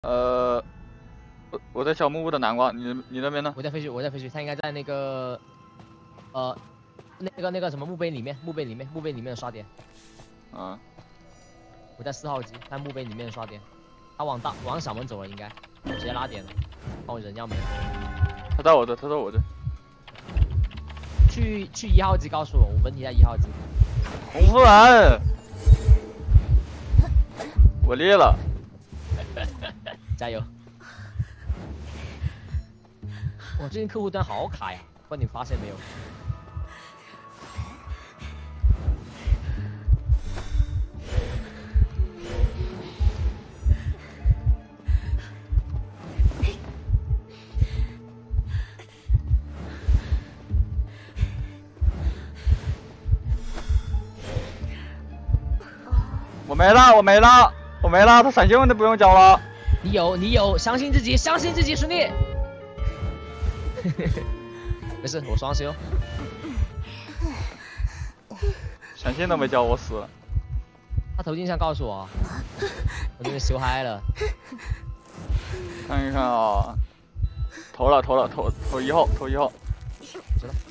我在小木屋的南瓜，你那边呢？ 我在废墟，我在废墟，他应该在那个那个什么墓碑里面的刷点。 嗯， 我在4号机，在墓碑里面的刷点。他往小门走了，应该直接拉点了，看我人要没了。 他在我这，他在我这。 去1号机告诉我，我本体在1号机。 红夫人，我裂了， 加油！我最近客户端好卡呀，不知道你发现没有？ 我没了，我没了，我没了，他闪现都不用交了。 你有，相信自己，相信自己，兄弟。没事，我双修。 闪现都没交，我死了。 他头镜像告诉我，我这边修嗨了。 看一看啊，投1号，投1号。 知道。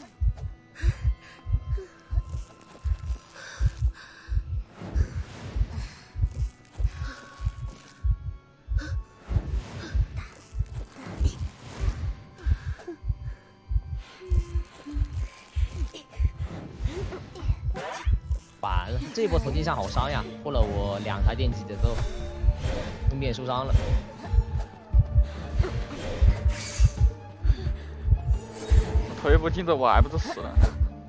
完了，这一波头镜像好伤呀，破了我2台电机的都，东边也受伤了。 投一波镜子我还不是死了？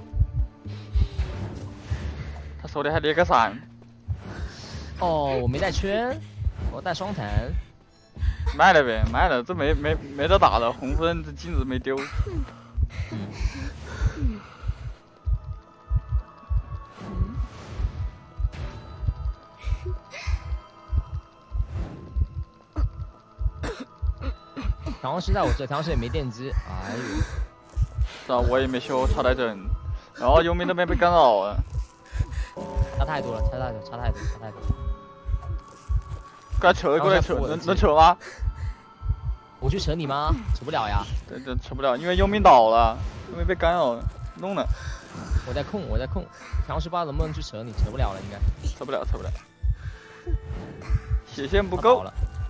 他手里还捏个伞。 哦，我没带圈，我带双藤。 卖了呗，卖了，这没得打了。红夫人这镜子没丢。 调试在我这，调试也没电机，哎呦！ 是啊，我也没修，差太准。然后幽冥那边被干扰了， 差太多了，差太多。 给他扯过来扯，能扯吗？ 我去扯你吗？扯不了呀。 对，扯不了，因为幽冥倒了，幽冥被干扰了，弄了。 我在控，调试不知道能不能去扯你，扯不了了，应该。 扯不了。血线不够。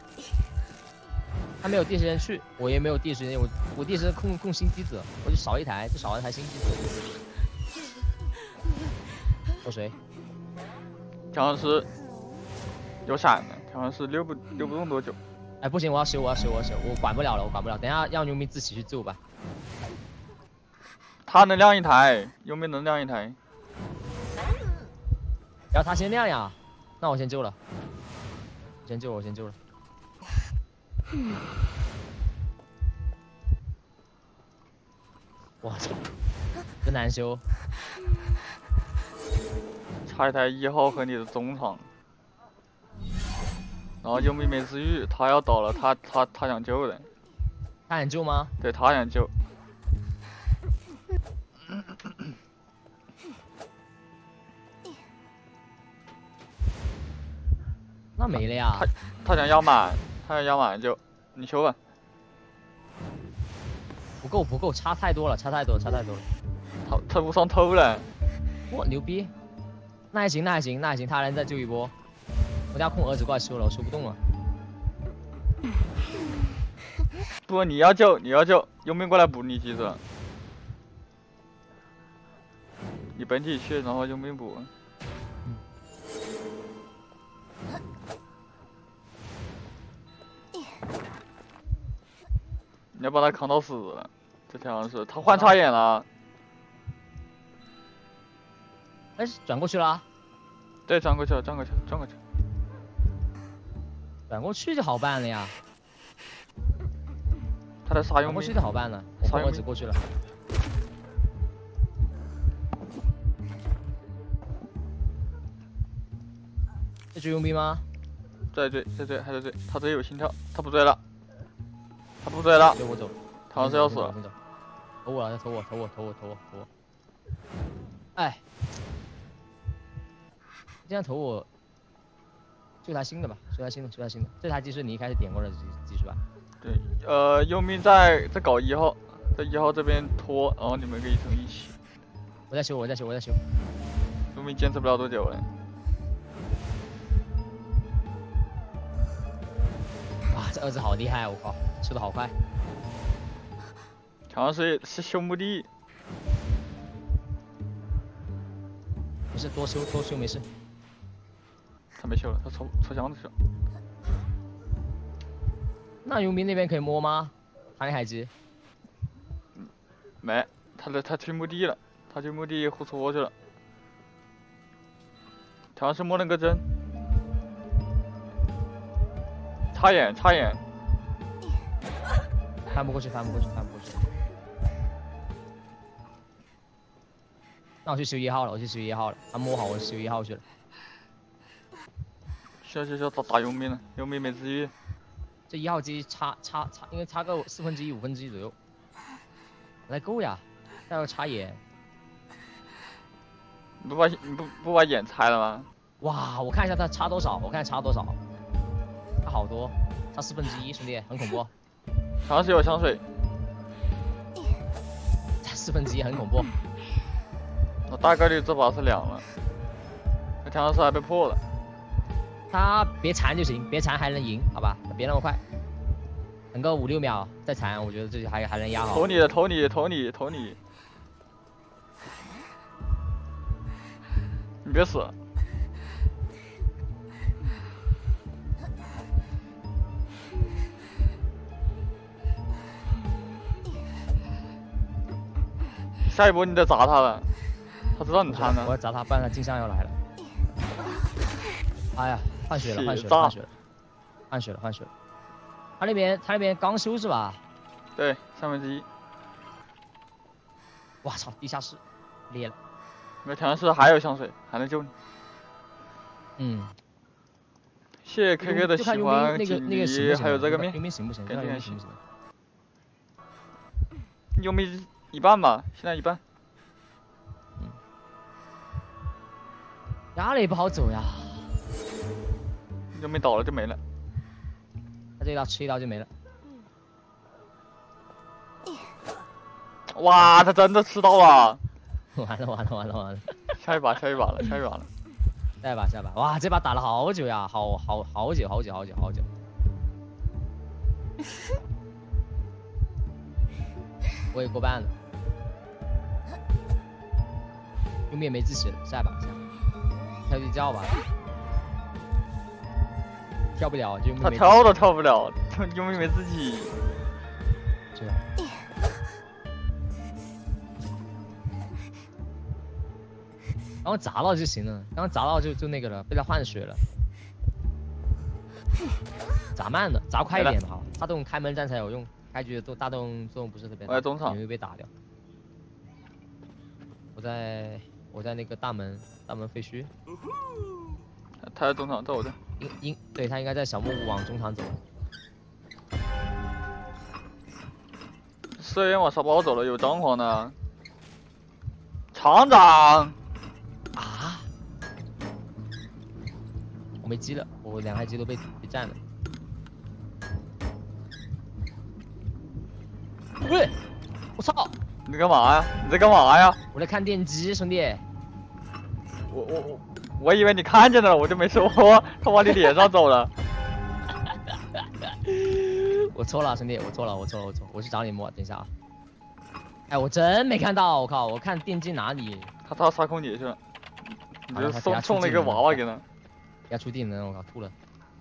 他没有第时间去，我也没有第时间，我第时间控新机子，我就少一台新机子。有谁？ 调香师有闪的，调香师溜不动多久。 哎，不行，我要修，我管不了了，等下让幽冥自己去救吧。 他能亮一台，幽冥能亮一台。 要他先亮呀，那我先救了，我先救了。我操，真难修。 差一台1号和你的中场，然后幽冥没治愈，他要倒了，他想救的。 他想救吗？ 对，他想救。 那没了呀。 他想要满，就你修吧。 不够，差太多了。 他无双偷了。 哇，牛逼！那还行，他人再救一波。我等下控儿子过来修了，我修不动了。 不，你要救，幽冥过来补你机子。你本体去，然后幽冥补。你要把他扛到死了，这条好像是他换插眼了。 哎，转过去了。 对，转过去。 转过去就好办了呀。 他在杀幽冥。 转过去就好办了，我控儿子过去了。在追幽冥吗？ 在追，还在追，他这有心跳，他不追了。 对，我走， 他好像是要死了。 投我，投我。哎，这样投我， 就台新的吧，就台新的，就台新的。这台机是你一开始点过的机是吧？ 对，幽冥在搞1号，在1号这边拖，然后你们可以从一起。 我在修。 幽冥坚持不了多久了。 哇，这儿子好厉害啊！我靠，修的好快。 好像是修墓地。 没事，多修没事。 他没修了，他抽箱子去了。 那游民那边可以摸吗？航海机？ 没，他去墓地了，他去墓地胡戳去了。好像是摸了个针。插眼。 翻不过去。那我去修1号了，他摸好我修1号去了。 修，打幽冥了，幽冥没治愈。 这1号机差，应该差个1/4、1/5左右，来够呀！再要插眼。 你不把眼拆了吗？ 哇，我看一下他差多少，差好多，差1/4，兄弟，很恐怖。 好像是有香水。 差1/4很恐怖。 我大概率这把是凉了，那调香师还被破了。 他别缠就行，别缠还能赢，好吧？别那么快，等个5、6秒再缠，我觉得这还能压好。 投你！你别死！下一波你得砸他了，他知道你贪呢。 我要砸他，不然他镜像要来了。哎呀，换血了。他那边刚修是吧？ 对，1/3。 哇操，地下室裂了。 那调香师还有香水，还能救你。 嗯。 谢谢 KK 的喜欢，锦鲤还有这个面。 幽冥行不行？ 肯定行。幽冥一半吧，现在一半。 压了也不好走呀。 幽冥倒了就没了。 他这一刀吃1刀就没了。 哇，他真的吃到了！ 完了！ 下一把了。 下一把，哇，这把打了好久呀，好久。我也过半了。幽冥也没自己了，下一把，跳地窖吧。跳不了，就他跳都跳不了，幽冥没自己。 是。刚刚砸到就行了，刚刚砸到就那个了，被他换血了。砸慢了，砸快一点好。大洞开门战才有用，开局的大洞作用不是特别大，容易被打掉。我在那个大门废墟。 他在中场，在我这。 对他应该在小木屋往中场走。 射焰往沙包走了，有张皇的。厂长。 啊！我没机了，我2台机都被占了。喂！我操！ 你干嘛呀？你在干嘛呀？ 我在看电机，兄弟。 我以为你看见了，我就没说，他往你脸上走了。 我错了，兄弟，我错了，我去找你摸，等一下啊。哎，我真没看到，我靠，我看电机哪里？ 他杀空姐去了，你就送了一个娃娃给他。 给他出技能，我靠，吐了。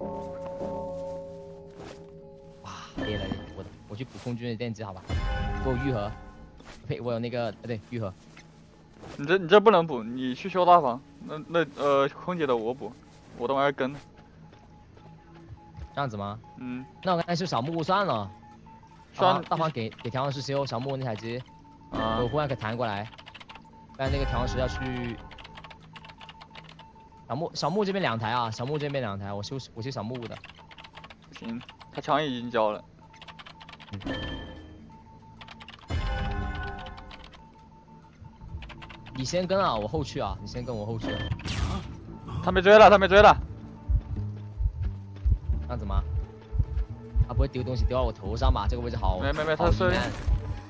哇，裂了！我去补空军的电机，好吧？我有愈合，呸，我有那个对愈合。 你这不能补，你去修大房。空姐的我补，我的玩意儿跟。 这样子吗？ 嗯。 那我刚才修小木屋算了。 算。 大房给调香师修小木屋那台机。 啊。 我忽然可弹过来，不然那个调香师要去。小木这边2台啊，小木这边2台，我修小木屋的。 不行，他枪已经交了。 你先跟啊，我后去啊，你先跟我后去。 他没追了。 丢东西丢到我头上吧？这个位置好。 没， 好他是。 阴暗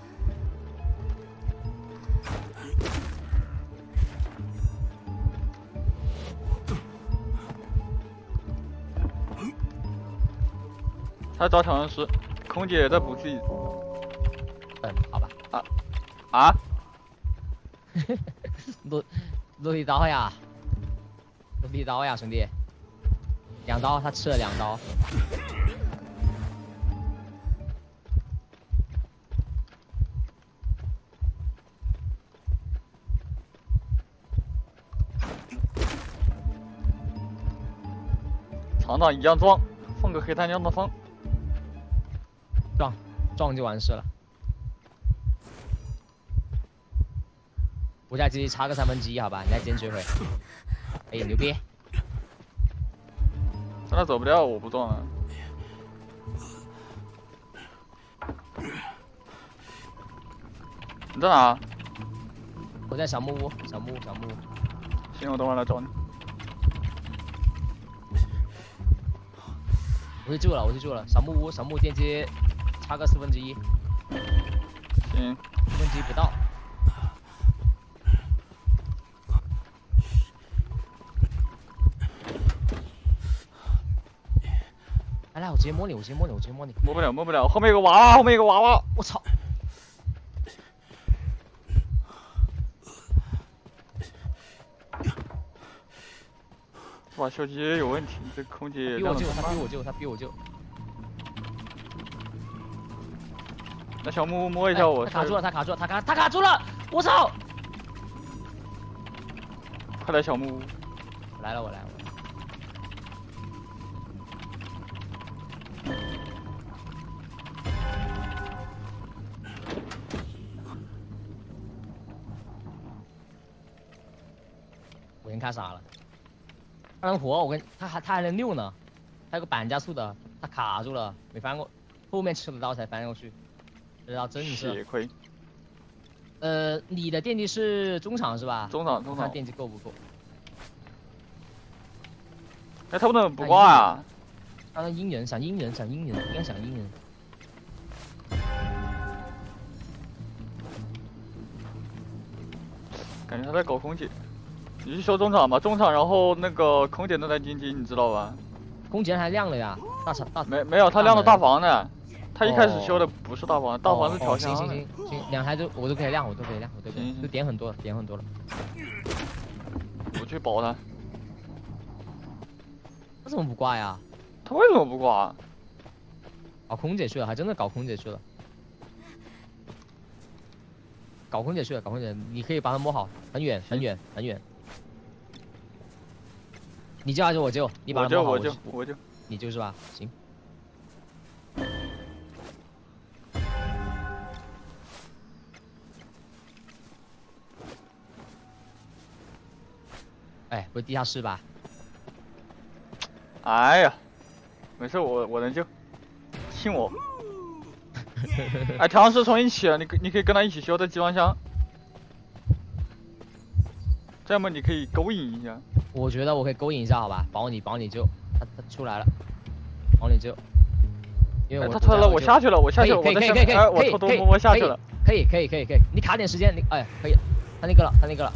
他找调音师，空姐在补给。 好吧。 啊？ 落地刀呀，落地刀呀，兄弟，2刀，他吃了2刀。 厂长一样撞，放个黑炭样的放。 撞就完事了。我家机插个1/3，好吧，你来坚持一会。哎，牛逼！ 他走不掉，我不撞了。你在哪？ 我在小木屋。 行，我等会儿来找你。 我记住了，小木屋电机插个1/4。 行。 1/4不到。来，我直接摸你。 摸不了，后面有个娃娃， 我操！ 哇，小姐有问题，这空姐他逼我救。 那小木屋摸一下我。 他卡住了！我操！ 快来小木屋！ 我来了。我先开傻了。他能活，他还能溜呢，还有个板加速的，他卡住了，没翻过，后面吃了刀才翻过去，这招真是。 血亏。 你的电机是中场是吧？ 中场。 看电机够不够？ 哎，他不能不挂啊！ 他想阴人，应该想阴人。 感觉他在搞空姐。你去修中场吧，中场，然后那个空姐那台经济你知道吧？ 空姐还亮了呀，大没有，他亮了大房的，他一开始修的不是大房，大房是调箱。 行，2台我都可以亮，我都点很多了。 我去保他。 他怎么不挂呀？ 他为什么不挂？ 搞空姐去了，还真的搞空姐去了。搞空姐，你可以把他摸好，很远。你救还是我救？你把他摸好。 我救。 你救是吧？行。哎，不是地下室吧？ 哎呀，没事，我能救，信我。哎，调香师从一起了，你可以跟他一起修在机关箱，这样嘛你可以勾引一下。 我觉得我可以勾引一下，好吧，帮你救，他出来了，帮你救。因为他出来了，我下去了，我可以， 我偷偷摸摸下去了。 可以，你卡点时间，哎，可以，他那个了。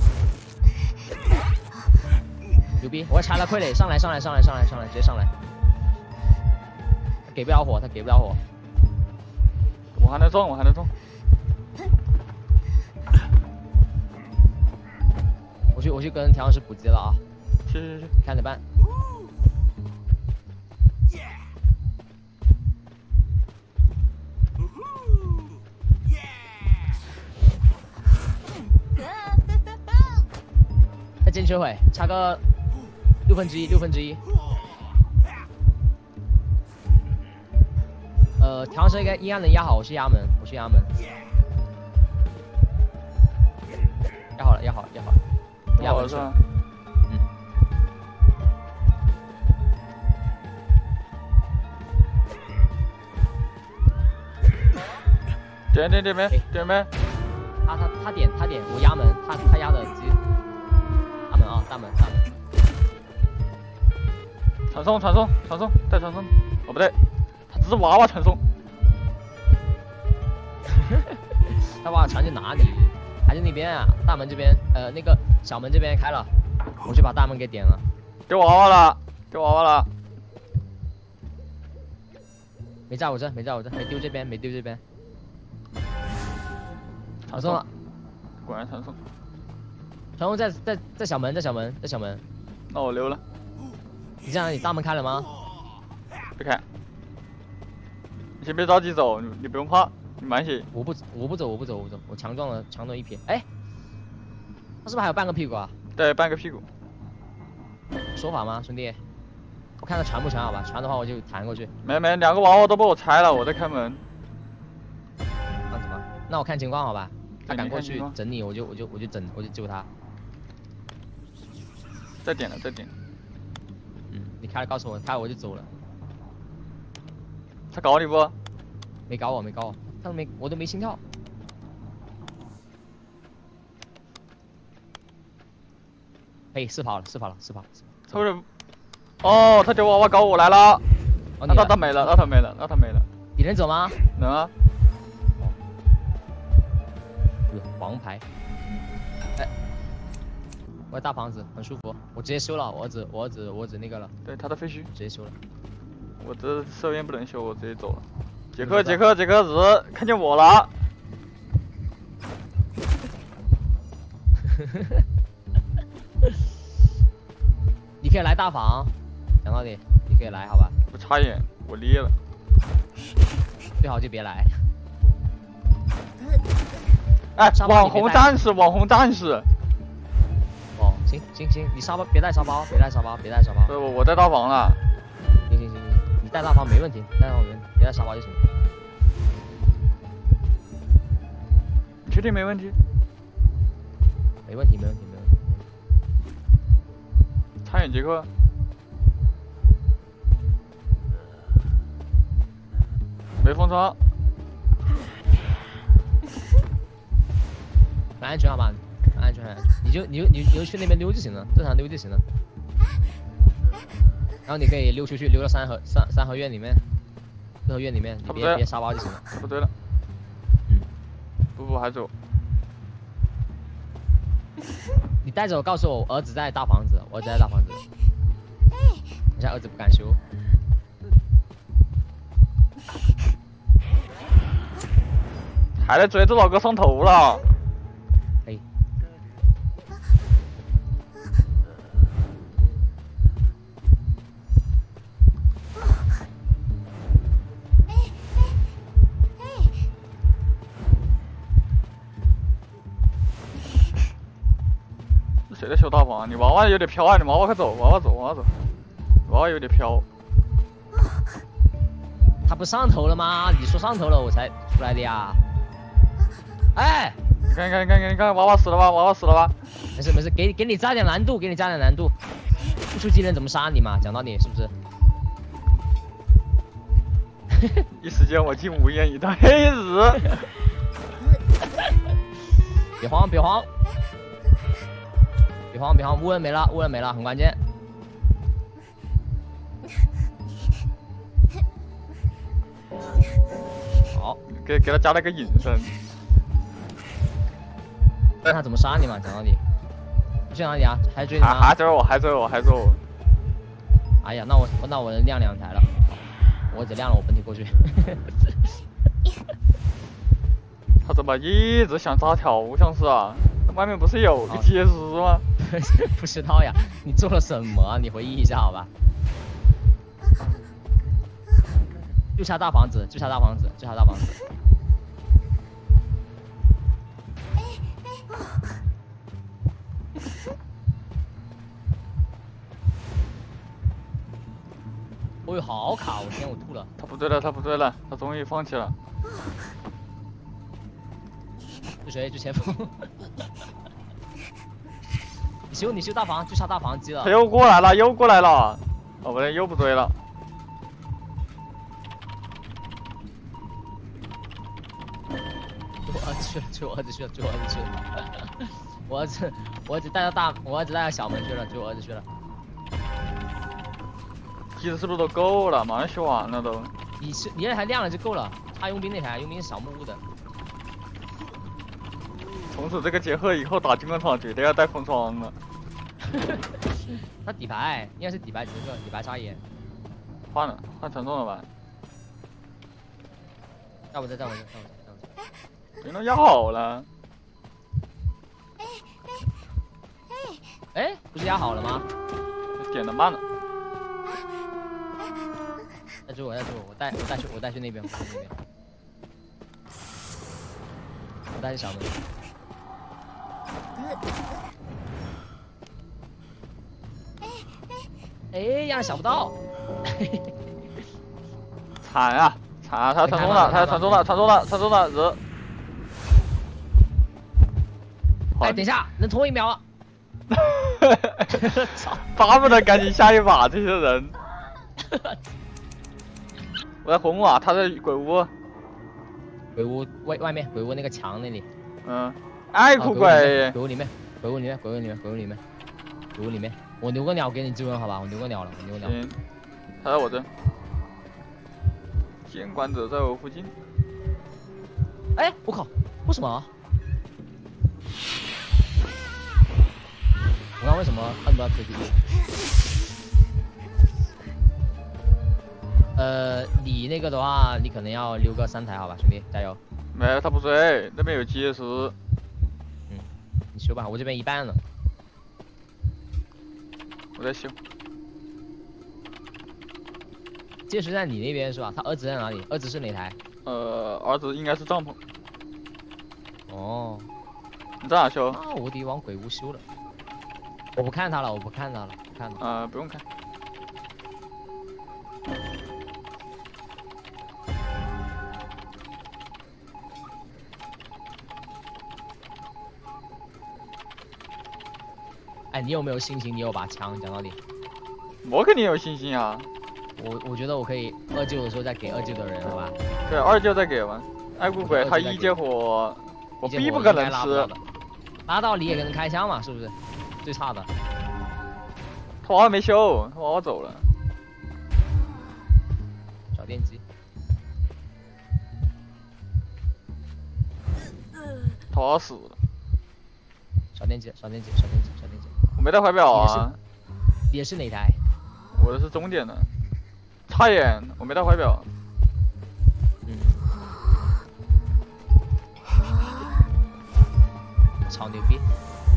牛逼！我拆了傀儡，上来，直接上来。他给不了火。 我还能撞。 我去跟调香师补给了啊。 去。 看着办。再坚持会，差个1/6。调香师应该阴暗能压好，我去压门。压好了，压完是吧？ 点没？ 他点，我压门，他压的机。大门。传送，带传送。哦，不对，他只娃娃传送。 他娃娃传去哪里？还是那边啊？大门这边，那个小门这边开了，我去把大门给点了。 丢娃娃了，丢娃娃了。 没在我这，没在我这，没丢这边，没丢这边。传送了， 果然传送。 传送在小门，在小门，在小门。 那我溜了。 你这样，你大门开了吗？ 别开。你先别着急走，你不用怕，你慢些。 我不走，我强壮一撇。哎，他是不是还有半个屁股啊？ 对，半个屁股。 说法吗，兄弟？我看他传不传，好吧？传的话我就弹过去。 没，两个娃娃都被我拆了，我在开门。 那怎么？那我看情况好吧？他赶过去你看情况整你，我就救他。 再点了。 你开了告诉我，开了我就走了。 他搞你不？ 没搞我，他都没，我都没心跳。嘿，是跑了。 他不是，哦，他丢娃娃搞我来了。 哦， 那他没了。 你能走吗？ 能啊。 黄牌。哎，我大房子很舒服，我直接修了，我儿子那个了。 对，他的废墟直接修了。 我这寿宴不能修，我直接走了。杰克子看见我了。 你可以来大房，讲道理，你可以来，好吧？ 我差一点，我裂了。 最好就别来。 哎，网红战士。 哦，行，你沙包别带沙包。 对，我在大房了。 行，你带大房没问题，别带沙包就行。 你确定没问题？ 没问题。 差点杰克。没封窗。 很安全好吧？很安全。你就去那边溜就行了，正常溜就行了。然后你可以溜出去，溜到三合院里面，四合院里面，你别沙包就行了。 不对了。不还走。 你带着我告诉我，儿子在大房子，等一下儿子不敢修。 还在追着老哥上头了。 哎。 谁在修大房？你娃娃有点飘啊！你娃娃快走，娃娃有点飘。 他不上头了吗？你说上头了我才出来的呀。哎， 你看，娃娃死了吧？ 没事，给你加点难度，不出技能怎么杀你嘛？讲道理是不是？ 一时间我竟无言以对。黑子。 别慌，乌人没了，很关键。好， 给他加了个隐身。 看他怎么杀你嘛？讲道理。你去哪里啊？还追你吗？ 还追我。 哎呀，那我能亮2台了。我只亮了，我本体过去。 他怎么一直想扎条像是啊？外面不是有个结石吗？ 不知道呀，你做了什么啊？你回忆一下好吧。就差大房子。哦呦，好卡！我天，我吐了。 他不对了，他终于放弃了。 是谁？就前锋。你修大房，就差大房机了。 他又过来了。哦不对，又不对了。 追我儿子去了。我儿子带到小门去了，追我儿子去了。 机子是不是都够了？马上修完了都。 你那台亮了就够了，插佣兵那台，佣兵是小木屋的。 从此这个结合以后打金矿场绝对要带风窗了。 它底牌应该是底牌结合，底牌插眼。 换了，换承重了吧？ 在我这。 兵都压好了。 哎，不是压好了吗？ 点的慢了。 带住我，我带去那边，我带去小门。哎，让人想不到。 惨啊！他传中了，人。 哎，等一下，能拖1秒啊！操！ 巴不得赶紧下一把，这些人。我在红瓦，他在鬼屋。 鬼屋外面，鬼屋那个墙那里。 嗯，爱哭鬼。 鬼屋里面。我留个鸟给你质问，好吧？我留个鸟了。 行，他在我这。监管者在我附近。 哎，我靠！为什么？我刚为什么按不到 QTE？ 你那个的话，你可能要溜个3台，好吧，兄弟，加油！ 没有，他不追，那边有GS。 嗯，你修吧，我这边一半了。 我在修。 GS在你那边是吧？他儿子在哪里？儿子是哪台？ 儿子应该是帐篷。 哦。 你在哪修？ 啊，我得往鬼屋修了。我不看他了。不看了。 不用看。 哎，你有没有信心？你有把枪讲道理？ 我肯定有信心啊！ 我觉得我可以29的时候再给29的人，好吧？ 对，29再给吧。爱哭鬼他1接火，我逼不可能吃。 拉到你也能开枪嘛，是不是？最差的。 他娃娃没修，他娃娃走了。 小电机。 他娃娃死了。 小电机。 我没带怀表啊。 你的是哪台？ 我的是中点的。插眼，我没带怀表。 超牛逼！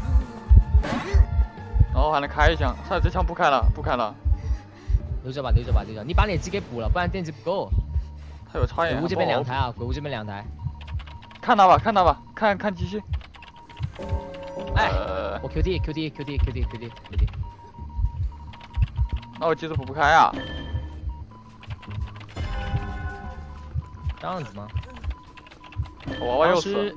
然后还能开一枪，算了，这枪不开了。 留着吧，你把脸机给补了，不然电机不够。 他有插眼。 鬼屋这边2台啊，鬼屋这边2台。 看他吧，看机器。 哎，我 QT。 那我机子补不开啊。 这样子吗？ 我娃娃又死。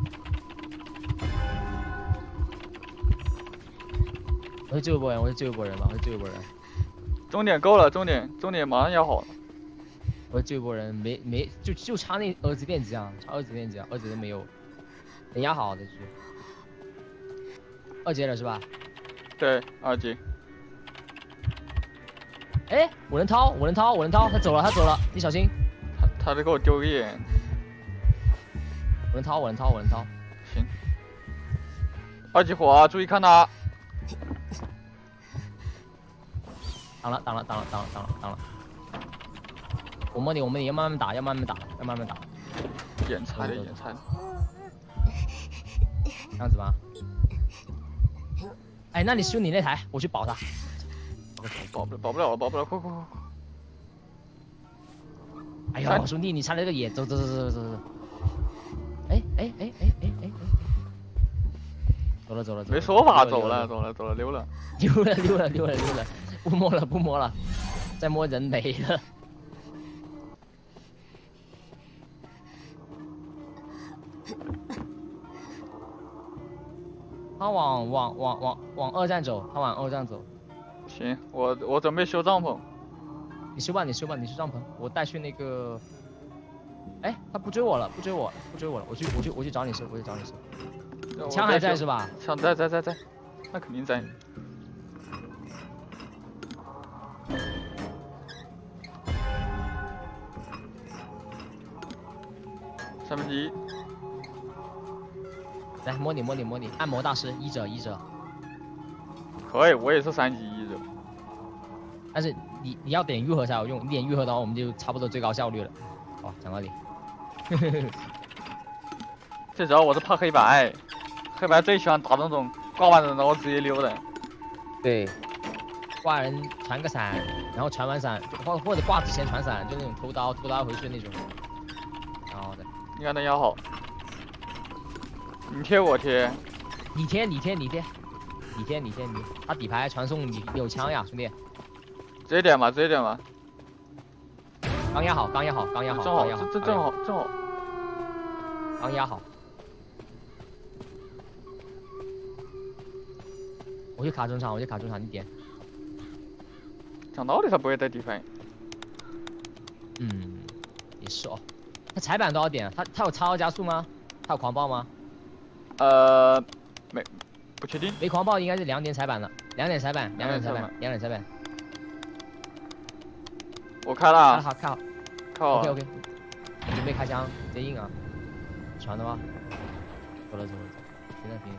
我是救一波人。 终点够了，终点马上要好了。 我是救一波人，没就差那儿子电机啊，儿子都没有，等压好的是。2阶了是吧？ 对，2阶。 哎，我能掏，他走了，你小心。 他在给我丢个眼。 我能掏。 行。2级火啊，注意看他。 挡了。我摸你，要慢慢打。 眼菜的。 这样子吧。哎，那你修你那台，我去保他。 保不了，快！ 哎呦，兄弟，你插了个眼，走。哎，走了。 没说法，走了，溜了。 不摸了，再摸人没了。他往2站走， 行，我准备修帐篷。 你修帐篷，我带去那个。哎，他不追我了，我去找你修，枪还在是吧？ 枪在，那肯定在。 1/3， 来模拟模拟模拟，按摩大师1者1者。 可以，我也是3级1者。 但是你要点愈合才有用，你点愈合的话，我们就差不多最高效率了。哦，讲道理。 最主要我是怕黑白，黑白最喜欢打那种挂完人然后直接溜的。 对，挂人传个伞，然后传完伞或者挂之前传伞，就那种偷刀回去那种。然后的。 你看能压好。你贴我贴。 你贴，他底牌传送你有枪呀，兄弟。 直接点吧，直接点吧。 刚压好。 正好，正好。 刚压好。我去卡中场，你点。 讲道理他不会带底牌。 嗯，也是哦。他踩板多少点？他有超额加速吗？他有狂暴吗？ 不确定。 没狂暴应该是2点踩板了，2点踩板。 我开了。 看好。OK， 准备开枪，接应啊！传的吗？走了，停。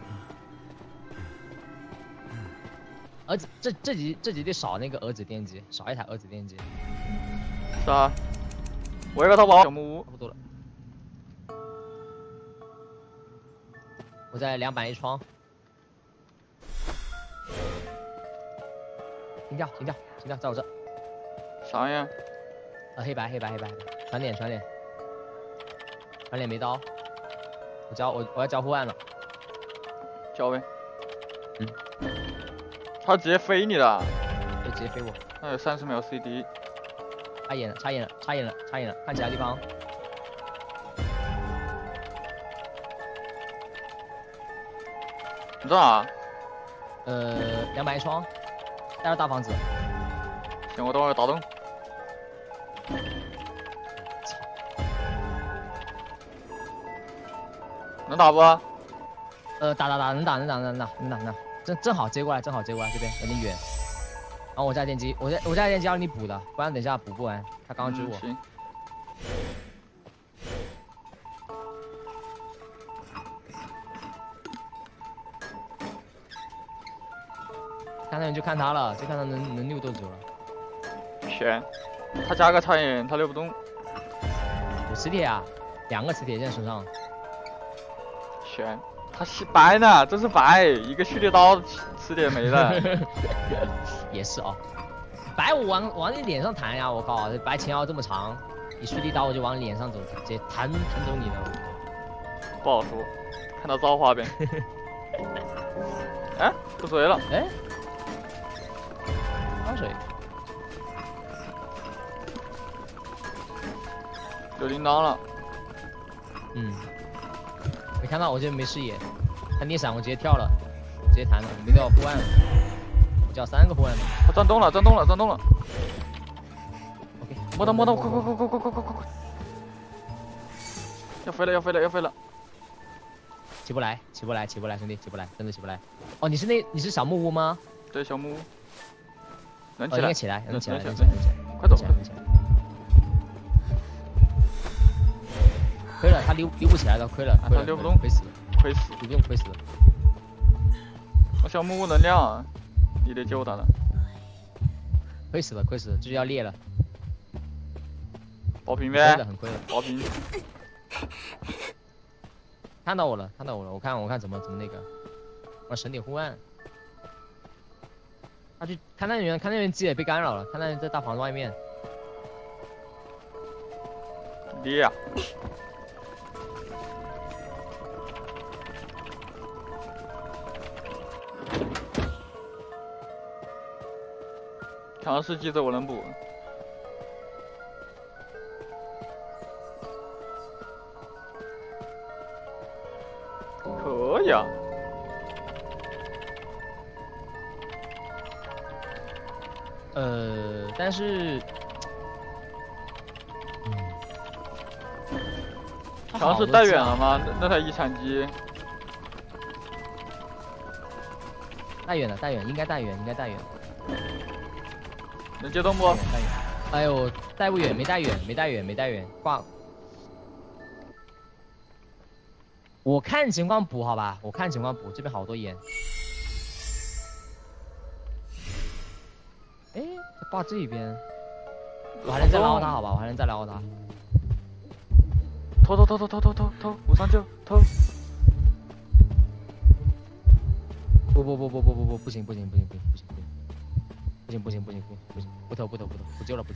儿子，这集得少那个儿子电机，少一台儿子电机。 是啊。我一个淘宝小木屋。 差不多了。我在2板1窗。停掉，在我这。 啥呀？ 黑白，传点，没刀。我要交护腕了。 交呗。他直接飞你了。 对，直接飞我。 那有30秒 CD。 插眼了，看其他地方。 你在哪 ？2板1窗，带着大房子。 行，我等会儿打洞。能打不？ 打，能打，正好接过来，这边有点远。然后我家电机，我家电机要你补的，不然等一下补不完。他刚刚追我。 行。 看他人就看他了，就看他能溜多久了。 选，他加个插眼，他溜不动。 有磁铁啊，2个磁铁在手上。 选，他白呢，这是白，一个蓄力刀磁铁没了。 也是哦，白我往你脸上弹呀，我靠，这白前腰这么长，你蓄力刀我就往你脸上走，直接弹走你了。 不好说，看到造化呗。哎，不追了。 哎。刚水， 有铃铛了。 没看到，我这边没视野。他捏闪，我直接跳了，直接弹了，没掉护腕了。我叫3个护腕了。 他转动了。OK， 摸到，快！要飞了。 起不来，兄弟，起不来，真的起不来。哦，你是小木屋吗？ 对，小木屋。能起来， 快走！ 亏了，他溜不起来了，亏了， 他溜不动， 亏死，不用亏死了。 我小木屋能亮啊，你得救他了。 亏死了，就是要裂了。 保平呗。 很亏了。 保平。 看到我了，我看怎么那个，我省点护腕。他去看那人机也被干扰了，看那人在大房子外面。 裂啊！强势机子我能补。可以啊。 但是， 强势带远了吗？那台遗产机。 带远了，应该带远。 能接动不？ 哎呦，带不远，没带远，挂。 我看情况补好吧，我看情况补，这边好多烟。哎，挂这边，我还能再捞他好吧？我还能再捞他。 偷，无伤救，偷。 不行，不投，不救了。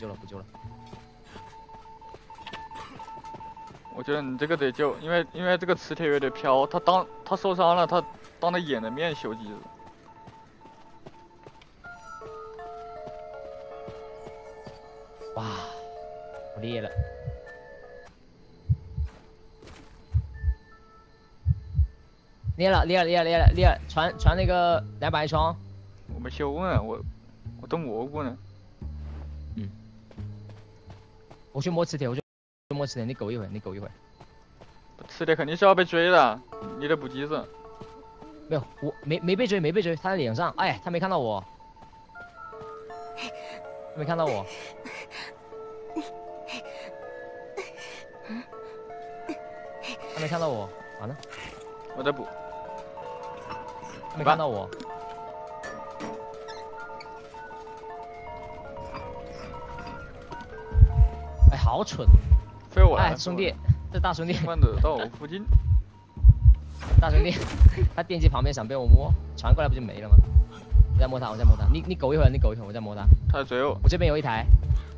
我觉得你这个得救，因为这个磁铁有点飘，他受伤了，他当着眼的面修机子。 哇，我裂了。裂了，传那个200双。 我没修呢，我等蘑菇呢。 嗯。我去摸磁铁，你苟一会儿。 磁铁肯定是要被追的，你得补机子。 没有，我没被追，他在脸上，哎，他没看到我。他没看到我。完了。 我在补。 他没看到我。哎，好蠢！ 飞我了！ 哎，兄弟，这大兄弟。 慢的到我附近。 大兄弟，他电机旁边想被我摸，传过来不就没了吗？我再摸他。你苟一会儿，我再摸他。 他在追我。 我这边有一台。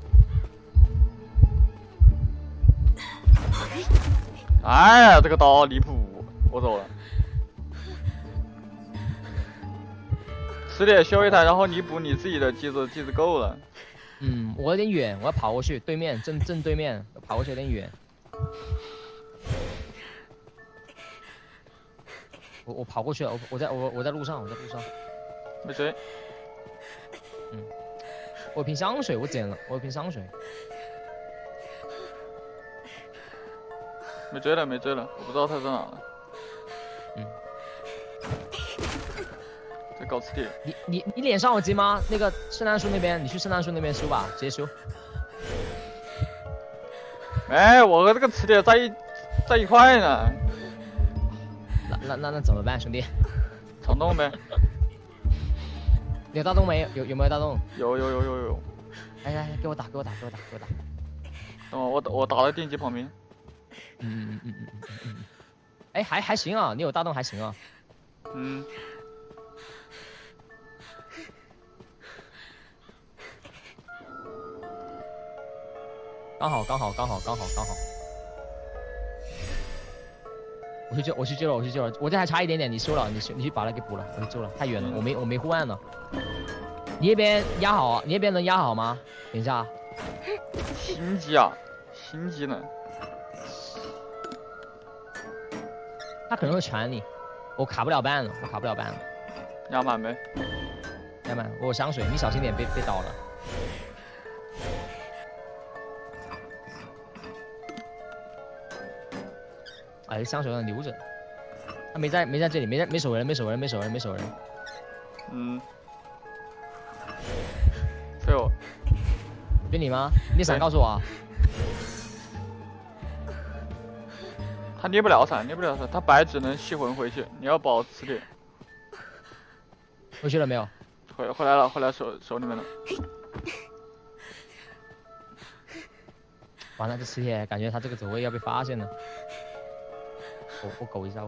哎呀，这个刀离谱，我走了。磁铁修一台，然后你补你自己的机子够了。 嗯，我有点远，我要跑过去，对面正对面，跑过去有点远。我跑过去了，我在路上。 没追。 嗯，我有瓶香水，我捡了，我有瓶香水。 没追了，我不知道他在哪了。 嗯。 在搞磁铁。 你脸上有机吗？那个圣诞树那边，你去圣诞树那边修吧，直接修。 哎，我和这个磁铁在一块呢。 那怎么办，兄弟？ 闯洞呗。 有大洞没？有没有大洞？ 有。 哎，给我打。 等我打在电机旁边。 嗯。哎，还行啊，你有大洞还行啊。 嗯。 刚好。我去救了，我这还差一点点，你修了，你去把它给补了，我去救了，太远了，我没护岸了。你那边压好，你那边能压好吗？等一下。 心机呢？ 他可能会传你，我卡不了半了。 压满呗。 压满，我有香水，你小心点，被倒了。哎，香水让他留着，他没在这里，没守人。 嗯。飞我。 追你吗？你闪告诉我啊。 他捏不了闪，他白只能吸魂回去，你要保磁铁。 回去了没有？ 回来了，手里面了。 完了，这磁铁感觉他这个走位要被发现了。我苟一下。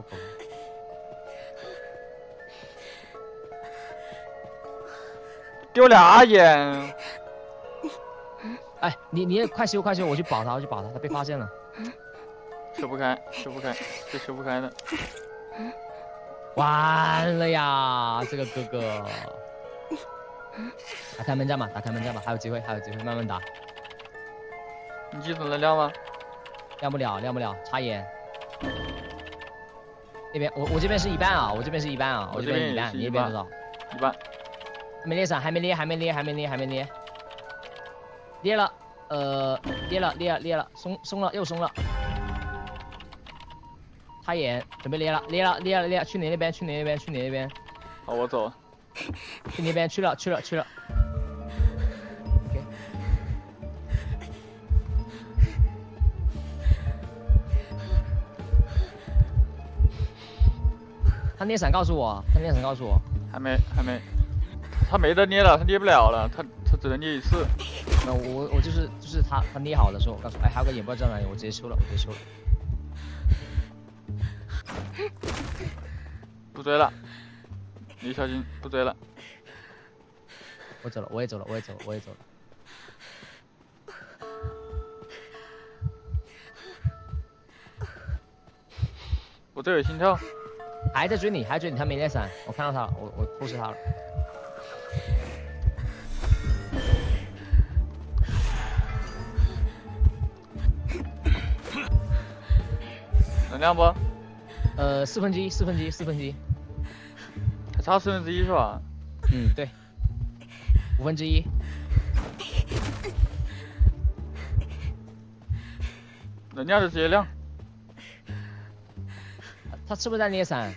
丢俩眼。 哎，你也快修，我去保他，他被发现了。 修不开，这修不开的。 完了呀，这个哥哥。打开门战吧，还有机会，慢慢打。 你机子能亮吗？ 亮不了，插眼。那边我这边是一半啊，我这边一半，你那边多少？ 一半。 没裂闪，还没裂。裂了，裂了，松了，又松了。插眼，准备裂了，去你那边。 好，我走了。 去那边去了。OK。 他捏闪告诉我，他捏闪告诉我。 还没，他没得捏了，他捏不了了，他只能捏一次。 那我就是他捏好的时候，我告诉哎还有个眼不知道在哪里，我直接修了，我直接修了。 不追了，你小心不追了。 我走了，我也走了，我也走了，我也走了。 我这有心跳。 还在追你，还追你，他没捏闪，我看到他了，我突视他了。 能量不 1/4， 还差1/4是吧？ 嗯，对，1/5。 能量就直接亮。 他是不是在捏闪？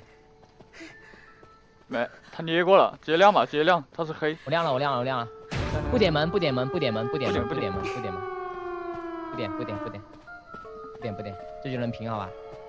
没，他捏过了，直接亮吧，直接亮，他是黑。 我亮了，我亮了，我亮了。不点门，不点门，不点门，不点门， 不点不点门，不点门，不点，这就能平好吧？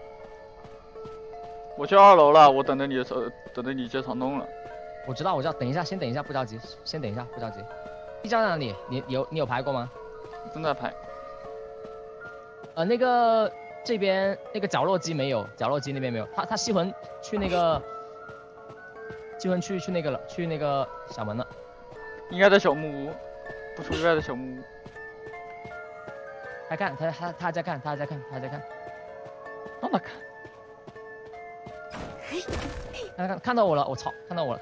我去2楼了，我等着你的时候，等着你接传动了。 我知道，等一下，先等一下，不着急，先等一下，不着急。地窖在哪里？你有排过吗？ 正在排。 那个这边那个角落机没有，角落机那边没有。他吸魂去那个，吸魂去那个了，去那个小门了。 应该在小木屋，不出意外的小木屋。 他看，他还在看，他还在看。 让他看。 看到我了，我操！看到我了。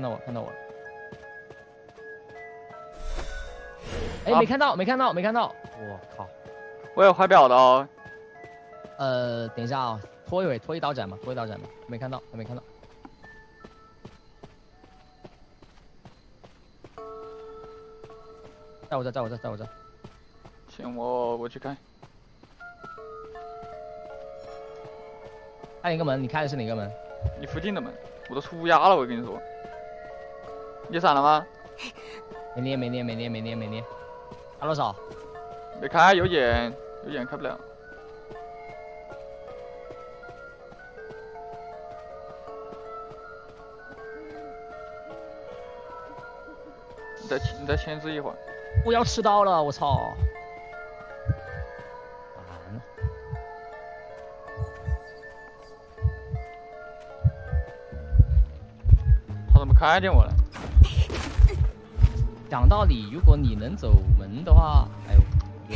哎，没看到。我靠！ 我有怀表的哦。 等一下啊，拖一刀斩吧，没看到。在我这。 行，我去看。 还有一个门，你开的是哪个门？ 你附近的门，我都出乌鸦了，我跟你说。你闪了吗？ 没捏。打多少？ 没开，有眼开不了。你再牵制一会儿。 我要吃刀了，我操！完了。 他怎么看见我了？ 讲道理，如果你能走门的话，哎呦，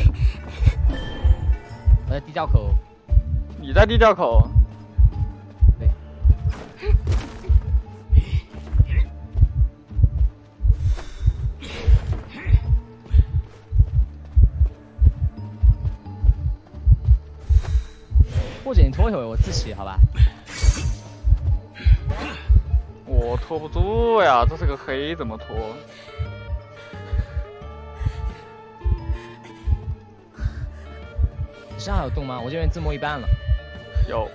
我在地窖口。 你在地窖口？ 对。或者你拖一会儿，我自洗，好吧？ 我拖不住呀，这是个黑，怎么拖？ 你身上还有洞吗？我这边自摸一半了。 有。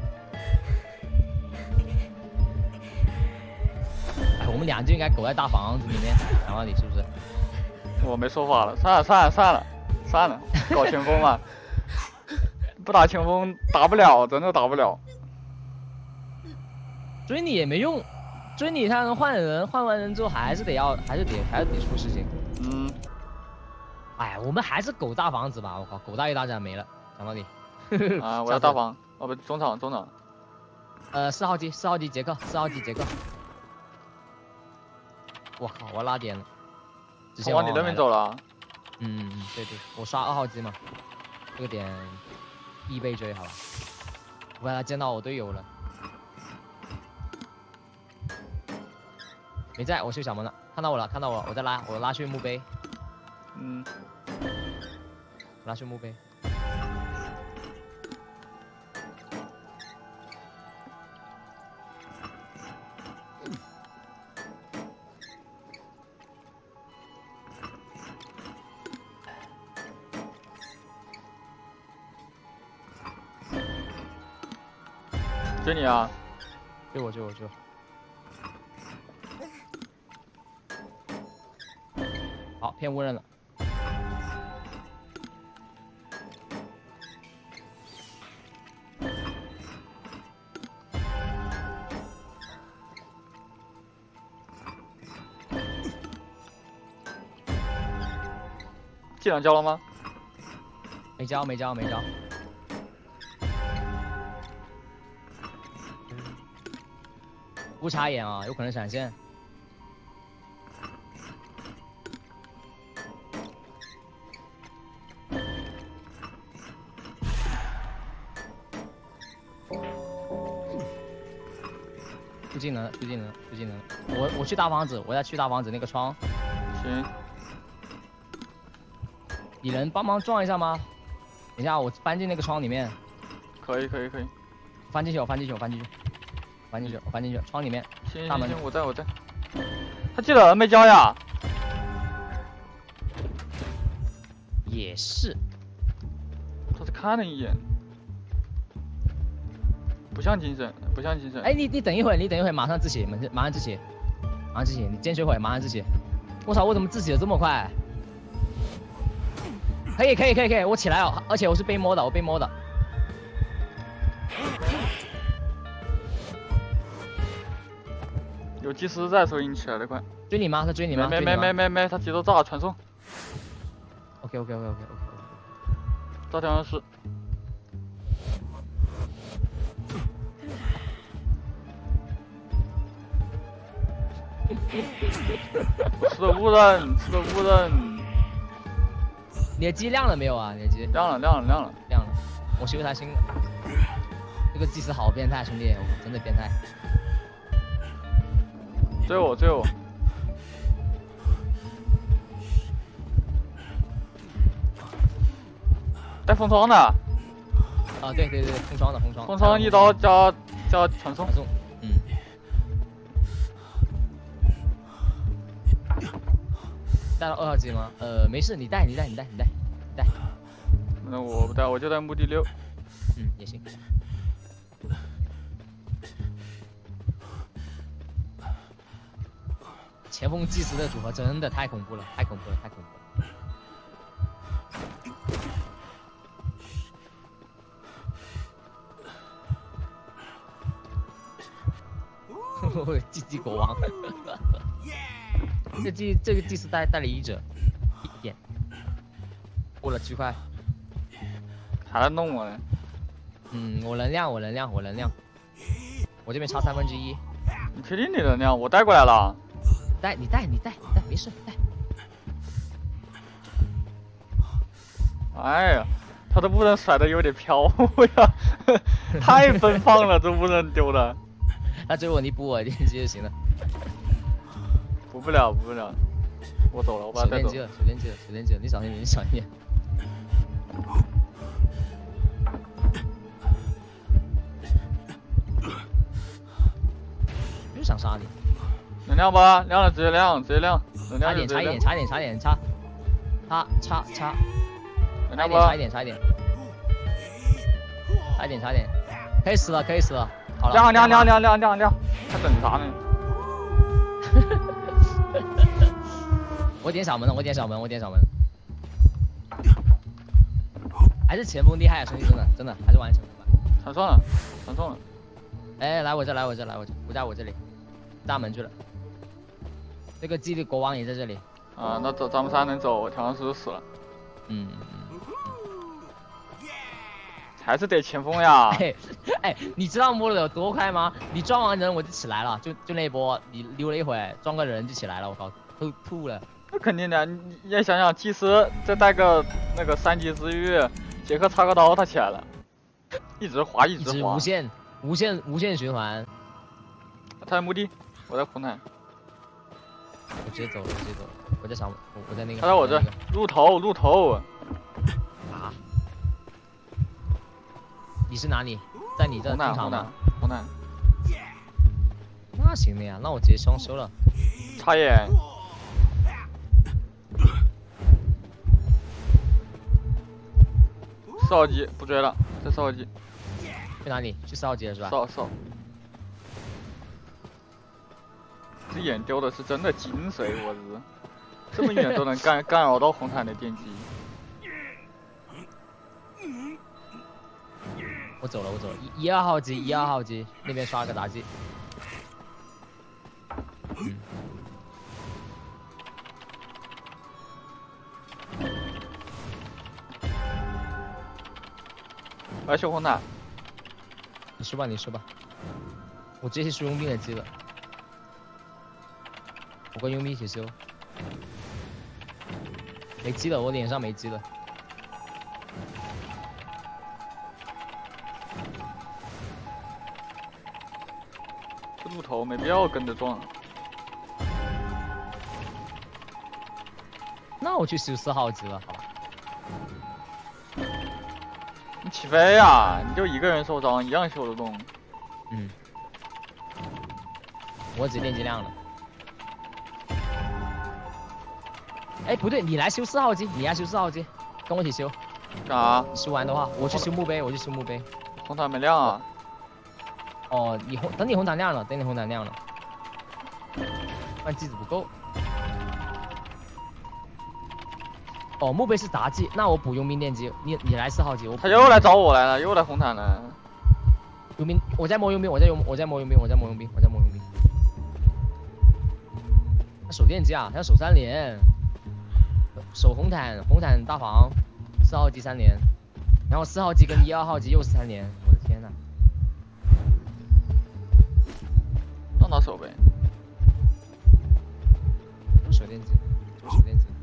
哎，我们俩就应该苟在大房子里面，讲道理是不是？ 我没说话了，算了，搞前锋嘛。不打前锋打不了，真的打不了。 追你也没用，追你他能换人，换完人之后还是得出事情。 嗯。 哎，我们还是苟大房子吧，我靠，苟大一大展没了，讲道理。 啊，我要大房，哦不，中场。 4号机杰克。我靠，我拉点了。 我往你那边走了。 对，我刷2号机嘛，这个点必被追，好吧？我把他见到我队友了。没在，我修小门了，看到我了，我在拉，我拉去墓碑。拉去墓碑。 追你啊！ 追我！好，骗无人了。 技能交了吗？ 没交。不插眼啊，有可能闪现。出技能。我去大房子，我要去大房子那个窗。 行。 你能帮忙撞一下吗？等一下，我翻进那个窗里面。 可以。 翻进去，窗里面。 行， 大门。 我在。他技能没交呀？ 也是。 他是看了一眼，不像精神。 哎，你等一会儿，马上自血，你坚持一会儿，马上自血。我操，我怎么自己的这么快？可以，我起来了，而且我是被摸的， 有技师在，所以你起来得快。 追你吗？他追你吗？ 没，他节奏炸传送。 OK。 炸调香师。吃的无人。 你的鸡亮了没有啊？你的鸡亮了。 我修台新的。这个祭司好变态，兄弟，真的变态。 追我。带封窗的。 啊，对，封窗。 封窗一刀加传送。 带了2号机吗？没事，你带。 那我不带，我就带墓地6。 也行。前锋祭司的组合真的太恐怖了。GG 国王。这个祭司带了1者，1点，过了区块。 还在弄我呢。 我能量。我这边差1/3。 你确定你能量？我带过来了。 你带，没事带。 哎呀，他的无人甩的有点飘呀，太奔放了，这无人丢的。 他追我，你补我电击就行了。 补不了，我走了，我把他带走。 手电机了，你小心点。就想杀你。 能亮吧？亮了直接亮。能亮就直接亮。 差一点。能亮吧？差一点。可以死了。好了。亮。他等啥呢？ 我点小门。还是前锋厉害啊，兄弟，真的还是玩前锋吧。 传送了。 哎，来我这，不在我这里，大门去了。这个基地国王也在这里。 啊，那咱们仨能走，调香师死了。还是得前锋呀。 哎，你知道摸的有多快吗？你撞完人我就起来了，就那一波，你溜了一会儿，撞个人就起来了，我靠，都吐了。 那肯定的，你也想想，祭司再带个那个3级之域，杰克插个刀，他起来了，一直滑。无限循环。 他在墓地，我在红毯。 我直接走，我在上，我在那个。 他在我这，路头。 啊？你是哪里？在你这正常吗？ 红毯。 那行的呀，那我直接双修了。 插眼。4号机不追了，在4号机。 去哪里？去4号机了是吧？ 扫。这眼丢的是真的精髓，我日，这么远都能干扰到红毯的电击。 我走了，1、2号机那边刷个妲己。 我要修红毯。 你修吧，你修吧。我直接去修佣兵的机了。我跟佣兵一起修。没机了，我脸上没机了。 这路头没必要跟着撞。 那我去修4号机了，好吧？ 你起飞呀！你就一个人受伤，一样修得动。 嗯。我只电机亮了。哎，不对，你来修4号机，你来修4号机，跟我一起修。 干啥？ 修完的话，我去修墓碑，我去修墓碑。 红毯没亮啊。 哦，等你红毯亮了，等你红毯亮了。但机子不够。哦，墓碑是妲己，那我补佣兵电机，你来4号机，我。 他又来找我来了，又来红毯了。 佣兵，我在摸佣兵，我在摸佣兵，我在摸佣兵。他守电机啊，他要守3连，守红毯大房，4号机3连，然后4号机跟1、2号机又是3连，我的天呐！ 让他守呗。 守电机，守电机。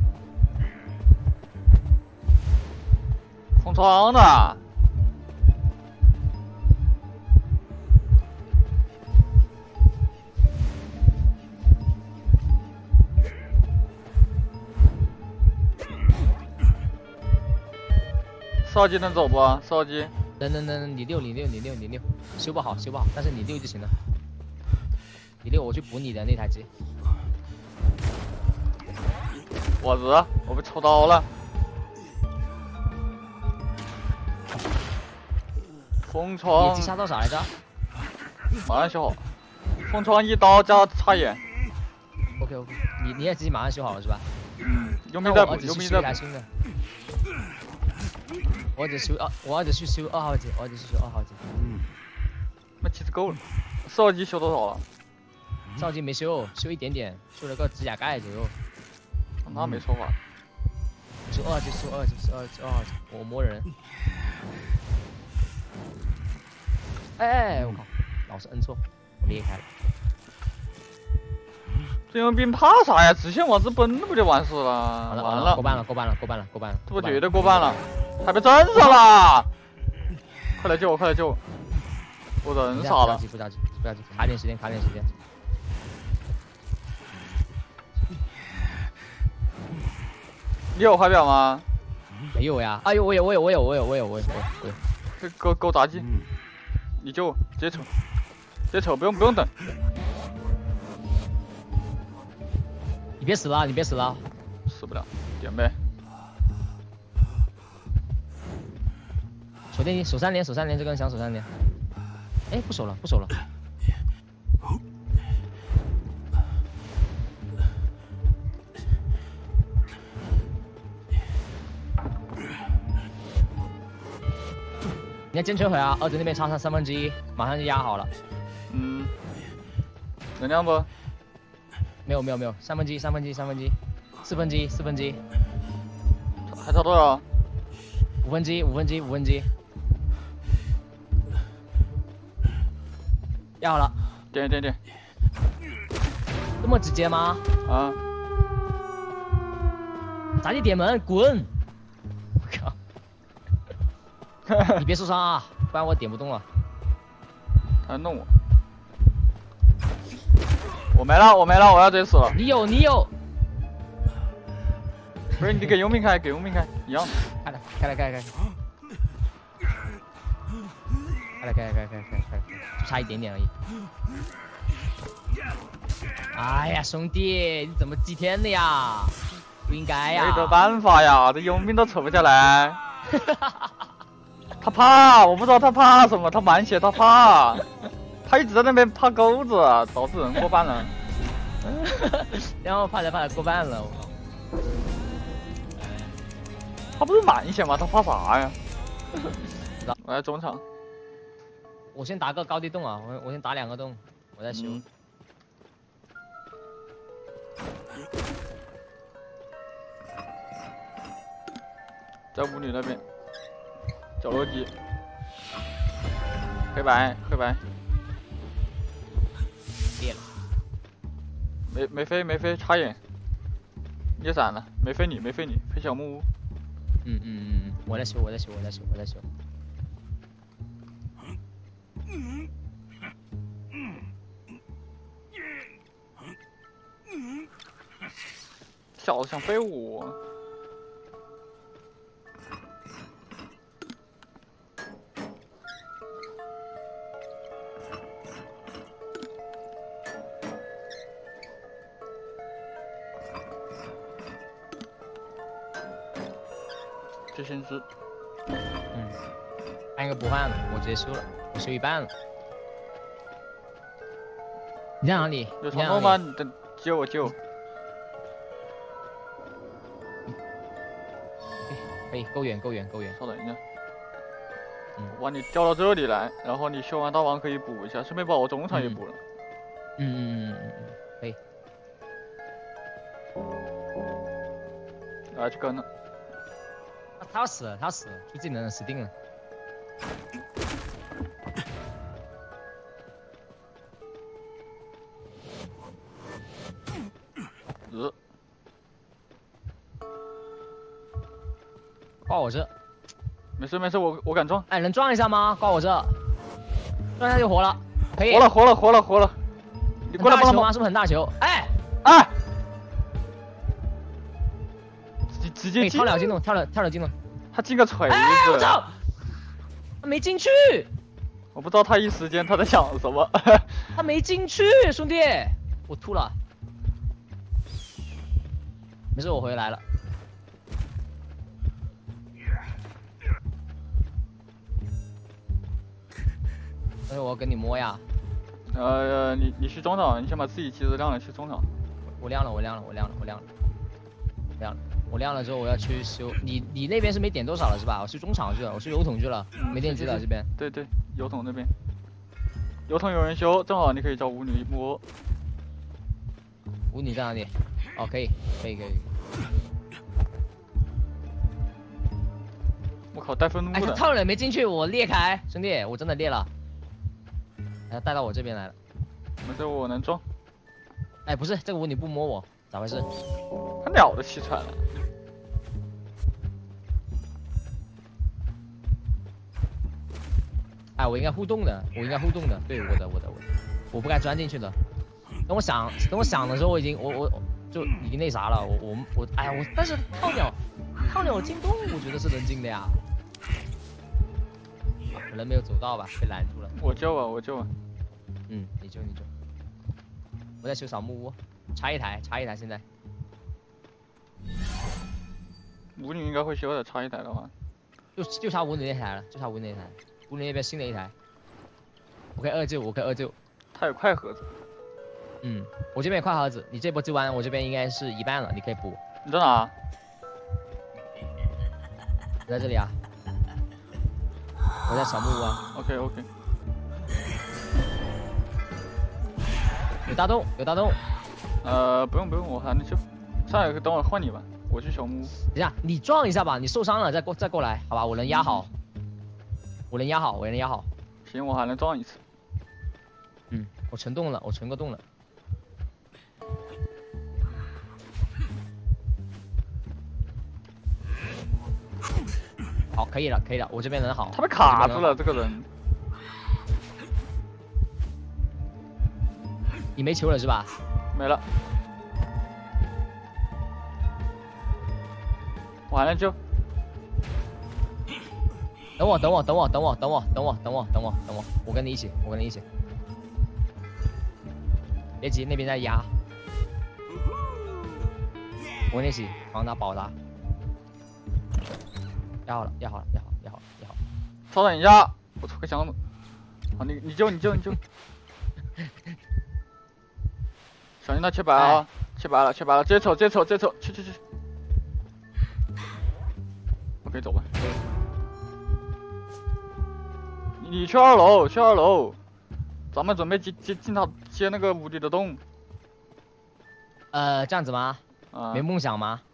封窗的。4号机能走不？4号机。 能，你六，修不好，但是你6就行了。你6，我去补你的那台机。 我被抽刀了。封窗。 野鸡杀到啥来着？ 马上修好。封窗1刀加插眼。 OK， 你也机马上修好了是吧？ 佣兵在补， 佣兵在补。我只去修2号机， 那机子够了。4号机修多少了 ？4号机没修，修一点点，修了个指甲盖左右。 那没说话。 修2号机，修2号机，我摸人。哎，我靠，老是摁错，我裂开了。 这佣兵怕啥呀？直线往这奔不就完事了？完了， 过半了。 这不绝对过半了，还被震上了！快来救我！我人傻了。 不着急，卡点时间。 你有怀表吗？ 没有呀。哎呦，我有。 这勾杂技，你就直接抽，不用等。 你别死了， 死不了，点呗。 守电机，守3连，这个人想守3连。哎，不守了。你要坚持回啊！儿子那边插上1/3，马上就压好了。 能量不？ 没有，3/4，4分之一。 还差多少 ？5分之一。压好了。 点。 这么直接吗？ 啊！ 妲己点门，滚！我靠！你别受伤啊，不然我点不动了。 他弄我。我没了，我要直接死了。 你有。 不是你给佣兵开，一样的。 开了。开，就差一点点而已。哎呀，兄弟，你怎么祭天的呀？不应该呀。 没得办法呀，这佣兵都扯不下来。他怕，我不知道他怕什么，他满血，他怕。他一直在那边怕钩子，导致人过半了。 然后怕着过半了，我靠！ 他不是满血吗？他怕啥呀？我在中场。 我先打个高地洞啊！我先打2个洞，我再修。 在屋里那边，角落机。 黑白黑白， 裂了。 没飞，插眼。也闪了，没飞你，飞小木屋。 我在修。 小子想飞我。这先知。 按个不换了，我直接修了，我修一半了。你在哪里？ 有长刀吗？你等接我。 可以，够远。 稍等一下。我把你调到这里来，然后你修完大王可以补一下，顺便把我中场也补了。 可以。 来去跟了。 他要死了，出技能死定了。挂我这。 没事，我敢撞。 哎，能撞一下吗？挂我这，撞一下就活了。可以。 活了。你过来帮忙。 是不是很大球？哎。 直接跳了进洞，跳了进洞。 他进个锤子！ 哎，我操！他没进去。 我不知道他一时间他在想什么。 他没进去，兄弟，我吐了。没事，我回来了。但是我要跟你摸呀。 你去中场，你先把自己机子亮了，去中场。 我亮了。我亮了之后，我要去修。你那边是没点多少了是吧？我去中场去了，我去油桶去了，没电机了这边。 对，油桶那边。油桶有人修，正好你可以找舞女摸。 舞女在哪里？哦，可以。 我靠，带愤怒的。 哎，他套了没进去，我裂开，兄弟，我真的裂了。他带到我这边来了。 没事，我能撞。 哎，不是，这个舞女不摸我，咋回事？ 他鸟都气喘了。 哎，我应该互动的，对，我不该钻进去的。等我想的时候，我就已经那啥了，哎呀，但是套鸟进洞，我觉得是能进的呀。可能没有走到吧，被拦住了。 我救啊。 你救。我在修小木屋，插一台现在。 舞女应该会修的，插一台的话。 就差舞女那台了，舞女那边新的一台。我可以二救。 他有快盒子。 我这边有快盒子，你这波救完，我这边应该是一半了，你可以补。 你在哪？ 我在这里啊。我在小木屋啊。 OK。 有大洞。 不用，我还能修。上来等会换你吧，我去小木屋。 等一下，你撞一下吧，你受伤了再过来，好吧？我能压好。 行，我还能撞一次。 我存动了，我存个动了。好，可以了，我这边人好。 他被卡住了，这个人。 你没球了是吧？ 没了。我还能救。 等我，我跟你一起。别急，那边在压。我跟你一起防他保他。压好了。 稍等一下，我出个箱子。好，你救。小心他切白啊！切白了，直接走，去。OK， 走吧。你去二楼，咱们准备进他接那个无敌的洞。 这样子吗？没梦想吗？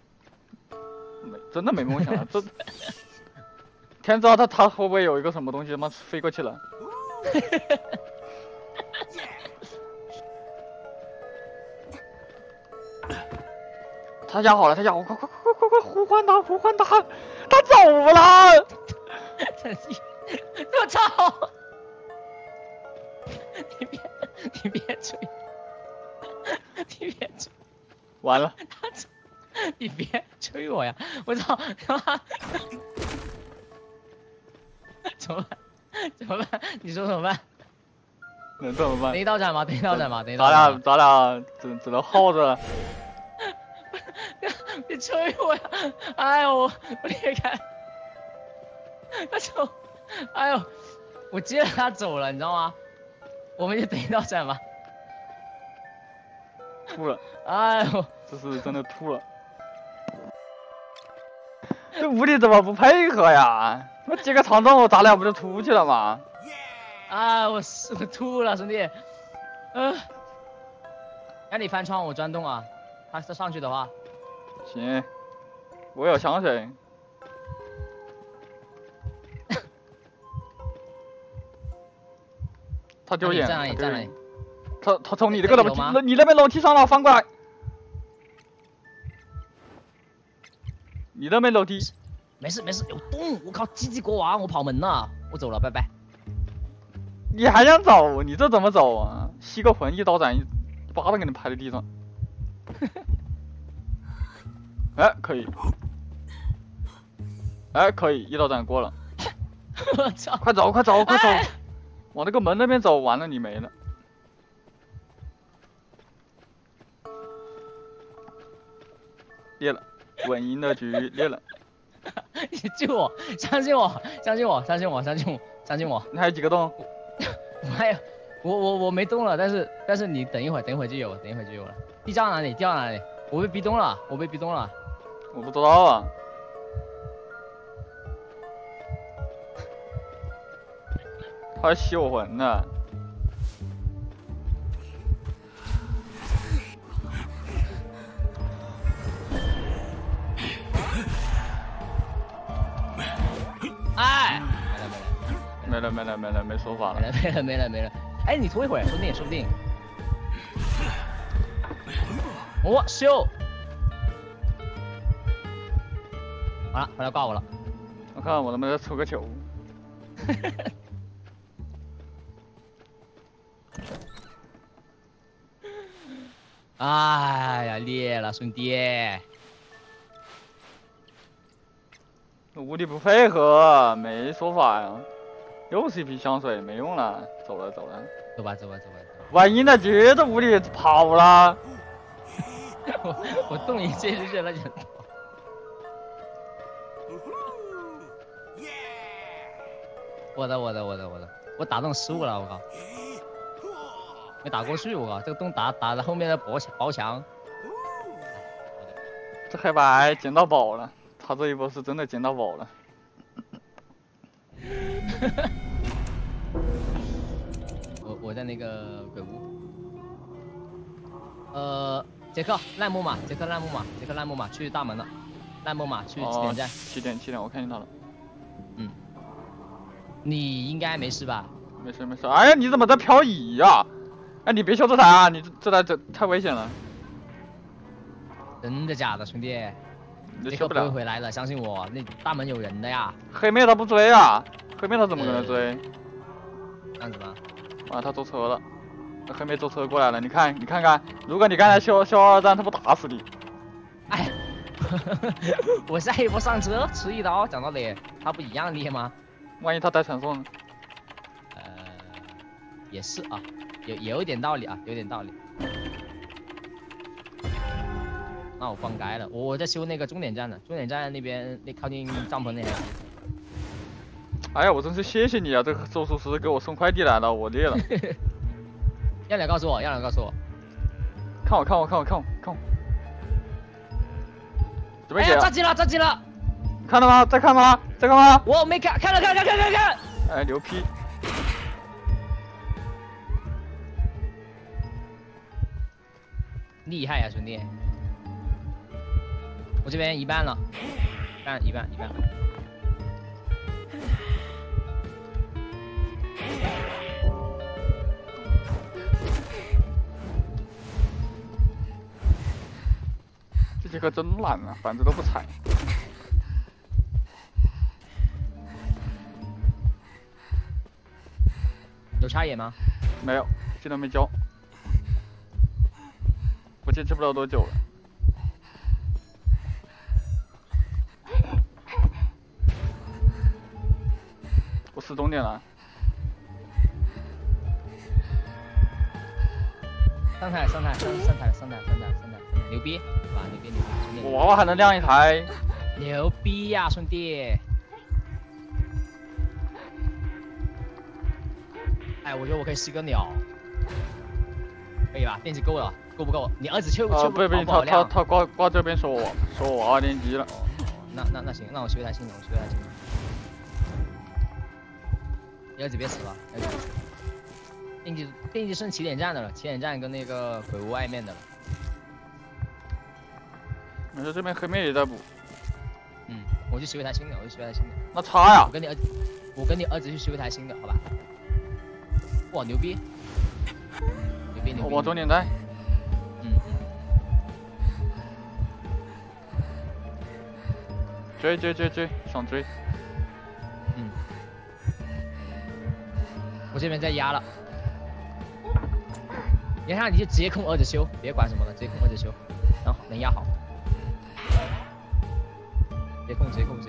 真的没梦想了，这天知道他会不会有一个什么东西他妈飞过去了？ 他压好了，他压好，快呼唤他，呼唤他，他走了！ 我操！你别吹！你别吹！ 完了！ 你别吹我呀！我操！怎么办？怎么办？你说怎么办？ 能怎么办？ 等一刀斩吧，等一刀斩吧，等一刀斩。 咱俩只能耗着。 你吹我呀！哎呦，我裂开！他走！哎呦，我接着他走了，你知道吗？我们就等一刀斩吧。 吐了！ 哎呦， 这是真的吐了。这屋里怎么不配合呀？我接个长杖，咱俩不就出去了吗？ 啊，我吐了，兄弟。让你翻窗，我钻洞啊。他上去的话。 行，我有香水。他丢眼， 在哪里？在哪里？ 他从你那个楼梯，你那边楼梯上了，翻过来。你那边楼梯。 没事没事，有洞！我靠，鸡国王，我跑门了，我走了，拜拜。 你还想走？你这怎么走啊？吸个魂，一刀斩，一巴掌给你拍在地上。哎，可以。哎，可以，一刀斩过了。 我操！ 快走，快走，快走！往那个门那边走，完了你没了。裂了，稳赢的局裂了。 你救我！相信我！相信我！相信我！相信我！相信我！ 你还有几个洞？ 我还有，我没洞了，但是你等一会儿就有了，等一会儿就有了。地掉哪里？掉哪里？我被逼洞了，我被逼洞了。 我不知道啊。他还吸我魂呢。 哎， 没了，没说法了。 没了。哎，你拖一会儿，说不定。我秀。好了，回来挂我了。 我看我能不能出个球。 哎呀，裂了，兄弟！ 屋里不配合，没说法呀。又是一瓶香水，没用了，走了。走吧。万一那局这屋里跑了， 我动一这就热了人头。我的，我打中15了，我靠！没打过去，我靠！这个洞打在后面的薄墙。 这黑白捡到宝了，他这一波是真的捡到宝了。 我在那个鬼屋。杰克烂木马，去大门了。烂木马去起点站。 7点，我看见他了。 嗯。你应该没事吧？ 没事。哎呀，你怎么在漂移呀？哎，你别修这台啊！你这台太危险了。 真的假的，兄弟？ 你修不了。 不会回来的，相信我。那大门有人的呀。 黑妹他不追啊？黑妹他怎么可能追？ 这样子吗？ 啊，他坐车了。黑妹坐车过来了，你看看，如果你刚才修2站，他不打死你？ 哎，我下一波上车吃一刀，讲道理，他不一样厉害吗？ 万一他带传送呢？ 也是啊，也有一点道理啊，有点道理。那我放该了，我在修那个终点站呢，终点站那边那靠近帐篷那边。 哎呀，我真是谢谢你啊！这个咒术师给我送快递来了，我裂了。 要两告诉我。 看我。准备解。 哎呀，着急了！ 看到吗？在看吗？ 我没看，看了。 哎，牛批！ 厉害呀，兄弟！我这边一半了，一半。 机可真烂啊，板子都不踩。 有插眼吗？ 没有，技能没交。估计吃不了多久了。我4终点了。 上台，牛逼，哇，牛逼，兄弟！ 我娃娃还能亮一台， 牛逼呀，兄弟！哎，我觉得我可以吸个鸟，可以吧？电机够了，够不够？你儿子秋不，他挂这边说我娃娃电机了。 哦，那行，那我修一台新的，你儿子别死了，儿子别死了。电机剩起点站的了，起点站跟那个鬼屋外面的了。 没事，这边黑妹也在补。 嗯，我去修一台新的， 那差呀！ 我跟你儿子去修一台新的，好吧？哇，牛逼！ 我终点在。追，想追。 我这边在压了。压上你就直接控儿子修，别管什么了，直接控儿子修，然后能压好。直接控。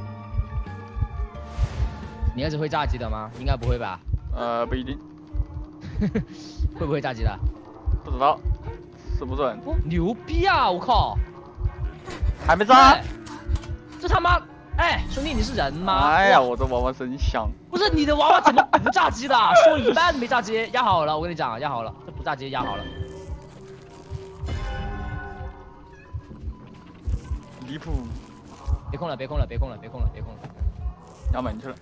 你儿子会炸机的吗？应该不会吧？ 不一定。 会不会炸机的？ 不知道，是不准。 哦，牛逼啊！我靠， 还没炸。 哎，这他妈！哎，兄弟，你是人吗？ 哎呀，我的娃娃真香。 不是你的娃娃怎么不炸机的？说一半没炸机，压好了，我跟你讲，压好了，这不炸机压好了。 离谱！ 别控了。 压门去了。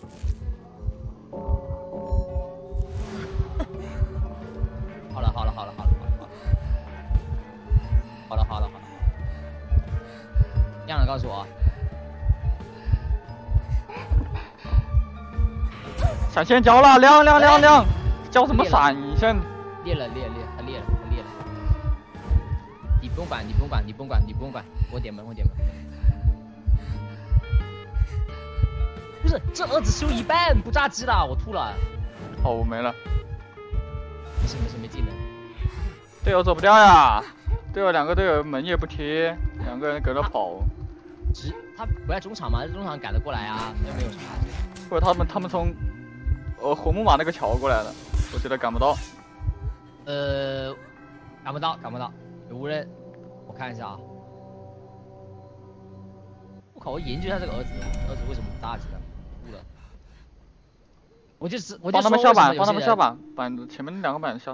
好了。亮了，告诉我。 闪现交了，亮！交什么闪现？ 裂了，他裂了。你不用管，我点门。不是，这儿子修一半不炸机了，我吐了。 好，我没了。 没事，没技能。 队友走不掉呀！两个队友门也不贴，2个人搁那跑。 他不在中场吗？中场赶得过来啊，又没有啥。 或者他们从红木马那个桥过来的，我觉得赶不到。 赶不到，有无人？我看一下啊。我靠，我研究一下这个儿子为什么不炸机了？哭了。我帮他们下板，板子前面2个板子下。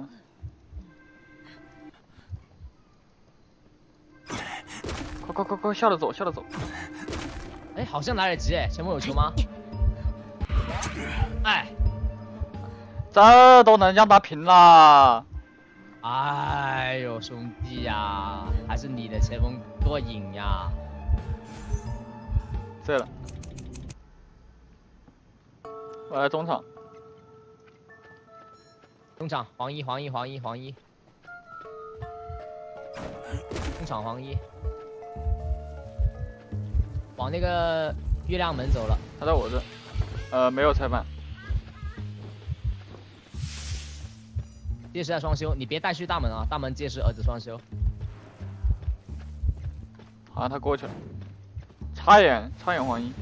快下着走。 哎，好像来得及哎，前面有球吗？哎， 这都能让他平了。 哎呦，兄弟呀，还是你的前锋过瘾呀。 对了，我来中场。 黄衣。中场黄衣。往那个月亮门走了。 他在我这，没有裁判。 届时在双修，你别带去大门啊！大门届时儿子双修。 好像他过去了。插眼黄衣。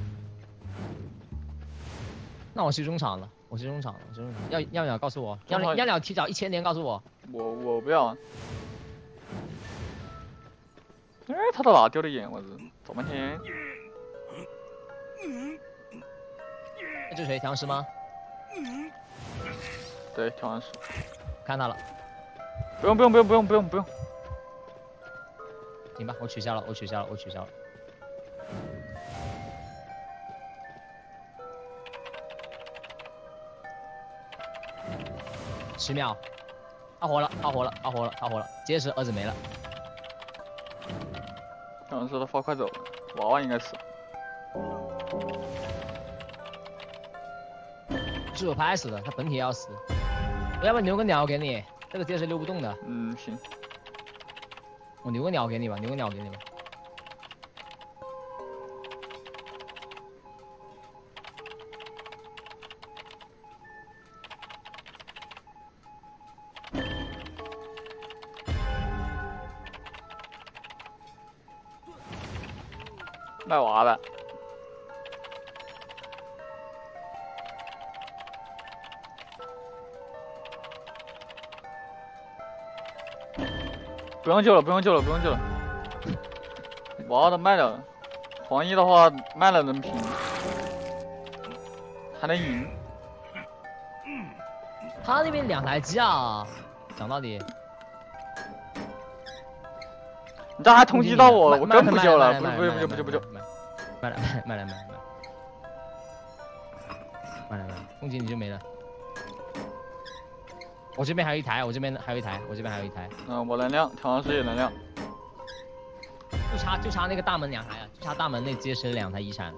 那我去中场了。要鸟告诉我，要鸟提早1000年告诉我。 我不要。哎，他到哪丢的眼？我是找半天。 这是谁？调师吗？ 对，调完师。 看到了。 不用。 行吧，我取消了。10秒，他活了，结实儿子没了。 调完师他发快走了，娃娃应该死。 是我拍死的，他本体要死。我要不然留个鸟给你，这个结实溜不动的。 行。 我留个鸟给你吧， 卖娃的。不用救了，不用救了，不用救了。娃的卖了，黄衣的话卖了能平，还能赢。 他那边2台机啊，讲道理。 你这还通缉到我，我更不救了，不救。 卖了，攻击你就没了。我这边还有一台，我这边还有一台。 嗯，我能量，调王师也能量。 就差那个大门2台啊，就差大门那结实2台遗产。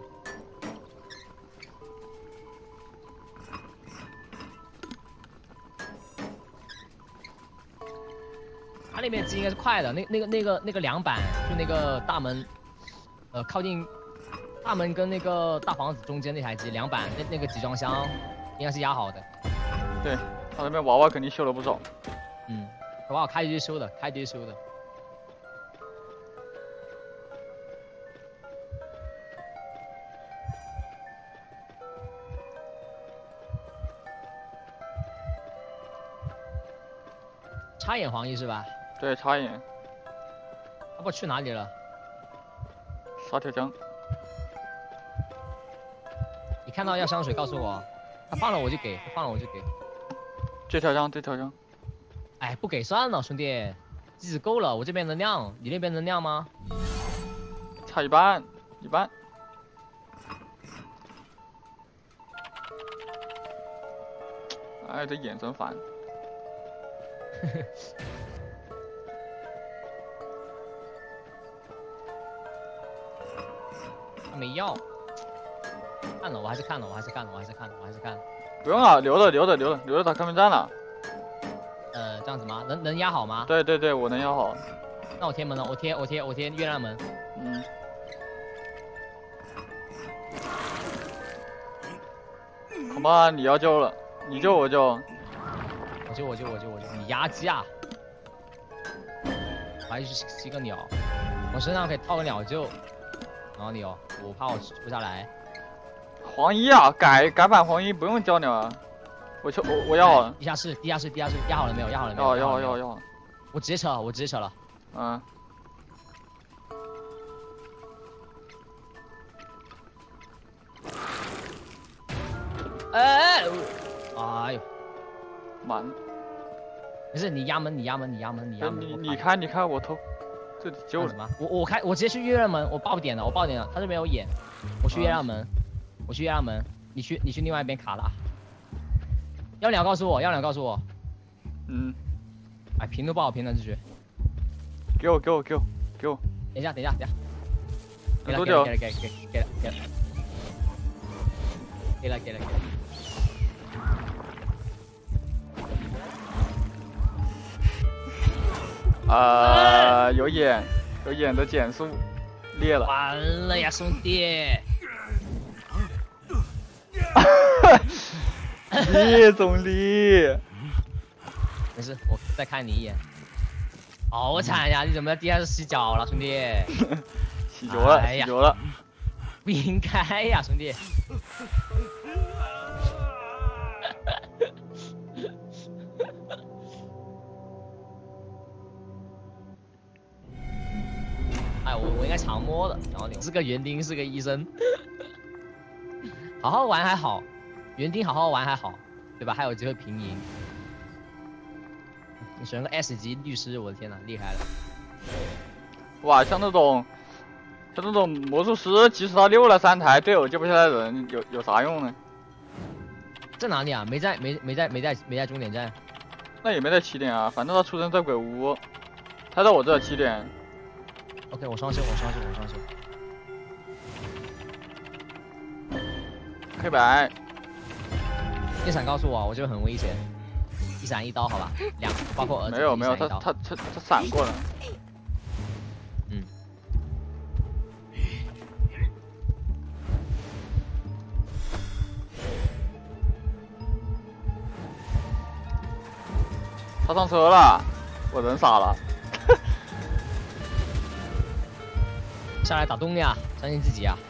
他那边机应该是快的，那个2板就那个大门，靠近大门跟那个大房子中间那台机2板那个集装箱应该是压好的。 对，他那边娃娃肯定修了不少。 嗯，娃娃开机修的。插眼黄衣是吧？ 对，插眼。 他不去哪里了？ 沙条江。 你看到要香水告诉我，他放了我就给， 这条江。 哎，不给算了，兄弟，机子够了，我这边能量，你那边能量吗？ 差一半。哎，这眼真烦。 他没要，看了，我还是看了。 不用了，留着打开门战了。 这样子吗？能压好吗？ 对，我能压好。 那我贴门了，我贴月亮门。 嗯。恐怕你要救了，你救我救。 我救，你压机啊！我还是个鸟，我身上可以套个鸟救，然后你哦，我怕我出不下来。 黄衣啊，改版黄衣不用交鸟啊，我要了。 地下室，压好了没有？ 要。 我直接撤了。 嗯。 哎呦， 满。 不是你压门。 你看我偷，这里救了什么？我直接去月亮门，我爆点了，他这边有眼，我去月亮门，你去另外一边卡了。要鸟告诉我。 嗯。 哎，平都不好平了这局。 给我。等一下。 给了。 有眼的减速裂了。 完了呀，兄弟！ 叶总理， 没事，我再看你一眼。好惨呀！你怎么在地下室洗脚了，兄弟？ 洗脚了， 不应该呀，兄弟。哎，我应该常摸的，然后你是个园丁，是个医生，好好玩还好，园丁好好玩还好，对吧？还有机会平赢。你选个 S 级律师，我的天哪，厉害了！ 哇，像那种魔术师，即使他溜了3台，队友救不下来的人，有啥用呢？ 在哪里啊？没在终点站。 那也没在起点啊，反正他出生在鬼屋，他在我这起点。 OK， 我双修。 黑白。 一闪告诉我，我就很危险。一闪1刀，好吧，2个，包括儿子。 没有，他闪过了。 嗯。 他上车了，我人傻了。 下来打东呀，相信自己啊！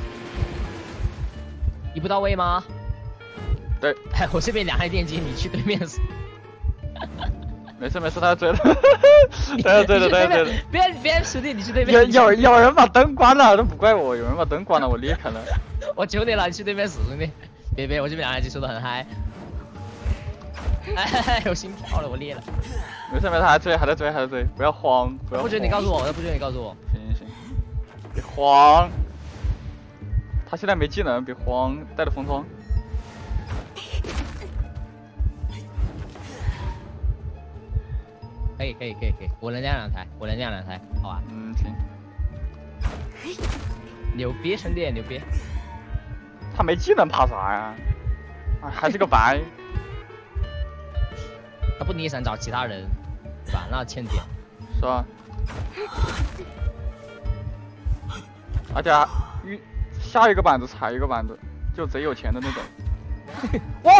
一步到位吗？ 对， 我这边2台电机，你去对面死。 没事没事，他要追了，他要追了，他要追了。 别师弟，你去对面。 有人把灯关了，都不怪我，有人把灯关了，我裂开了。 我求你了，你去对面死兄弟！别，我这边2台机收的很嗨。哎，有心跳了，我裂了。 没事，还在追，不要慌，不要。 不准你告诉我，不准你告诉我。 行，别慌。他现在没技能，别慌，带着风窗。 可以，我能亮2台，好吧？ 行。 牛逼，兄弟，牛逼！ 他没技能怕啥呀？还是个白。 他不，你也想找其他人，对吧？那欠点。 是吧？而且下一个板子踩一个板子，就贼有钱的那种。我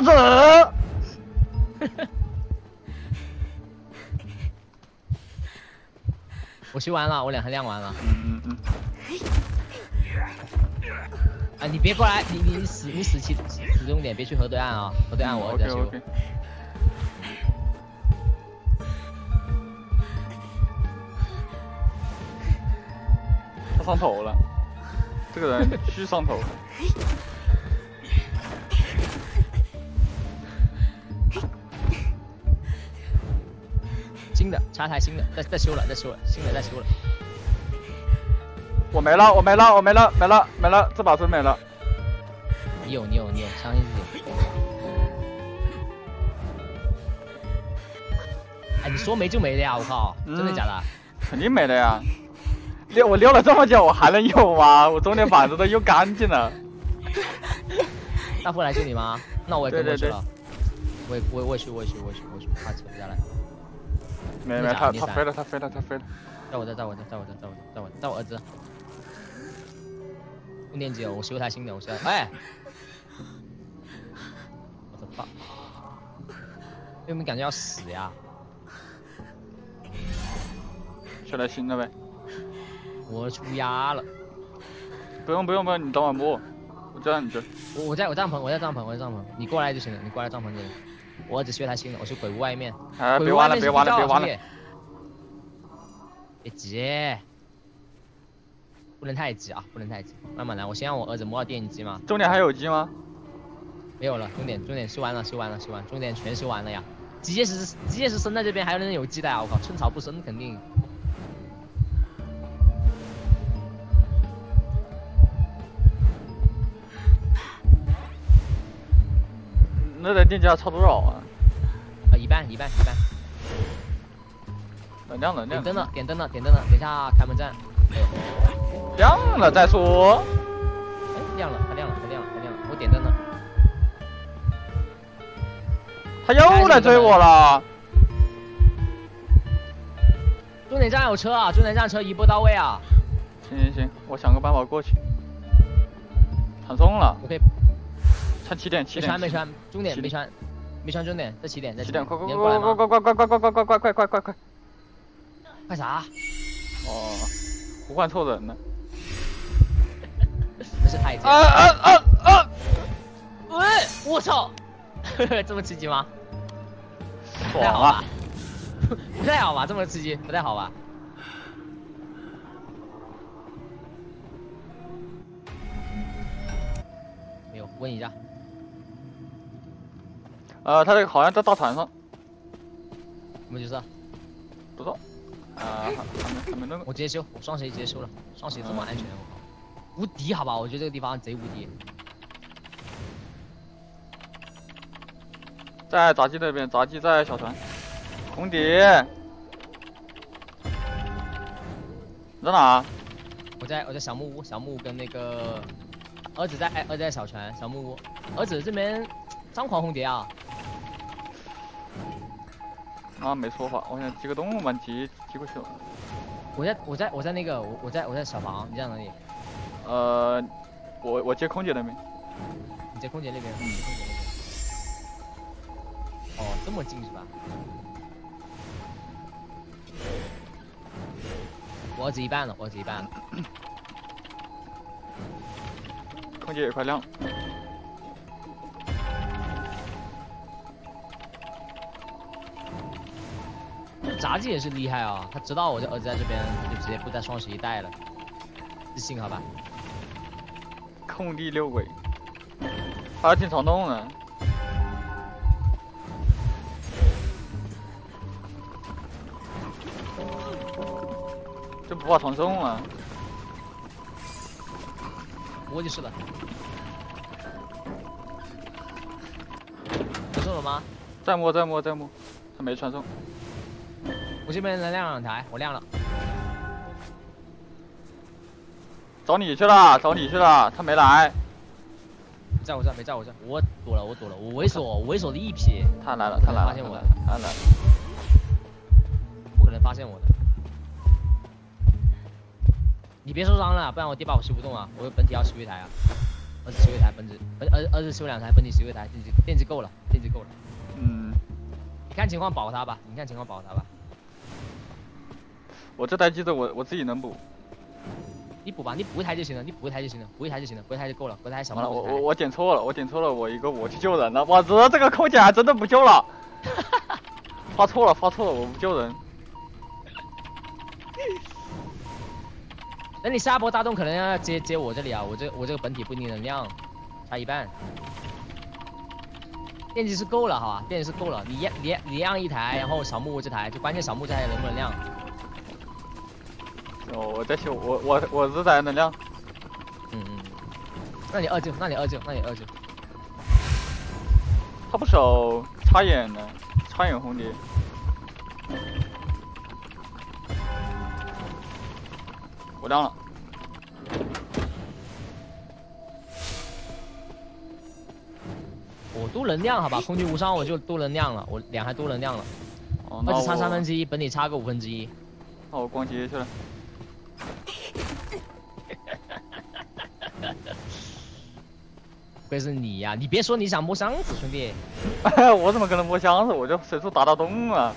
子。 我修完了，我2台亮完了。啊，你别过来，你死终点，别去河对岸啊！河对岸我在修。 OK。他上头了，这个人虚上头。 新的，插台新的，再修了，新的再修了。 我没了，这把真没了。 你有，相信自己。哎，你说没就没的呀！我靠，真的假的？ 肯定没的呀。我溜了这么久，我还能有吗？我中间板子都用干净了。 大夫来救你吗？那我也跟过去了。我去，他扯不下来。 没，他飞了。 在我儿子。用电机，我修台新的，哎，我的爸，有没有感觉要死呀？ 修台新的呗。 我出鸭了。 不用，你等会摸，我这样你就。 我在帐篷，你过来就行了，你过来帐篷这里。我儿子修台新的，我去鬼屋外面。 别玩了。 别急，不能太急，慢慢来。我先让我儿子摸到电机嘛。 重点还有机吗？ 没有了，重点修完了，重点全修完了呀。机械师生在这边，还有人有机的啊！我靠，寸草不生肯定。 那台电机要超多少啊？ 一半。 亮了。 点灯了，等一下开门战。 亮了再说。 哎，亮了，他亮了，我点灯了。 他又来追我了。 终点站有车啊！终点站车一步到位啊！ 行，我想个办法过去。传送了。 我可以。 穿起点。 没穿，终点没穿终点，在起点，快！快啥？ 哦，呼唤错人了。 那是太监。喂，我操！这么刺激吗？不太好吧？不太好吧？这么刺激，不太好吧？没有，问一下。 他这个好像在大船上。 什么角色？ 不知道。还没那个。 我直接修，我双鞋直接修了，双鞋这么安全，我靠，无敌好吧？我觉得这个地方贼无敌。 在杂技那边，杂技在小船。空敌。你在哪？ 我在小木屋跟那个儿子在小船小木屋，儿子这边张狂红蝶啊。 啊，没说话，我想击个动物嘛，击过去了。 我在那个我在小房，你在哪里？ 我接空姐那边。 你在空姐那边？哦，这么近是吧？我儿子一半了， 空姐也快亮了。 炸鸡也是厉害啊，他知道我的儿子在这边，他就直接不在双11带了，自信好吧？ 空地六鬼，还挺冲动的。这不怕传送啊？ 我就是了。传送了吗？ 再摸，他没传送。 我这边能亮2台，我亮了。 找你去了，他没来。 在我这，没在我这，我躲了，我猥琐的一瞥。 他来了， 发现我了， 他来了。 不可能发现我的。你别受伤了，不然我爹把我吸不动啊！我本体要吸一台啊，儿子吸一台，儿子吸2台，本体吸一台，电机够了。 嗯， 你看情况保他吧， 我这台机子我自己能补。 你补吧，你补一台就行了，补一台就够了，补一台小完了， 猫。 我点错了，我去救人了，我知道这个空姐还真的不救了，发错了，我不救人。 等你下波大洞可能要接我这里啊，我这个本体不一定能亮，差一半。电机是够了哈，电机是够了，你亮一台，然后小木屋这台，就关键小木这台能不能亮？ 哦，我在修，我这台能亮。 那你二舅。 他不守插眼的，插眼红蝶。我亮了。 我都能亮好吧，空军无伤我就都能亮了，我2台都能亮了。 哦， 儿子差1/3，本体差个1/5。 那我光接去了。 亏是你呀！你别说你想摸箱子，兄弟。 我怎么可能摸箱子？我就随处打打洞啊。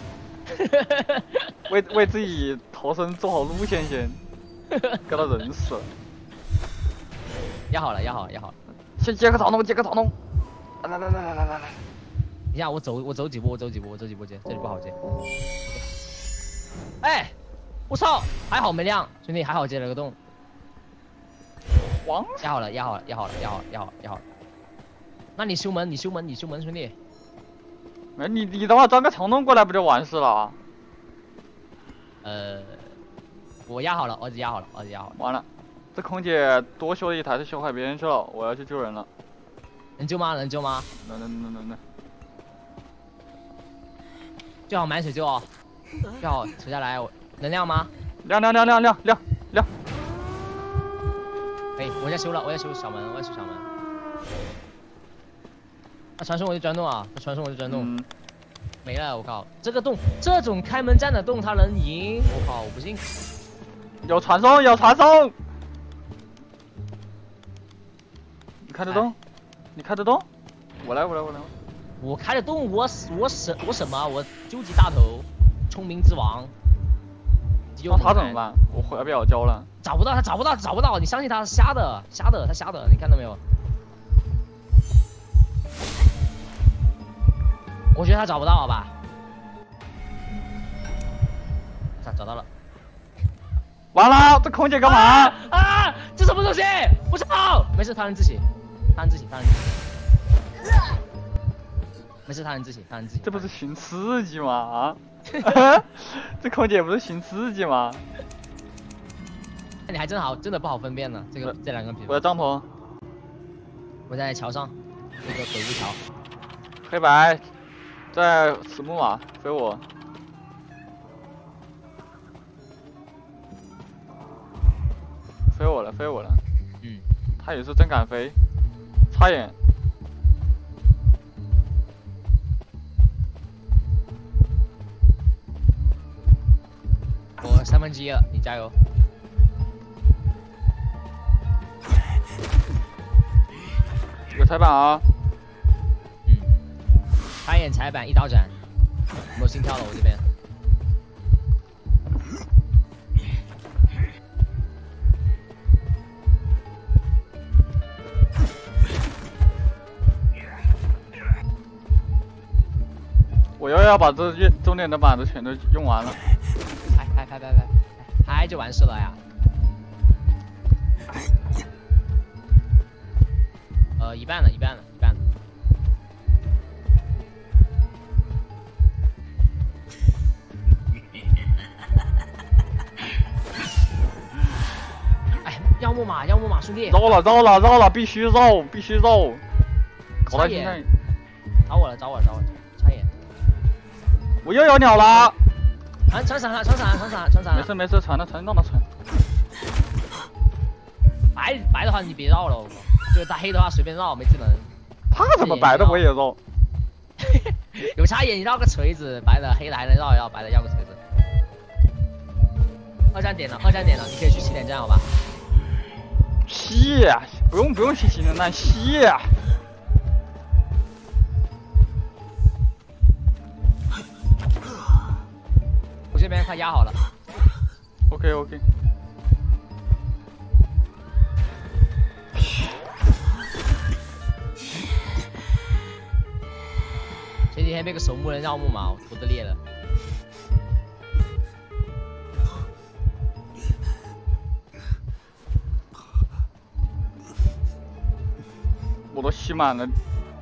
为自己逃生做好路线先，给他人死了。 压好了。 先接个草弄。来。 你看我走几步接，这里不好接。哎，我操！还好没亮，兄弟，还好接了个洞。压好了。那你修门，兄弟。 你的话装个长洞过来不就完事了？ 我压好了，儿子压好了。 完了，这空姐多修了一台，是修海边去了，我要去救人了。 能救吗？能。最好满水救哦，最好扯下来，能亮吗？ 亮。 哎，我在修小门，传送我就钻洞啊，没了，我靠，这个洞，这种开门战的洞他能赢，我靠，我不信。 有传送。你开得动？我来。 我开得动，我什么？我究极大头，聪明之王。 那他怎么办？我回不了交了。 找不到，你相信他是瞎的，他瞎的，你看到没有？我觉得他找不到，好吧？找到了。 完了，这空姐干嘛？ 这什么东西？我操！没事，他人自喜。没事，他人自喜。 这不是寻刺激吗？这空姐不是寻刺激吗？ 那你还真好，真的不好分辨呢。这2个皮肤。 我在帐篷。 我在桥上，这个北屋桥。 黑白，在此木马飞我。飞我了。他也是真敢飞，插眼。 我1/3了，你加油。 有踩板啊。 插眼踩板1刀斩，没有心跳了，我这边。 我要把这些重点的板子全都用完了。 拍就完事了呀。一半了。哎，要木马，兄弟。 绕了，必须绕。搞到现在。 找我了，差一点。 我又有鸟了。 传伞了。 没事，传让他传。 白的话你别绕了，就是他黑的话随便绕，没技能。 他怎么白的我也绕？ 有插眼你绕个锤子，白的黑的还能绕一绕，白的要个锤子。二战点了，你可以去起点站好吧？ 吸，不用去起点站，吸。 我这边快压好了。 OK。 前几天被个守墓人绕木马，我头都裂了。 我都吸满了。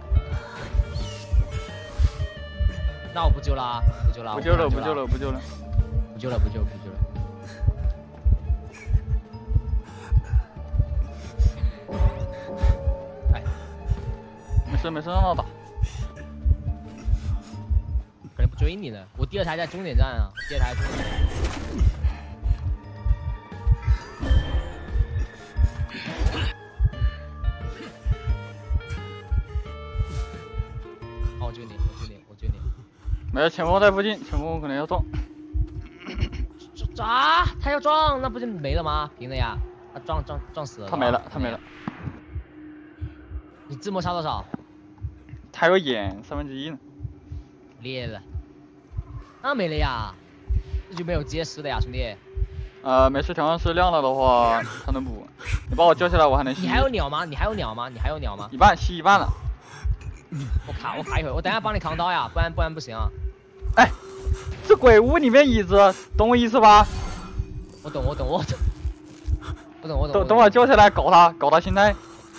那我不救了，不救了。哎， 没事，让他打。 可能不追你了，我第二台在终点站啊，我救你。 没有，前锋在附近，前锋可能要撞。 他要撞，那不就没了吗？平了呀，他撞死了。 他没了。 你自摸差多少？ 他有眼1/3呢。 裂了，那没了呀，这就没有结实的呀，兄弟。 没事，调香师亮了的话，他能补。你把我救下来，我还能吸。 你还有鸟吗？ 一半，吸一半了。 我卡一会儿，我等下帮你扛刀呀，不然不行啊。 哎，这鬼屋里面椅子，懂我意思吧？ 我懂。 等我救下来，搞他心态。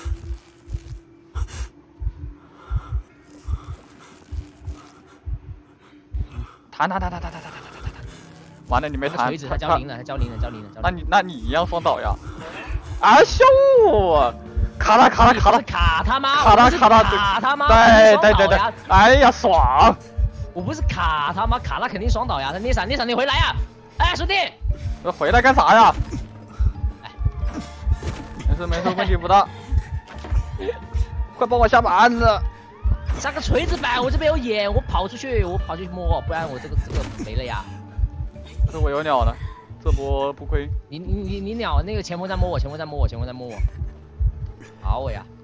弹！完了，你没弹。 锤子，他交零了。 那你一样双倒呀！啊秀！卡了！ 卡他妈！ 卡他妈！对！哎呀，爽！ 我不是卡他妈，卡他肯定双倒呀！他捏闪，你回来呀！哎，兄弟， 回来干啥呀？哎，没事，问题不大。快帮我下板子！ 下个锤子板，我这边有眼，我跑出去摸，不然我这个没了呀。 这我有鸟了，这波不亏。 你鸟那个前锋在摸我，好我呀。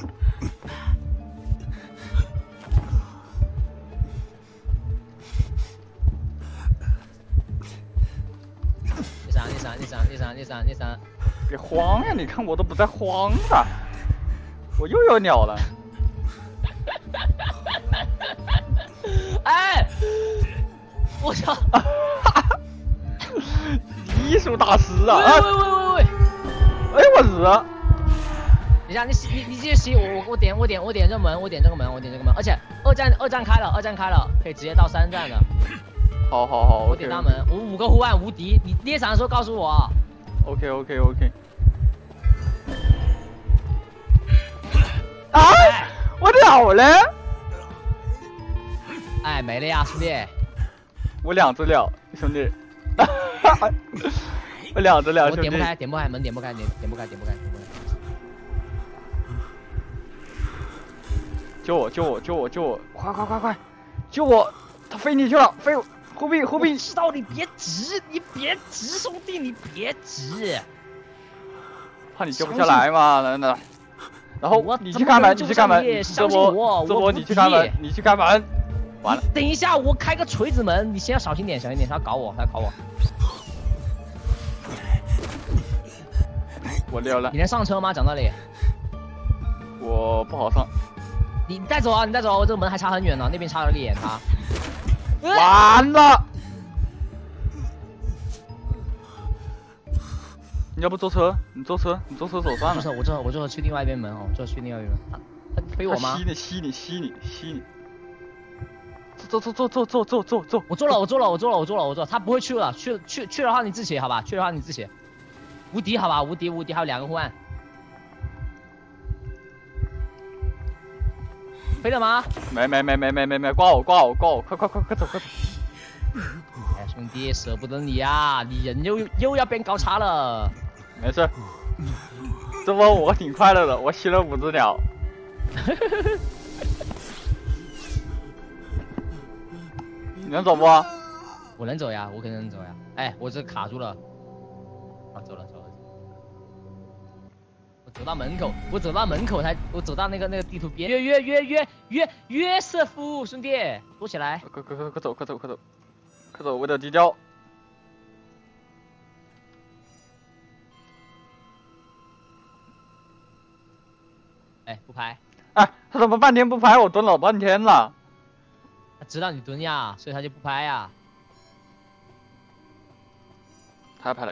你闪！ 别慌呀！你看我都不在慌的，我又有鸟了。 哎，我操！ 艺术大师啊！ 喂！ 哎，我日！ 等一下，你继续吸，我点这个门，而且二战开了，可以直接到3站的。 好， 我点大门，我5个护腕无敌，你捏闪的时候告诉我。 OK。哎，我鸟嘞！ 哎，没了呀，兄弟。 我2只鸟，兄弟。我2只鸟， 我点不开，门点不开。 救我！快！救我！他飞你去了，飞后壁！ 知道你别急，兄弟，你别急。 怕你救不下来嘛，然后你去开门，这波你去开门。完了， 等一下，我开个锤子门，你先要小心点，他要搞我。 我溜了。 你能上车吗？讲道理。 我不好上。 你带走啊！这个门还差很远呢，那边插了个眼塔。 完了！你要不坐车？你坐车走算了。 我坐车去另外一边门哦，坐去另外一边门。他推我吗？ 吸你！坐！ 我坐了，他不会去了，去的话你自己好吧？去的话你自己。无敌好吧？无敌，还有2个护腕。飞了吗？ 没，挂我，快走！ 哎，兄弟，舍不得你啊！你人又要变高差了。 没事，这波我挺快乐的，我吸了5只鸟。你能走不？ 我能走呀，我肯定能走呀。哎，我这卡住了。啊，走了。我走到门口，我走到那个地图边。约瑟夫兄弟，躲起来！ 快走，为了低调。 哎，不拍。 哎，他怎么半天不拍？我蹲了半天了。 他知道你蹲呀，所以他就不拍呀。 他要拍了。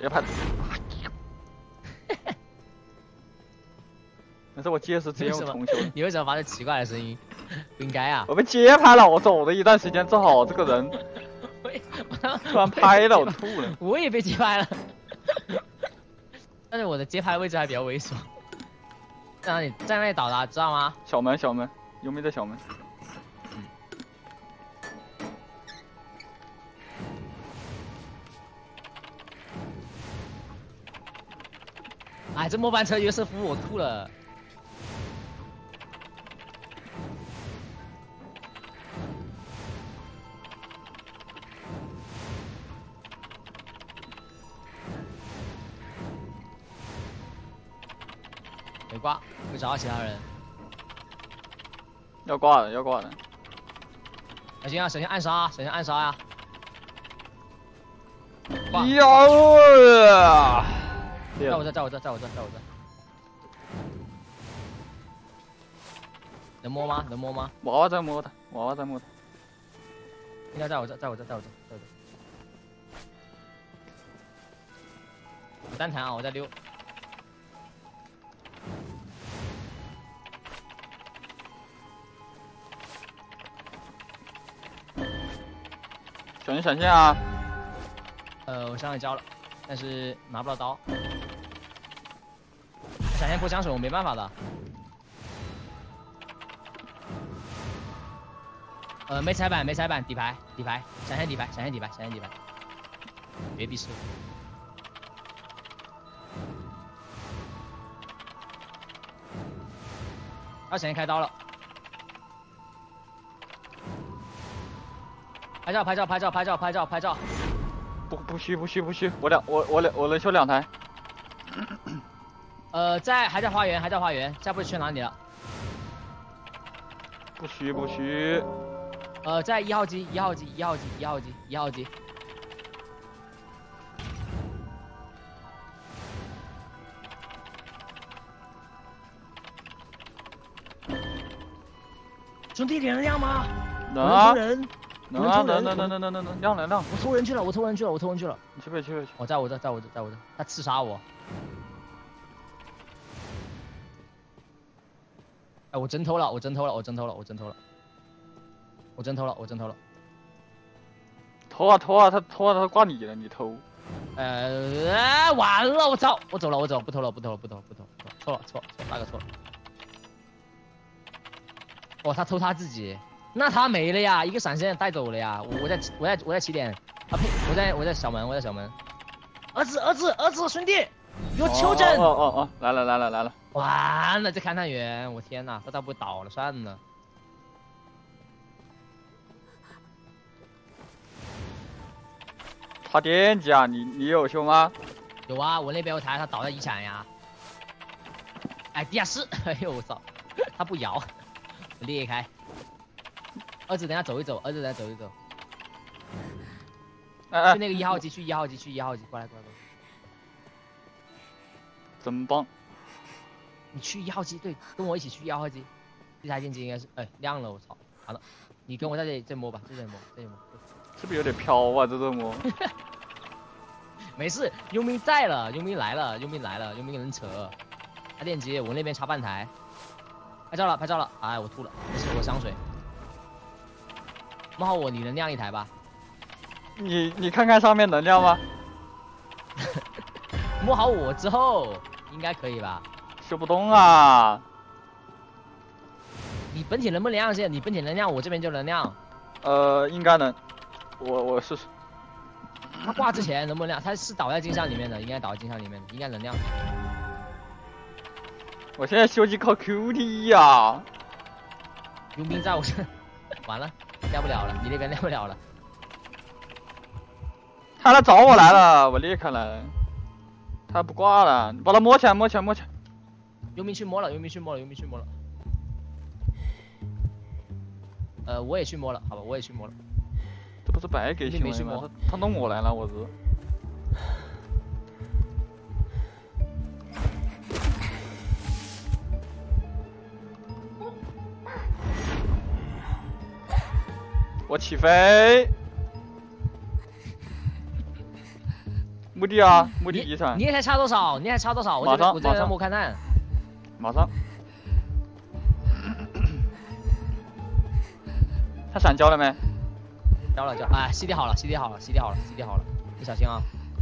但是我接是直接用重修。 你为什么发出奇怪的声音？不应该啊！ 我被街拍了，我走了一段时间，正好这个人突然拍了，我吐了。 我也被街拍了，但是我的街拍位置还比较猥琐。在那里倒的，知道吗？ 小门，有没有在小门？ 哎，这末班车约瑟夫，我吐了。没挂，会找到其他人。 要挂的。小心小心暗杀呀！在我这。能摸吗？ 娃娃在摸他。 应该在我这。我单弹啊，我在溜。 小心闪现啊！ 我上来交了，但是拿不到刀。闪现破枪手我没办法的。没踩板，底牌，闪现底牌，别逼死我。他闪现开刀了。拍照。 不虚，我能修2台。 还在花园，下步去哪里了？ 不虚。 在1号机。兄弟，点能亮吗？ 能啊。 能， 亮。 我抽人去了。 你去呗。 我在我这，他刺杀我。哎，我真偷了。 偷啊，他挂你了，你偷。 完了，我操！我走了，不偷了，错了，大哥错了。哦，他偷他自己。那他没了呀，一个闪现带走了呀。我在起点啊呸！我在小门。儿子，兄弟，有求证。 哦，来了。 完了，这勘探员，我天哪，他不会倒了，算了。 他惦记啊，你有修吗？ 有啊，我那边有台，他倒在遗产呀。哎，地下室，哎呦我操，他不摇，我裂开。儿子，等下走一走。 哎， 去那个1号机，去1号机，过来。 真棒！ 你去1号机，对，跟我一起去1号机。这台电机应该是，哎，亮了，我操，完了。 你跟我在这里再摸吧，在这里摸，在这里摸。 是不是有点飘啊？这摸？ 没事，佣兵在了，佣兵来了，佣兵来了，佣兵能扯。他电机，我那边插半台。拍照了，拍照了，哎，我吐了，这是我香水。摸好我，你能亮一台吧？ 你看看上面能亮吗？ 摸好我之后，应该可以吧？ 修不动啊！ 你本体能不能亮先？你本体能亮，我这边就能亮。 应该能。我试试。 他挂之前能不能亮？他是倒在金山里面的，应该倒在金山里面的，应该能亮。 我现在修机靠 QT 呀。 佣兵在我这，完了，亮不了了，你那边亮不了了。 他来找我来了，我裂开了。他不挂了，你把他摸起来，摸起来，摸起来。 佣兵去摸了，佣兵去摸了，佣兵去摸了。我也去摸了，好吧，我也去摸了。 这不是白给行为吗？他弄我来了，我是。我起飞。目的啊，目的遗产。 你还差多少？你还差多少？我这边摸勘探。 马上。他闪交了没？ 交了交，哎，CD 好了 ，CD 好了 ，CD 好了 ，CD 好了，你小心啊！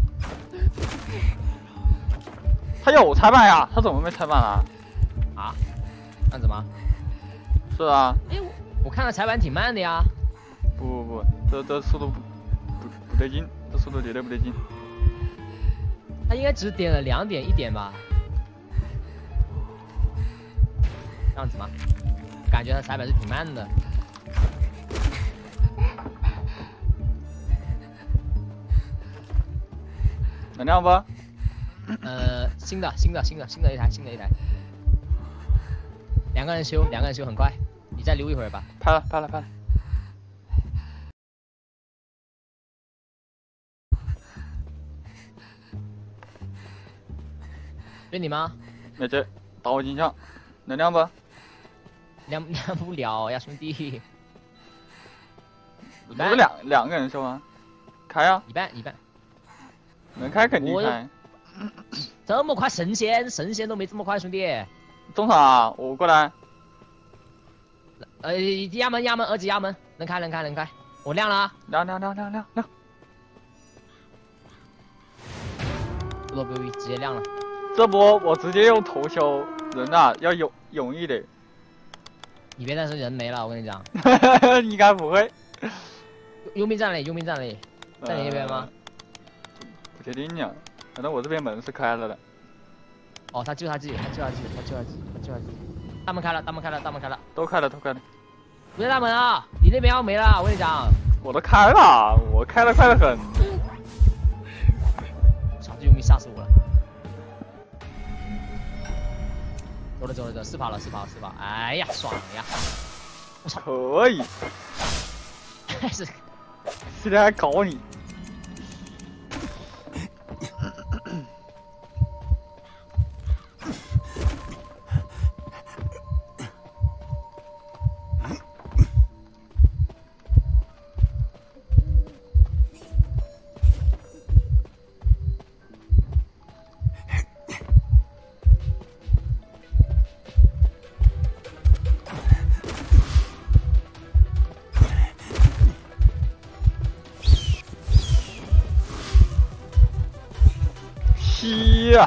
他有裁板呀，他怎么没裁板啊？ 啊？这样子吗？ 是啊。 哎，我看到裁板挺慢的呀。 不，这速度不对劲，这速度绝对不对劲。 他应该只点了2点1点吧？这样子吗？感觉他裁板是挺慢的。 能亮不？ 新的一台，两个人修很快，你再溜一会儿吧。 拍了。 追你吗？ 没追，打我金枪，能亮不？ 亮不了呀，兄弟。 不是两个人修吗？开啊！ 一半。 能开肯定开。 这么快神仙都没这么快，兄弟。 中场啊，我过来。 压门，二级压门，能开。我亮了啊！ 亮。 不用，直接亮了。 这波我直接用头修，人啊要勇一点。 你别担心人没了，我跟你讲。 应该不会。 佣兵站里，在你那边吗？ 不确定呀，反正我这边门是开了的。 哦，他救他自己。大门开了。 都开了。 不是大门啊，你那边要没了，我跟你讲。 我都开了，我开的快得很。 操，这佣兵吓死我了。走了，4跑了。哎呀，爽呀！我操， 可以。 是。 现在还搞你。呀！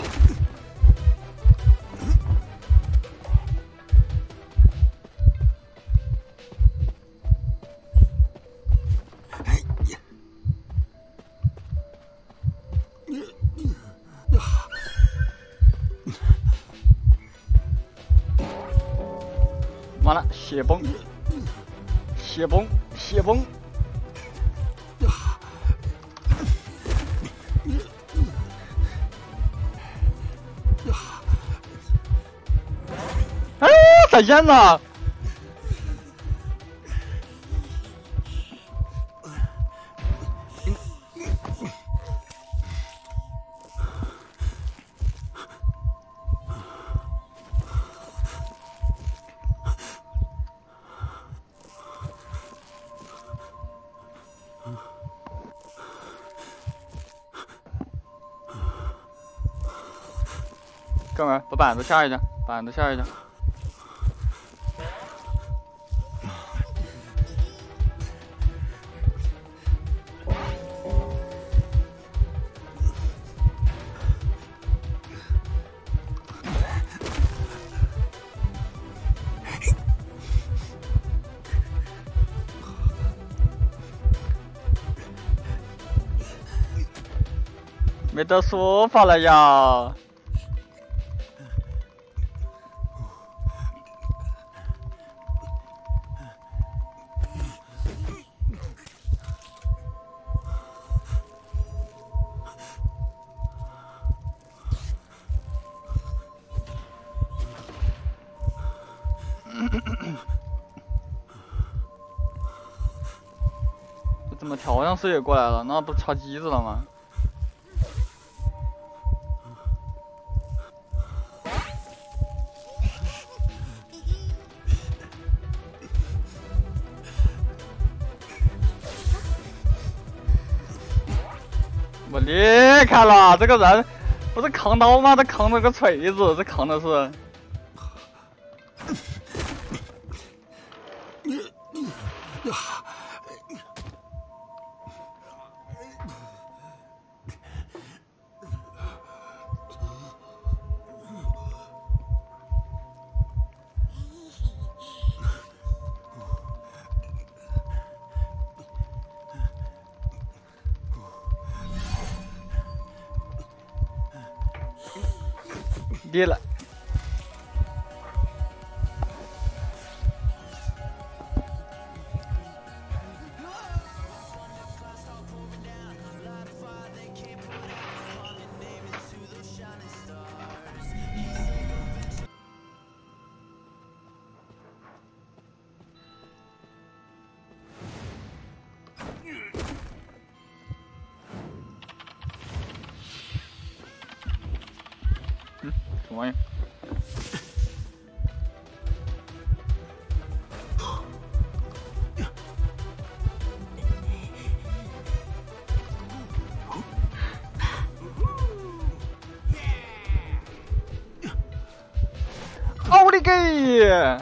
完了，血崩！哎，闪现了！ 哥们儿，把板子下一下，板子下一下。没得说法了呀！这怎么调上视野过来了？那不是插机子了吗？我裂开了，这个人不是扛刀吗？他扛着个锤子，这扛的是。跌了，什么玩意？哦，我的个！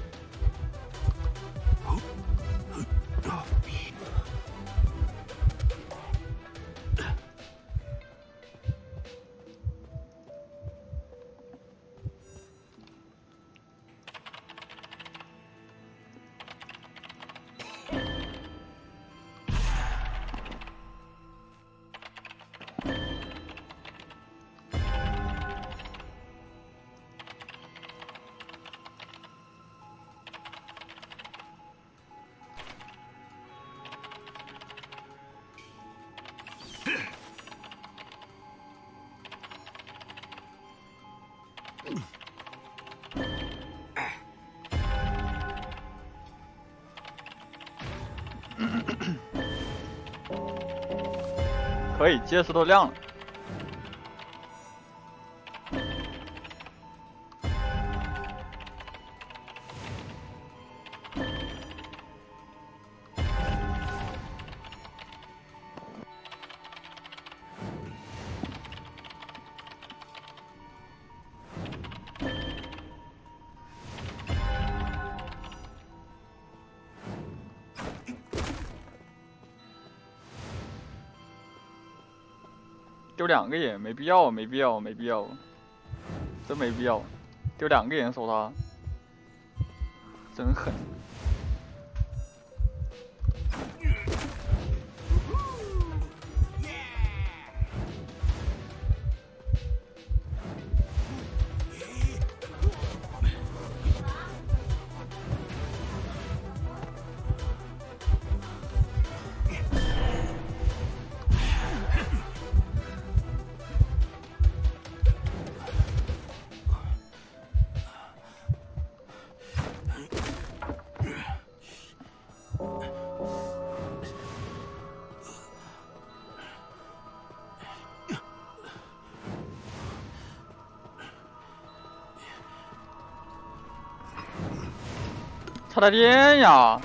可以，结石都亮了。丢2个眼，没必要，没必要，没必要，真没必要，丢2个眼守他，真狠。差点电呀！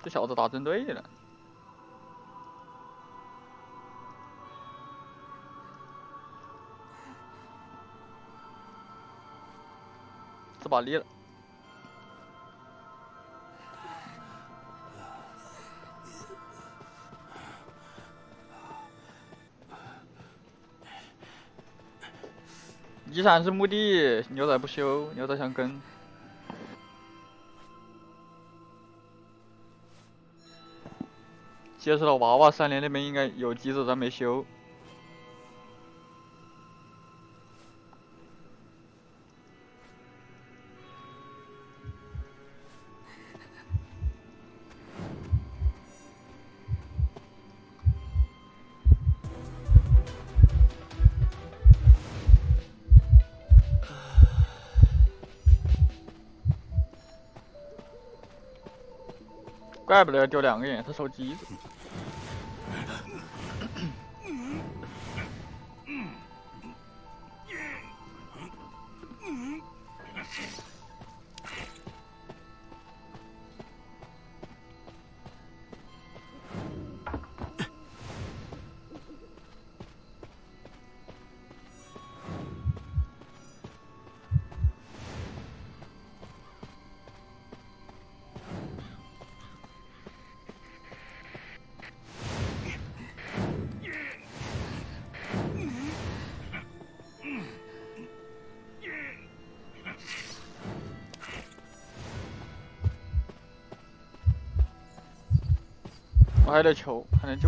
这小子打针对了。这把裂了。 依然是墓地，牛仔不休，牛仔想跟。结束了娃娃3连那边应该有机子咱没修。怪不得要丢2个眼，他收机子。我还得求，还能救。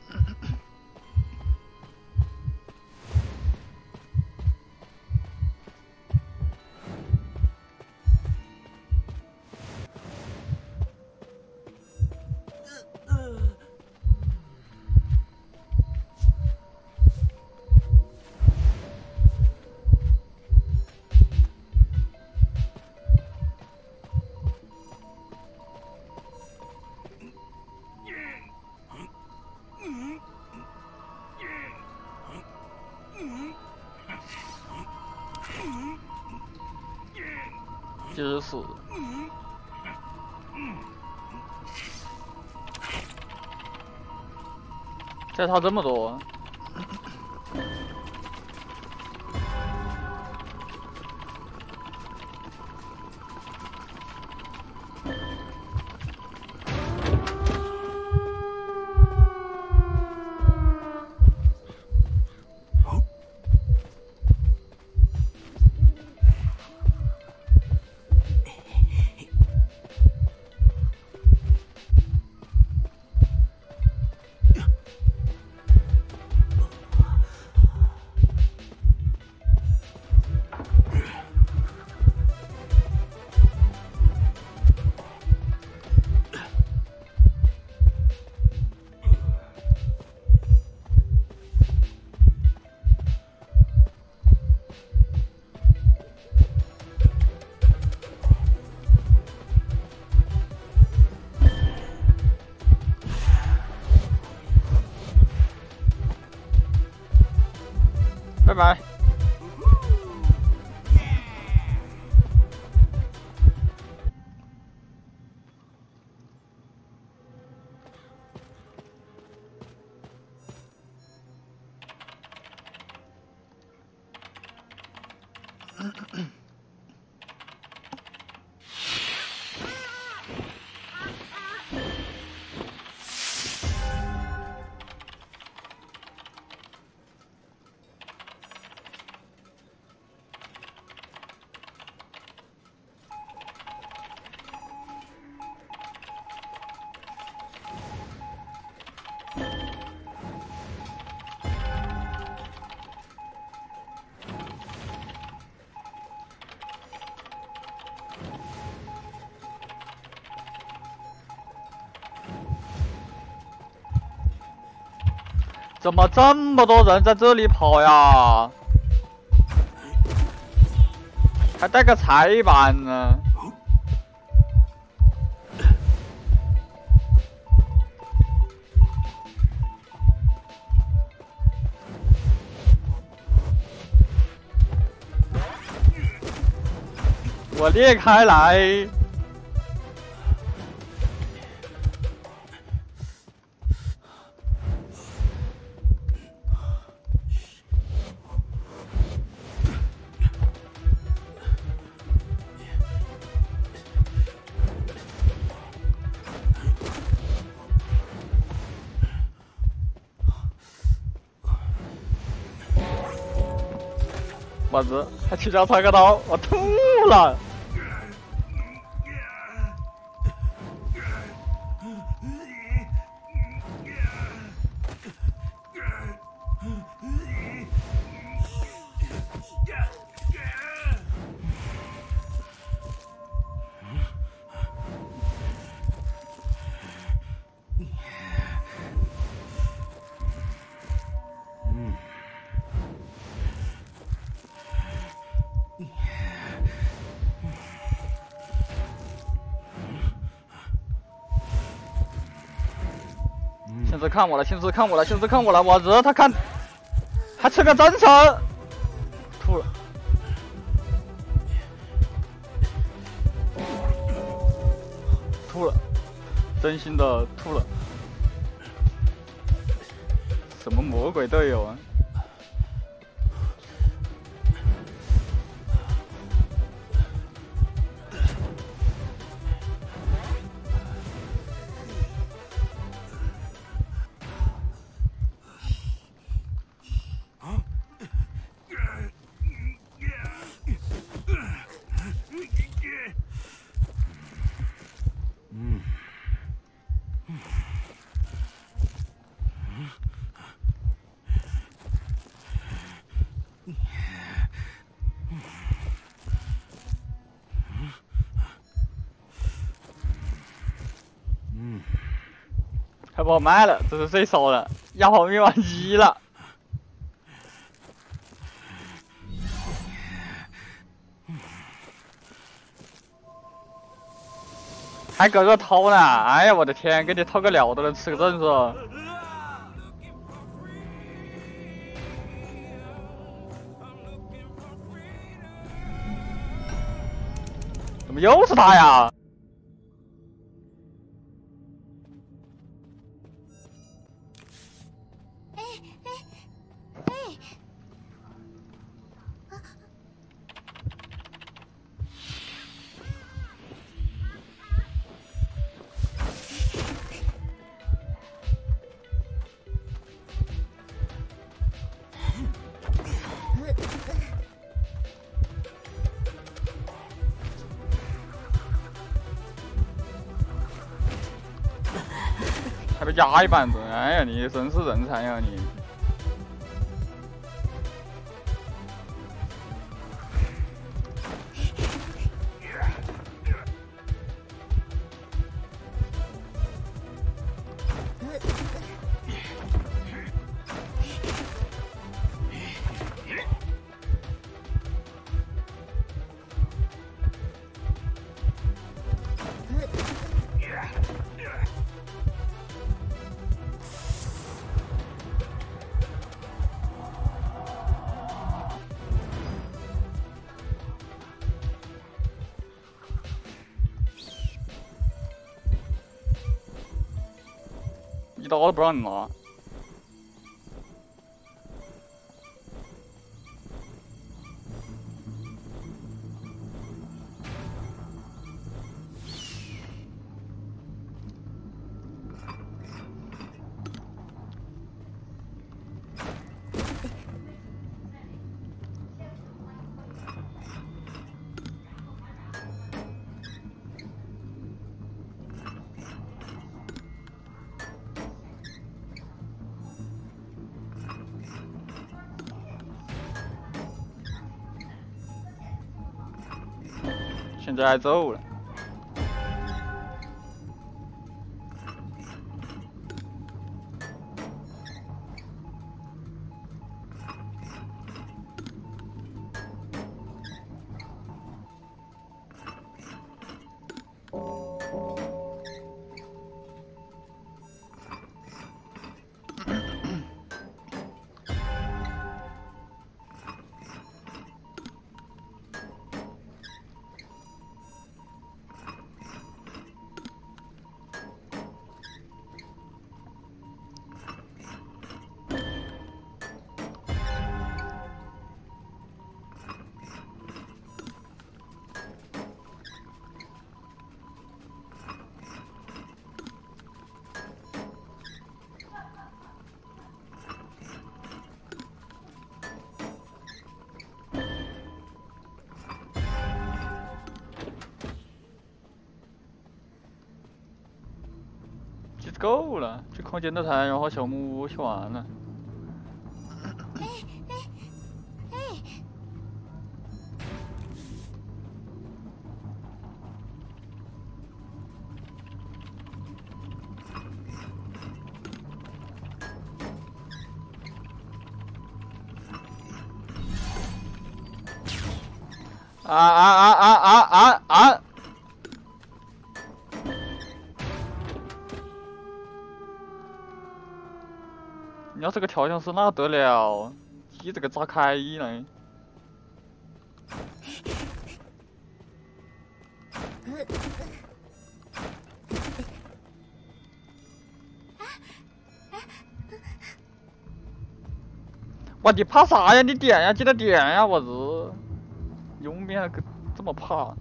就是死。再差这么多。拜拜。怎么这么多人在这里跑呀？还带个彩板呢？我裂开来！ 娃子，还提脚插个刀，我吐了。现在看我了，现在看我了，现在看我了！我日他看，还吃个真神，吐了，吐了，真心的吐了。什么魔鬼队友啊！还不好卖了，这是谁说的？压跑灭亡机了。还搁这偷呢！哎呀，我的天，给你偷个料都能吃个正是。怎么又是他呀？还被压一板子，哎呀，你真是人才呀你！一刀都不让你拿。现在还走了。 够了，这空间都太阳花小木屋去玩了。啊！你要是个调香师那得了，机这个咋开呢？哇，你怕啥呀？你点呀，记得点呀，我日！佣兵还这么怕？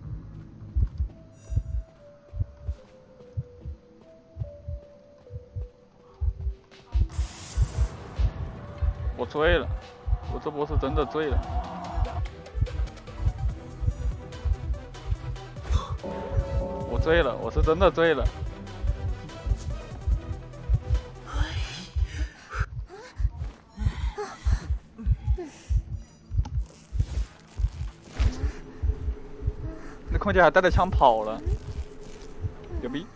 我醉了，我这波是真的醉了。我醉了，我是真的醉了。那空姐还带着枪跑了，牛逼！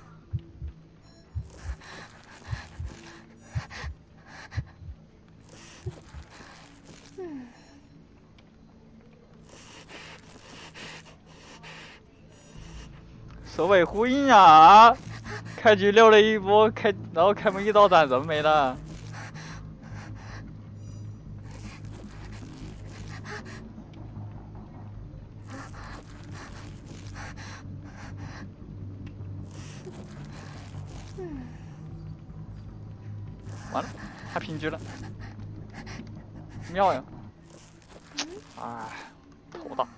首尾呼应啊！开局溜了一波，然后开门一刀斩人没了。完了，还平局了，妙呀！哎，头大。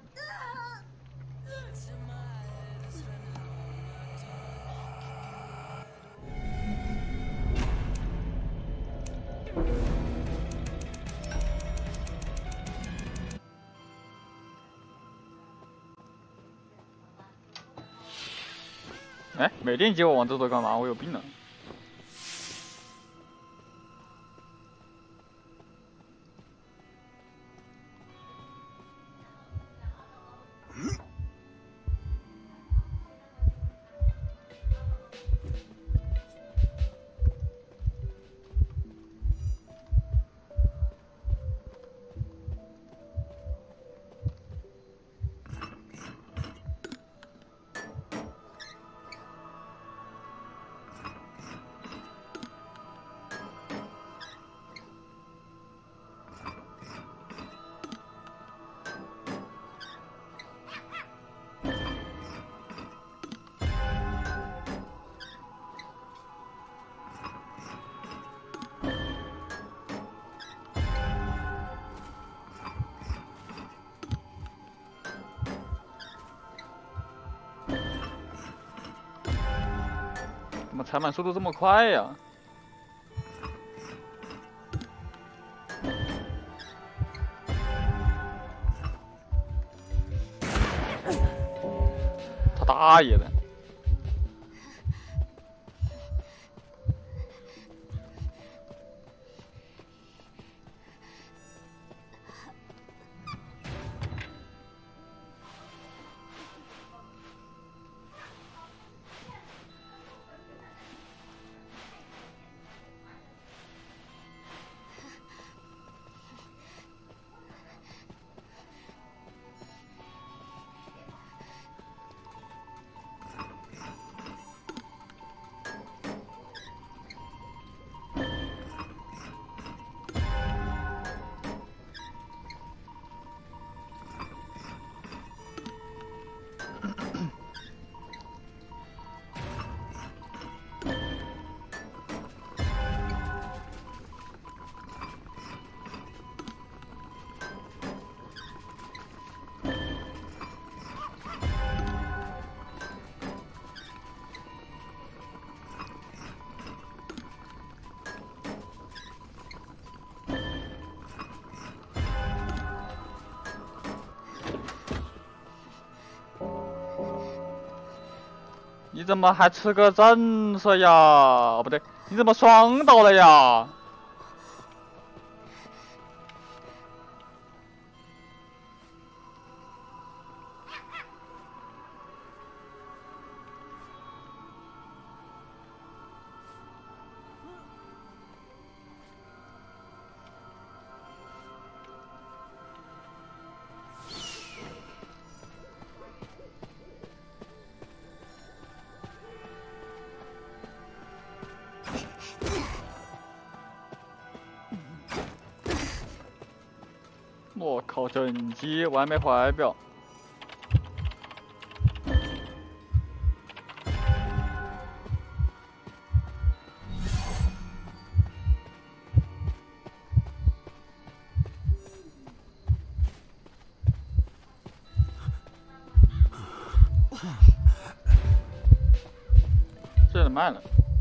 哎，没链接我往这走干嘛？我有病了。怎么踩满速度这么快呀？他大爷的！ 你怎么还吃个整色呀？哦，不对，你怎么双刀了呀？我靠，正机完美怀表。这有点慢了。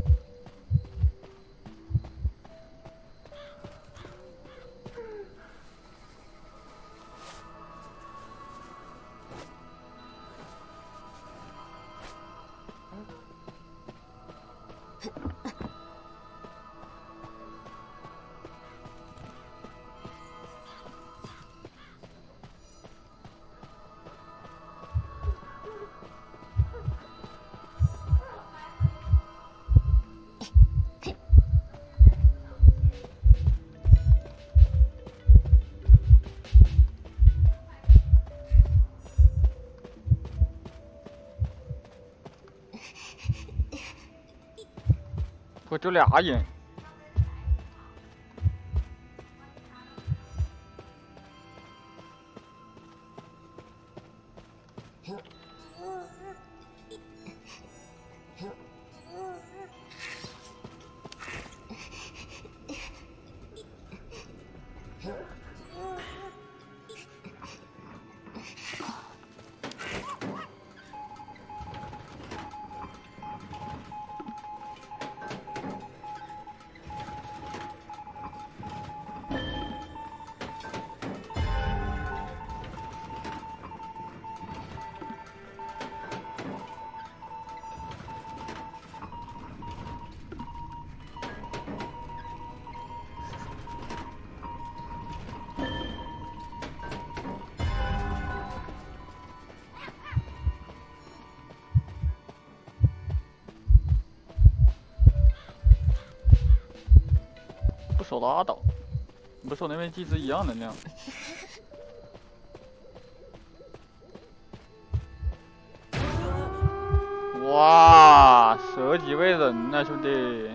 我就俩眼。不说拉倒，不说那边机制一样能量。哇，十几位人呢，兄弟！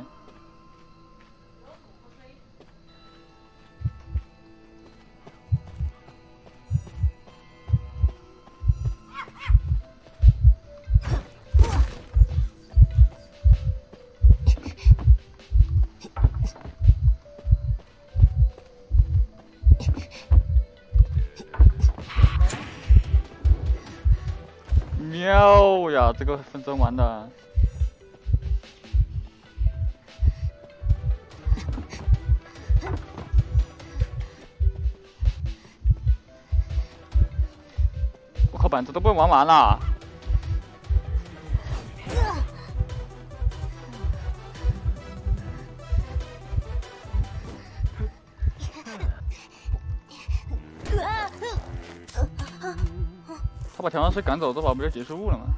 喵呀，这个分针玩的。我靠，板子都被玩完了。他把调香师赶走，这把不就结束了吗？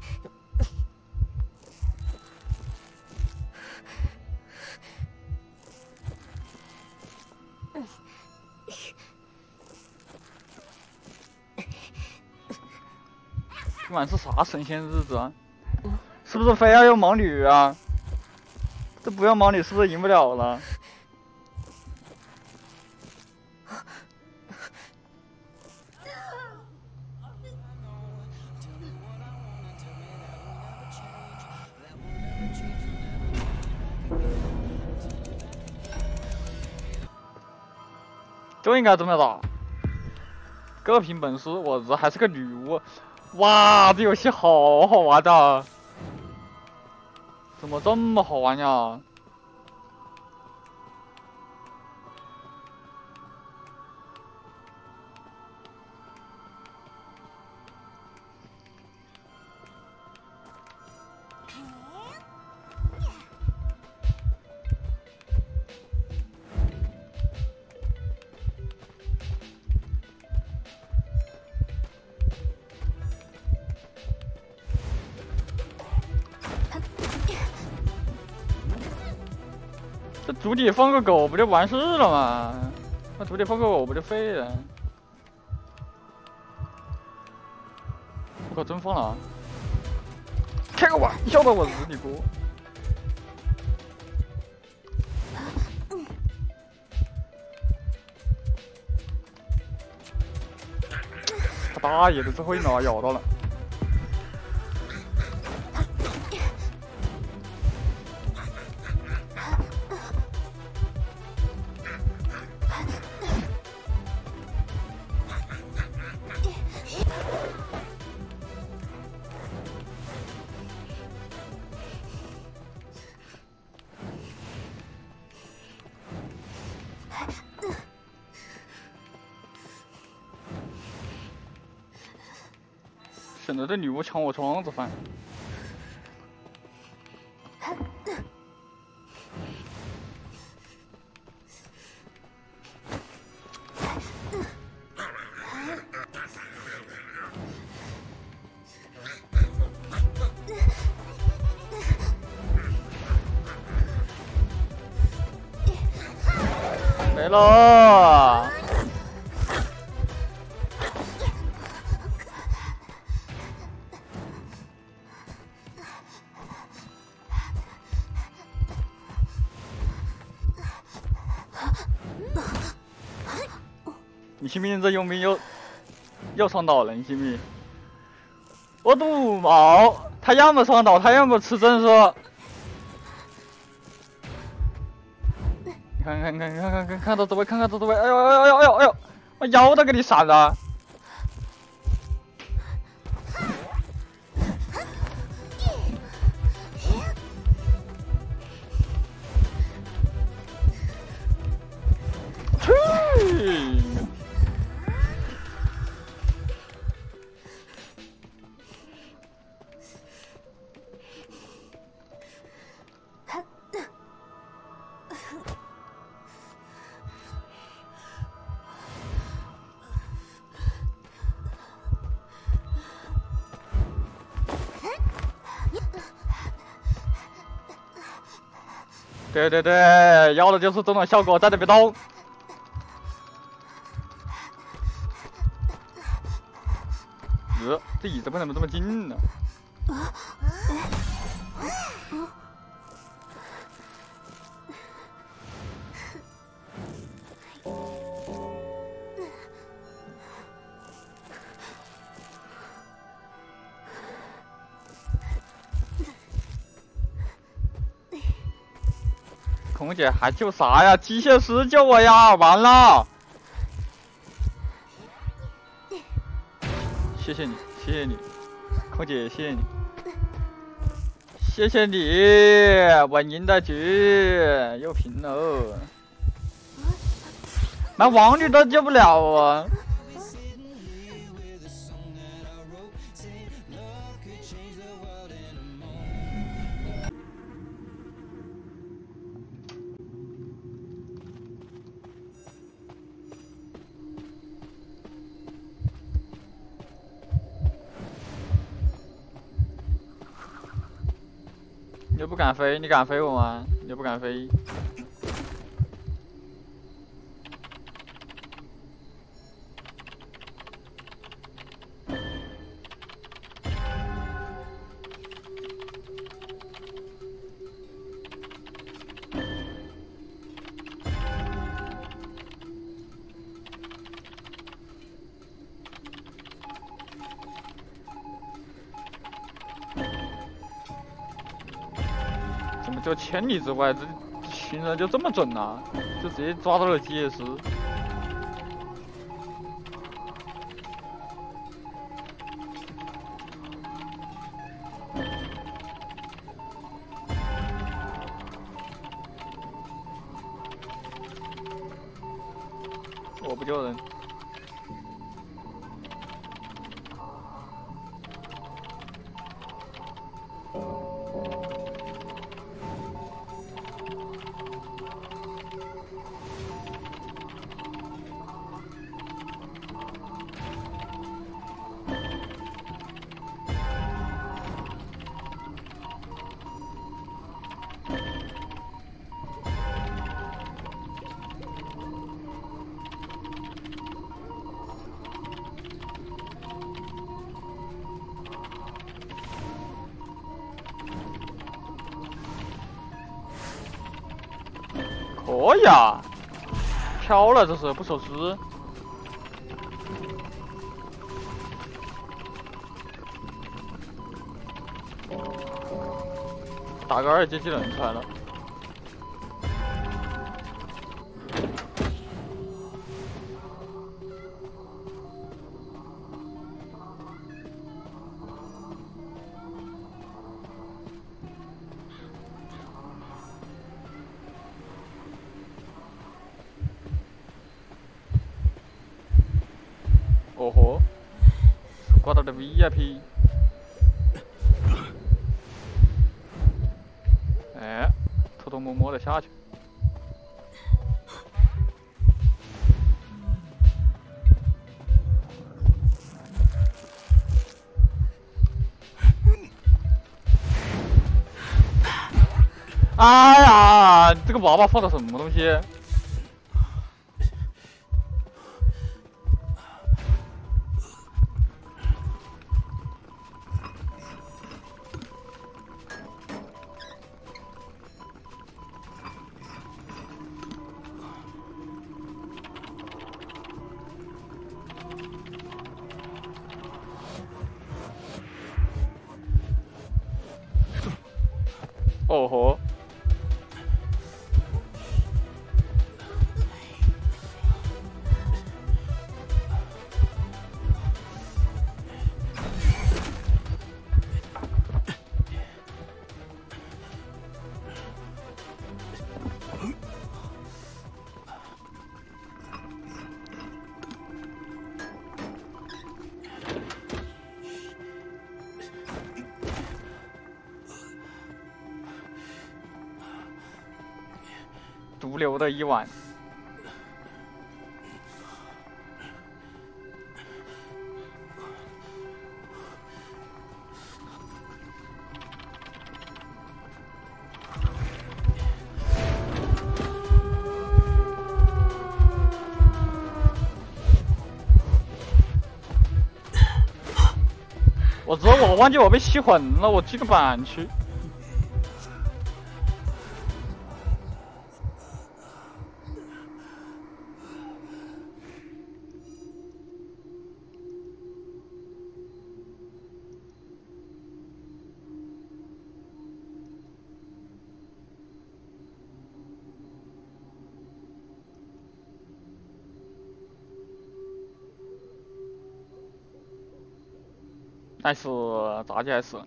今晚是啥神仙日子啊？是不是非要用盲女啊？这不用盲女是不是赢不了了？就应该这么打，各凭本事。我这还是个女巫，哇，这游戏好好玩的，怎么这么好玩呀？ 主体放个狗不就完事了吗？那主体放个狗不就废了？我靠，真放了！开个玩笑的，我日你哥！他大爷的，最后一秒咬到了。 省得这女巫抢我窗子翻。没了。 你信不信这佣兵又上岛了？你信不信？我赌毛，他要么上岛，他要么吃正说。看到这位，看到这位，哎呦哎呦哎呦哎呦哎呦，我腰都给你闪了。去！ 对对对，要的就是这种效果，在那边动。这椅子为什么这么近呢？空姐还救啥呀？机械师救我呀！完了，谢谢你，谢谢你，空姐谢谢你，谢谢你，我赢的局又平了，那王女都救不了我。 你又不敢飞，你敢飞我吗？你又不敢飞。怎么就千里之外，这群人就这么准啊？就直接抓到了机械师。我不救人。 可以啊，飘了这是不守时。打个2阶技能出来了。哦豁，挂到的 VIP。哎，偷偷摸摸的下去。哎呀，这个娃娃放的什么东西？哦豁！毒瘤的一晚。我忘记我被吸魂了，我记个板去。还是炸鸡还是。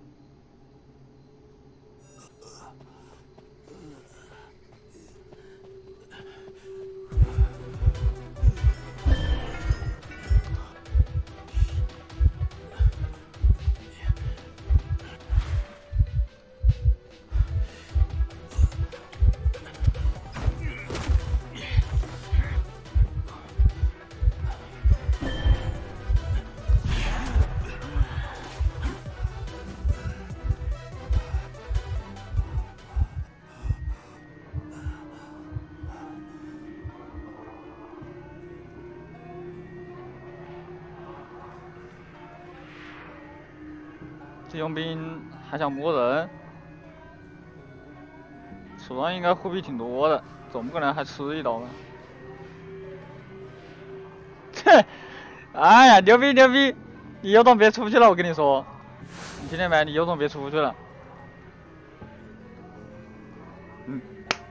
这佣兵还想摸人，手上应该货币挺多的，总不可能还吃一刀吧？哼！哎呀，牛逼牛逼！你有种别出去了，我跟你说，你听见没？你有种别出去了。嗯。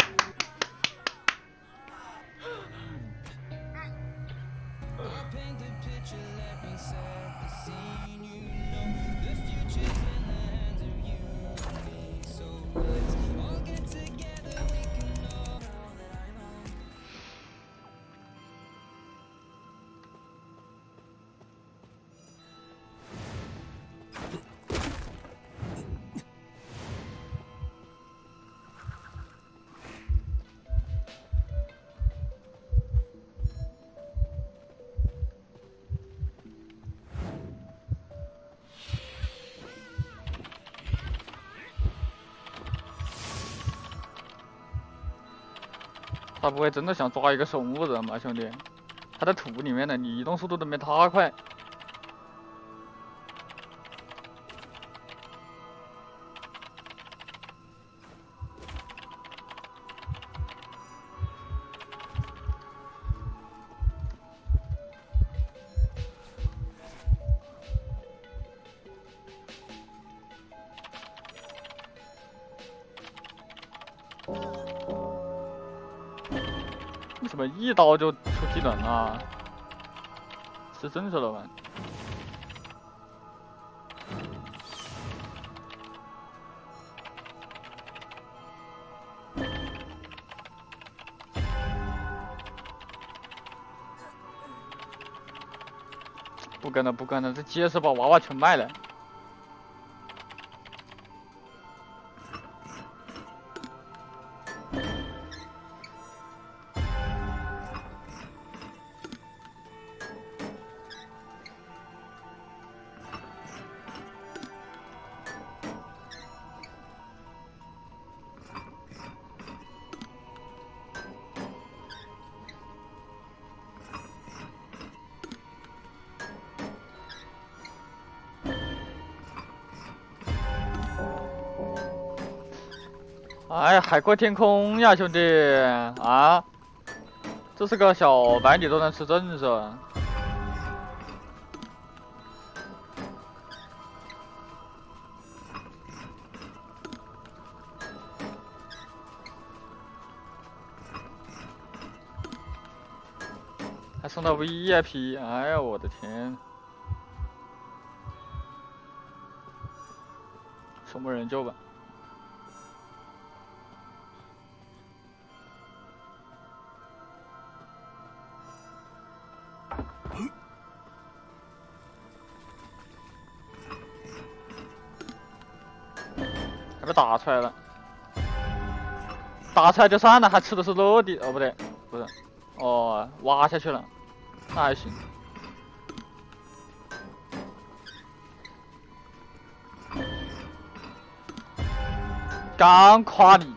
他不会真的想抓一个守墓人吧，兄弟？他在土里面呢，你移动速度都没他快。 为什么一刀就出技能啊？是正手了吗？不跟了，不跟了，这街市把娃娃全卖了。哎呀，海阔天空呀，兄弟啊！这是个小白，你都能吃正是吧？还送到 VIP， 哎呀，我的天！守门人救吧。还被打出来了，打出来就算了，还吃的是落地，哦不对，不是，哦挖下去了，那还行。刚夸你。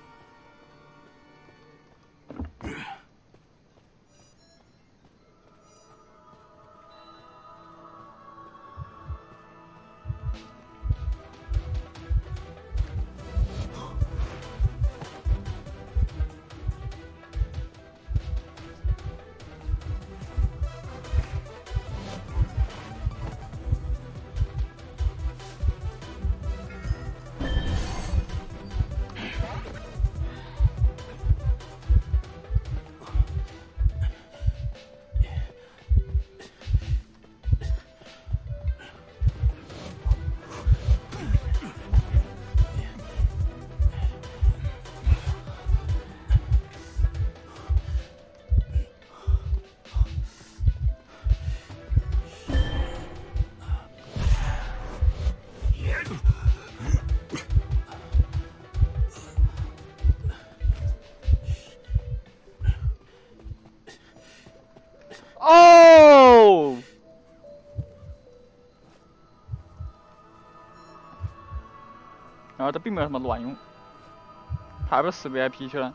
哦，然后这并没有什么卵用，还不是死 VIP 去了。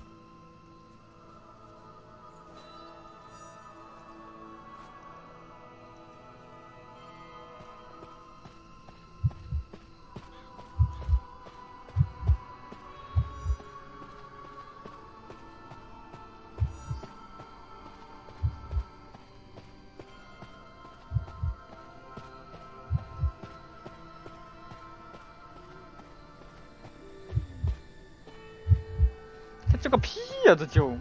这个屁呀，这就。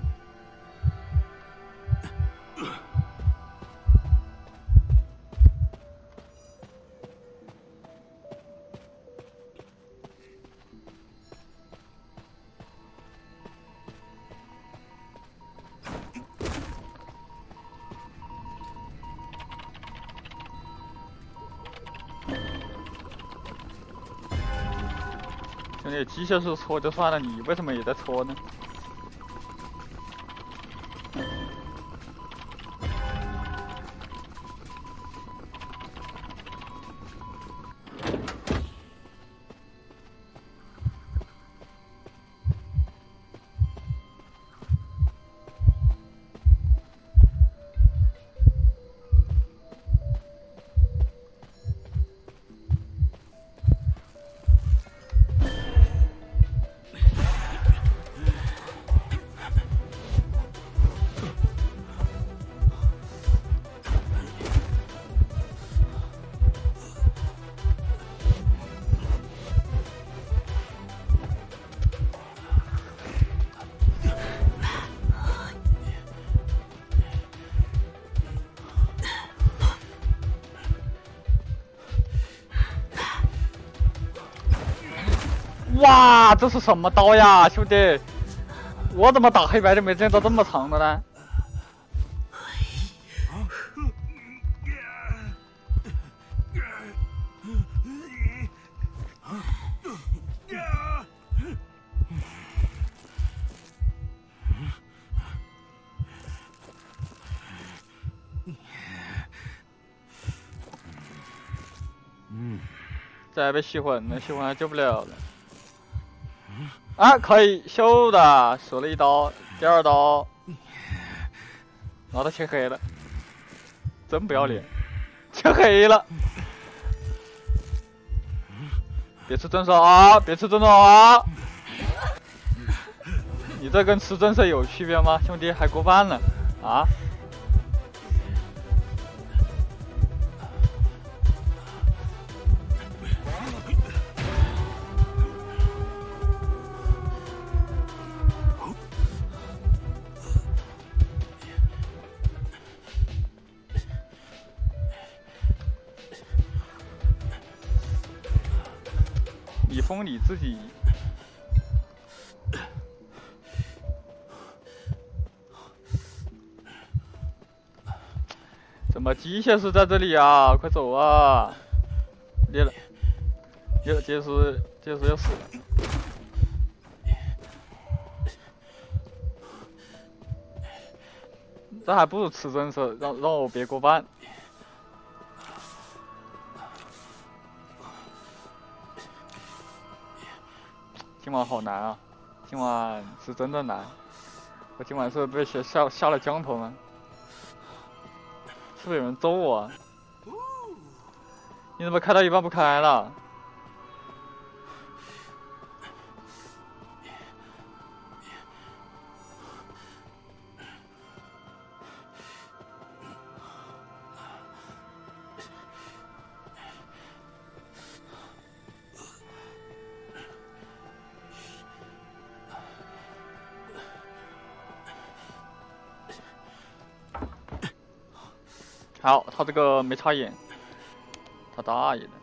兄弟，机械术搓就算了，你为什么也在搓呢？ 哇，这是什么刀呀，兄弟？我怎么打黑白都没见到这么长的呢？再被吸魂了，吸魂还救不了了。啊，可以秀的，射了一刀，第二刀，然后他切黑了，真不要脸，切黑了。别吃正手啊！别吃正手啊！你这跟吃正手有区别吗，兄弟？还过半了啊！你封你自己。怎么机械师在这里啊？快走啊！裂了，结束要死了。这还不如吃正手，让我别过半。今晚好难啊！今晚是真的难。我今晚是被谁下了降头呢？是不是有人揍我啊？你怎么开到一半不开了？好，他这个没插眼，他大爷的！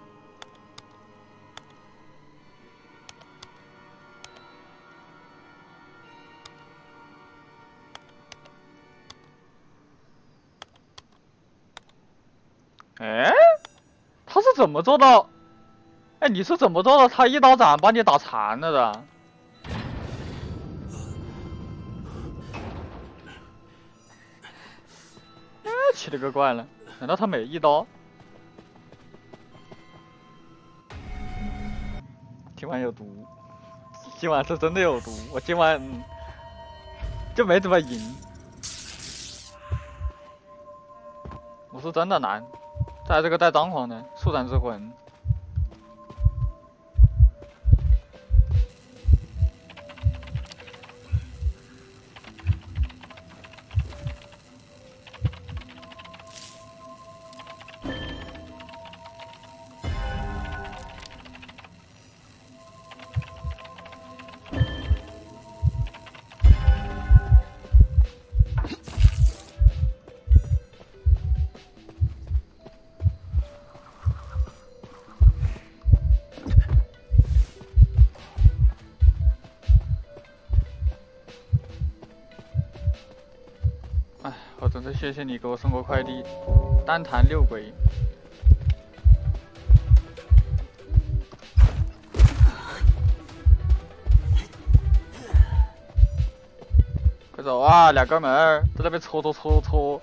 哎，他是怎么做到？哎，你是怎么做到他一刀斩把你打残了的？奇了个怪了，难道他每一刀？今晚有毒，今晚是真的有毒，我今晚就没怎么赢，我是真的难。再这个带张狂的速斩之魂。哎，我真的谢谢你给我送过快递，单弹6鬼。快走啊，俩哥们儿在那边搓。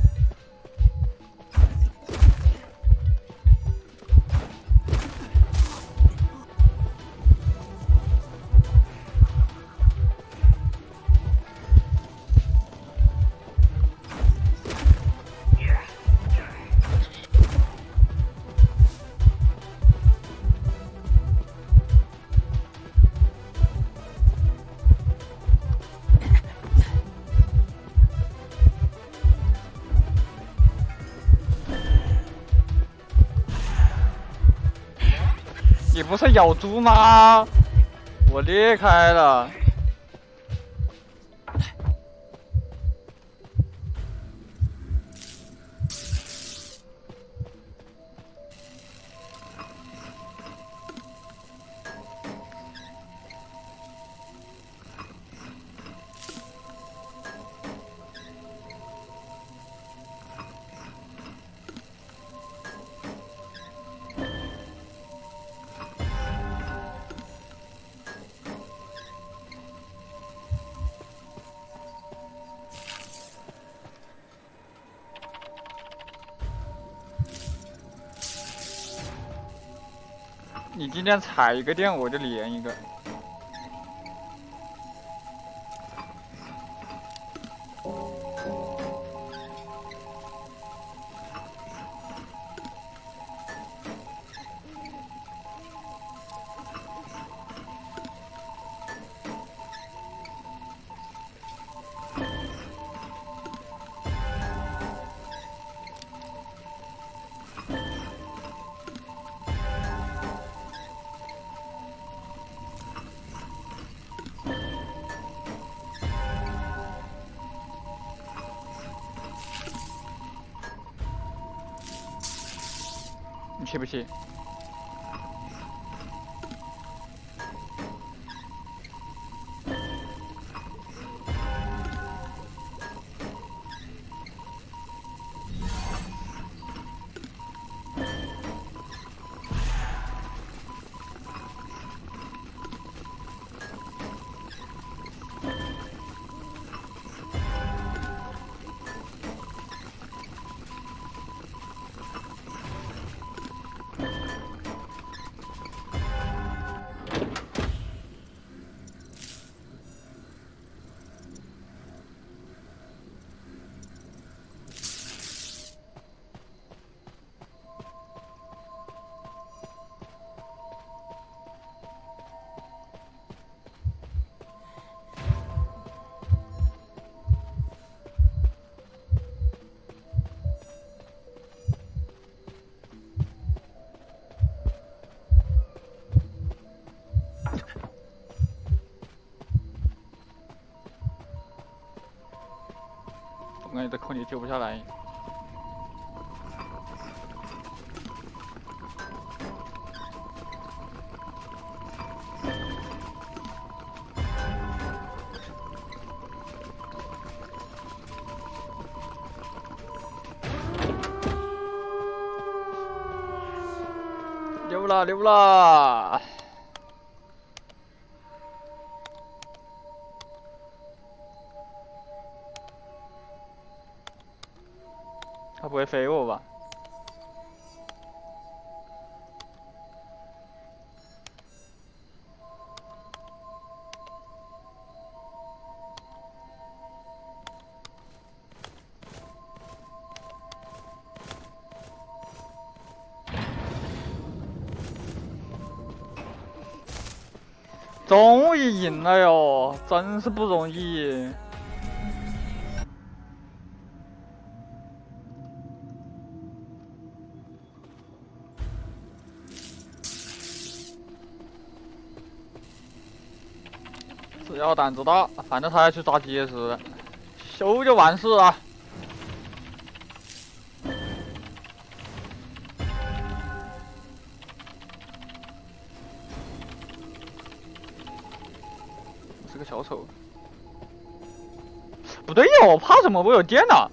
你不是咬猪吗？我裂开了。 你今天踩一个点，我就连一个。你去不去？我感觉这口你救不下来。溜了，溜了！他不会飞我吧？终于赢了哟，真是不容易。只要胆子大，反正他要去抓结石，修就完事了。是个小丑。不对哟，怕什么？我有电了。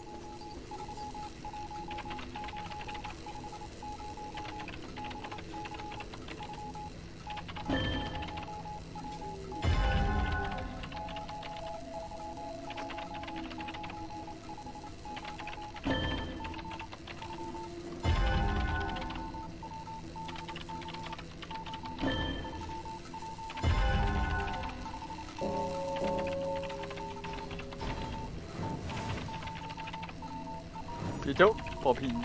啤酒爆瓶。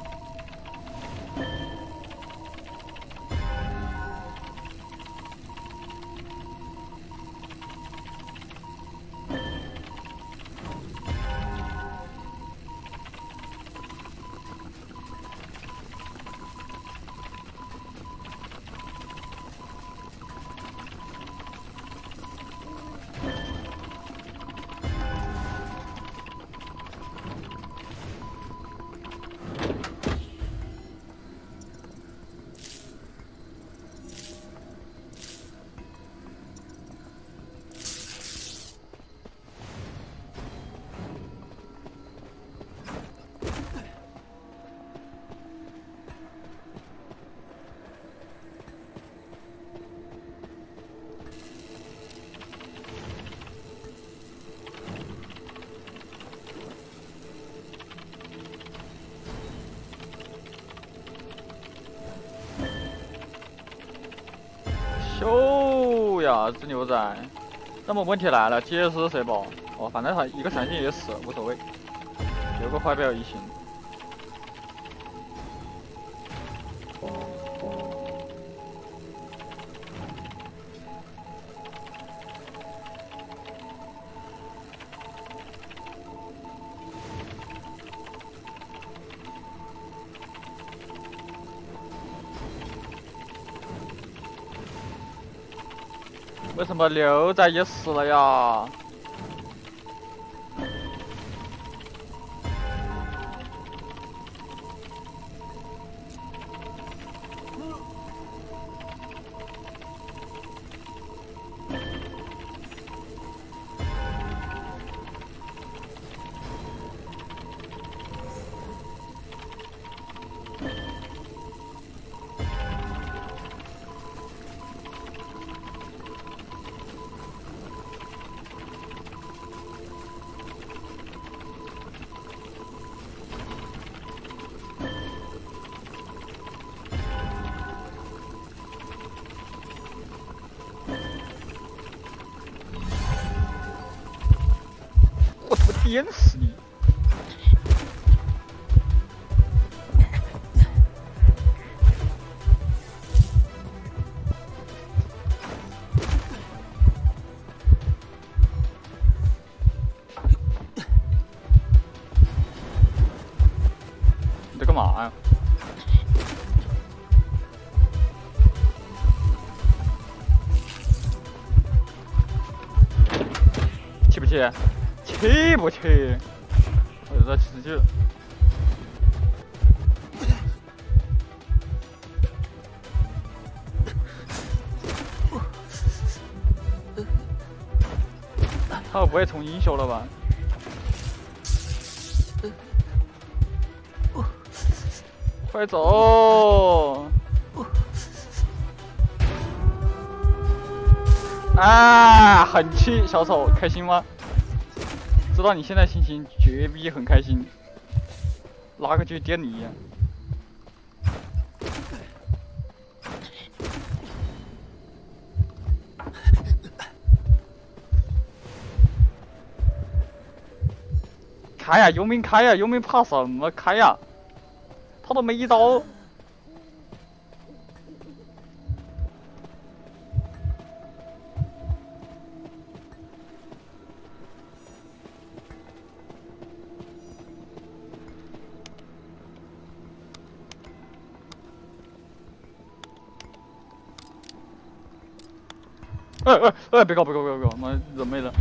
啥子牛仔？那么问题来了，GS 谁保？哦，反正他一个闪现也死，无所谓，有个怀表也行。为什么牛仔也死了呀？我他妈颠死你！你在干嘛呀？气不气？气不气？我在吃鸡。他不会重新修了吧？快走！啊，很气，小丑，开心吗？知道你现在心情绝逼很开心，拉个去电你。开呀，游民开呀，游民怕什么？开呀！他都没一刀。别搞，妈人没了。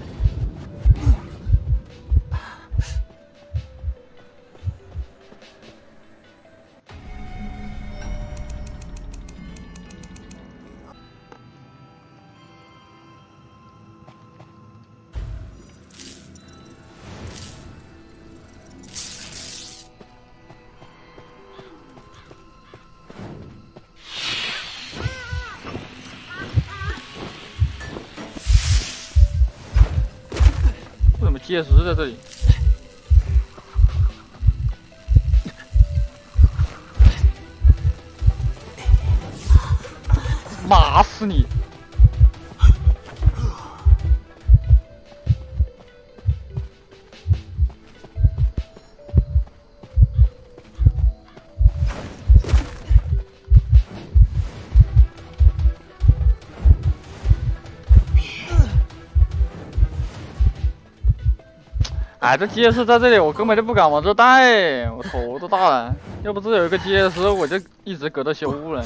为什么结石在这里？骂死你！哎，这结石在这里，我根本就不敢往这带，我头都大了。要不是有一个结石，我就一直搁这修了。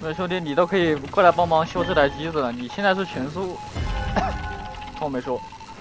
喂，兄弟，你都可以过来帮忙修这台机子了。你现在是全速，看我没说。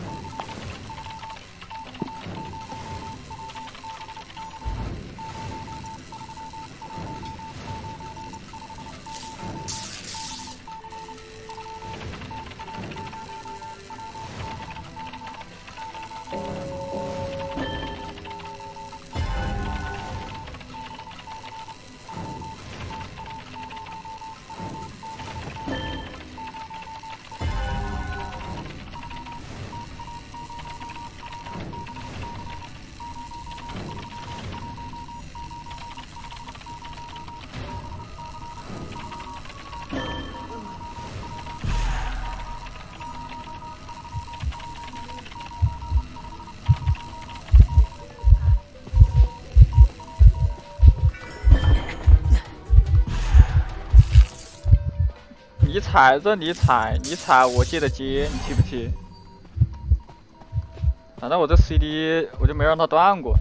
你踩着你踩，你踩我接着接，你气不气？反正我这 CD 我就没让它断过。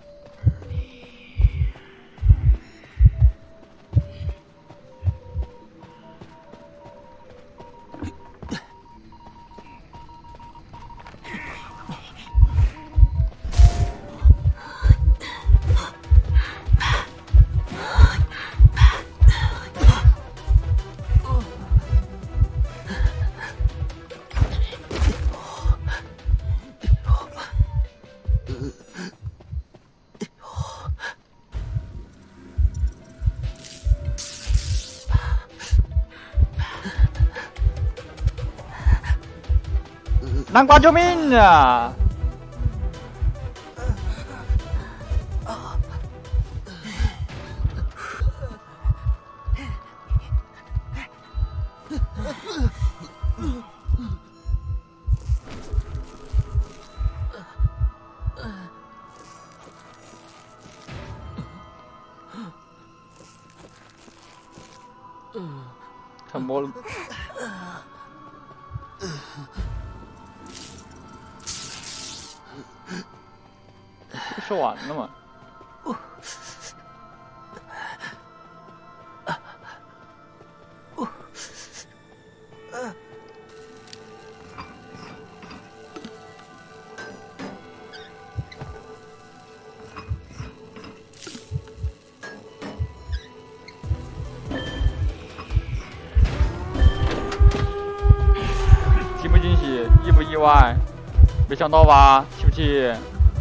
南瓜救命啊！沉默了。不说完了吗？惊不惊喜，意不意外？没想到吧？气不气？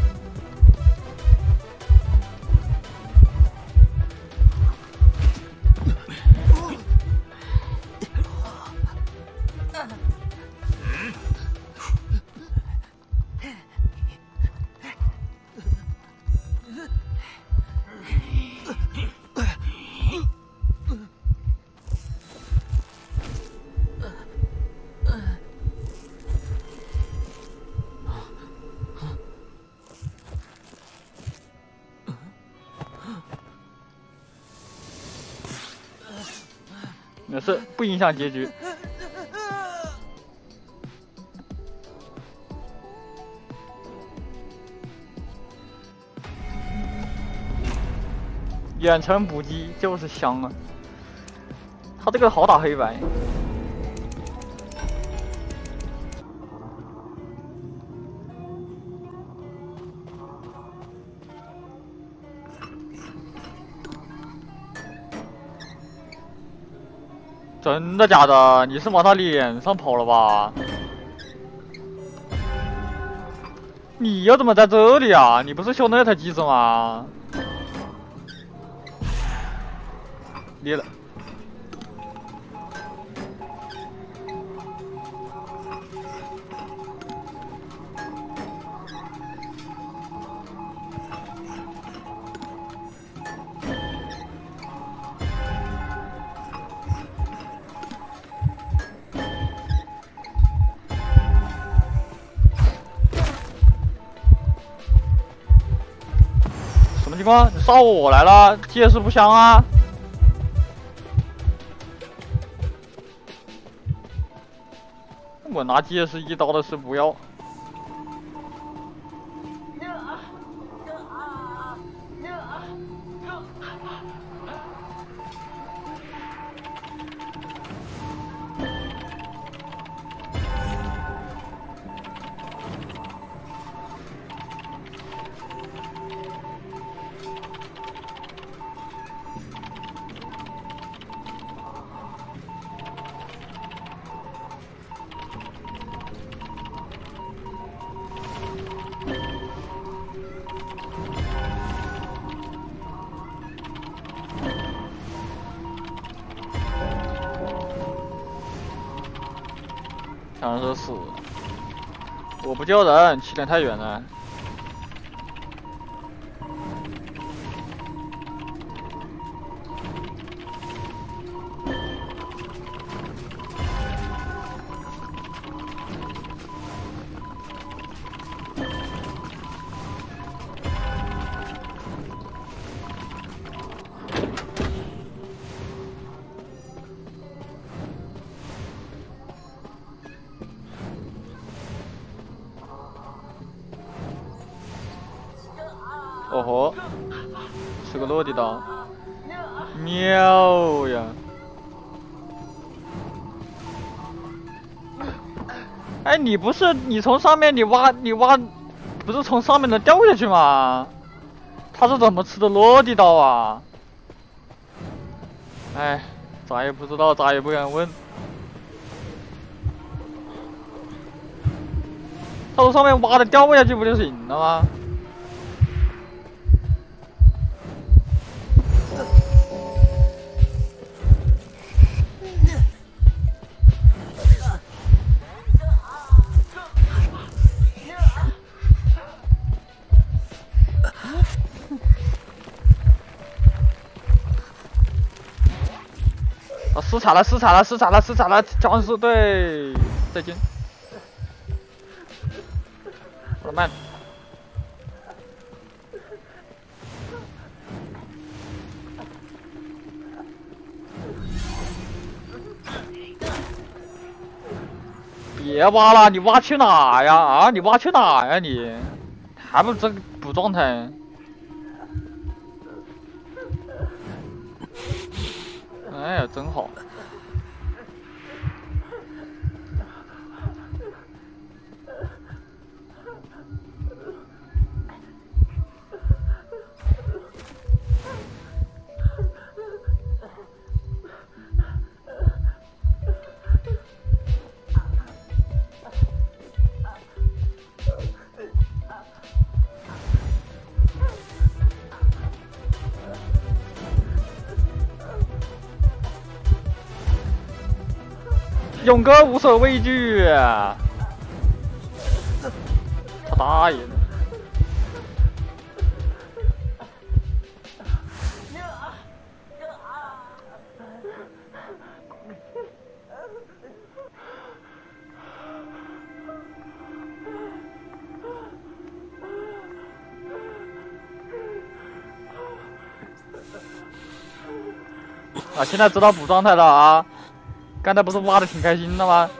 没事，不影响结局。远程补击就是香啊！他这个好打黑白。真的假的？你是往他脸上跑了吧？你又怎么在这里啊？你不是修那台机子吗？裂了。什么情况？你烧我来了？借势不香啊！我拿借势一刀的是不要。 像是是。我不救人，起点太远了。哦吼，是个落地刀，喵呀！哎，你不是你从上面你挖，不是从上面能掉下去吗？他是怎么吃的落地刀啊？哎，咋也不知道，咋也不敢问。他从上面挖的掉下去不就行了吗？失惨了，失惨了，失惨了，失惨了！僵尸队，再见。我的慢。别挖了，你挖去哪呀？啊，你挖去哪呀你？还不这个补状态？哎呀，真好。勇哥无所畏惧，他大爷的！啊，现在知道补状态了啊！刚才不是挖的挺开心的吗？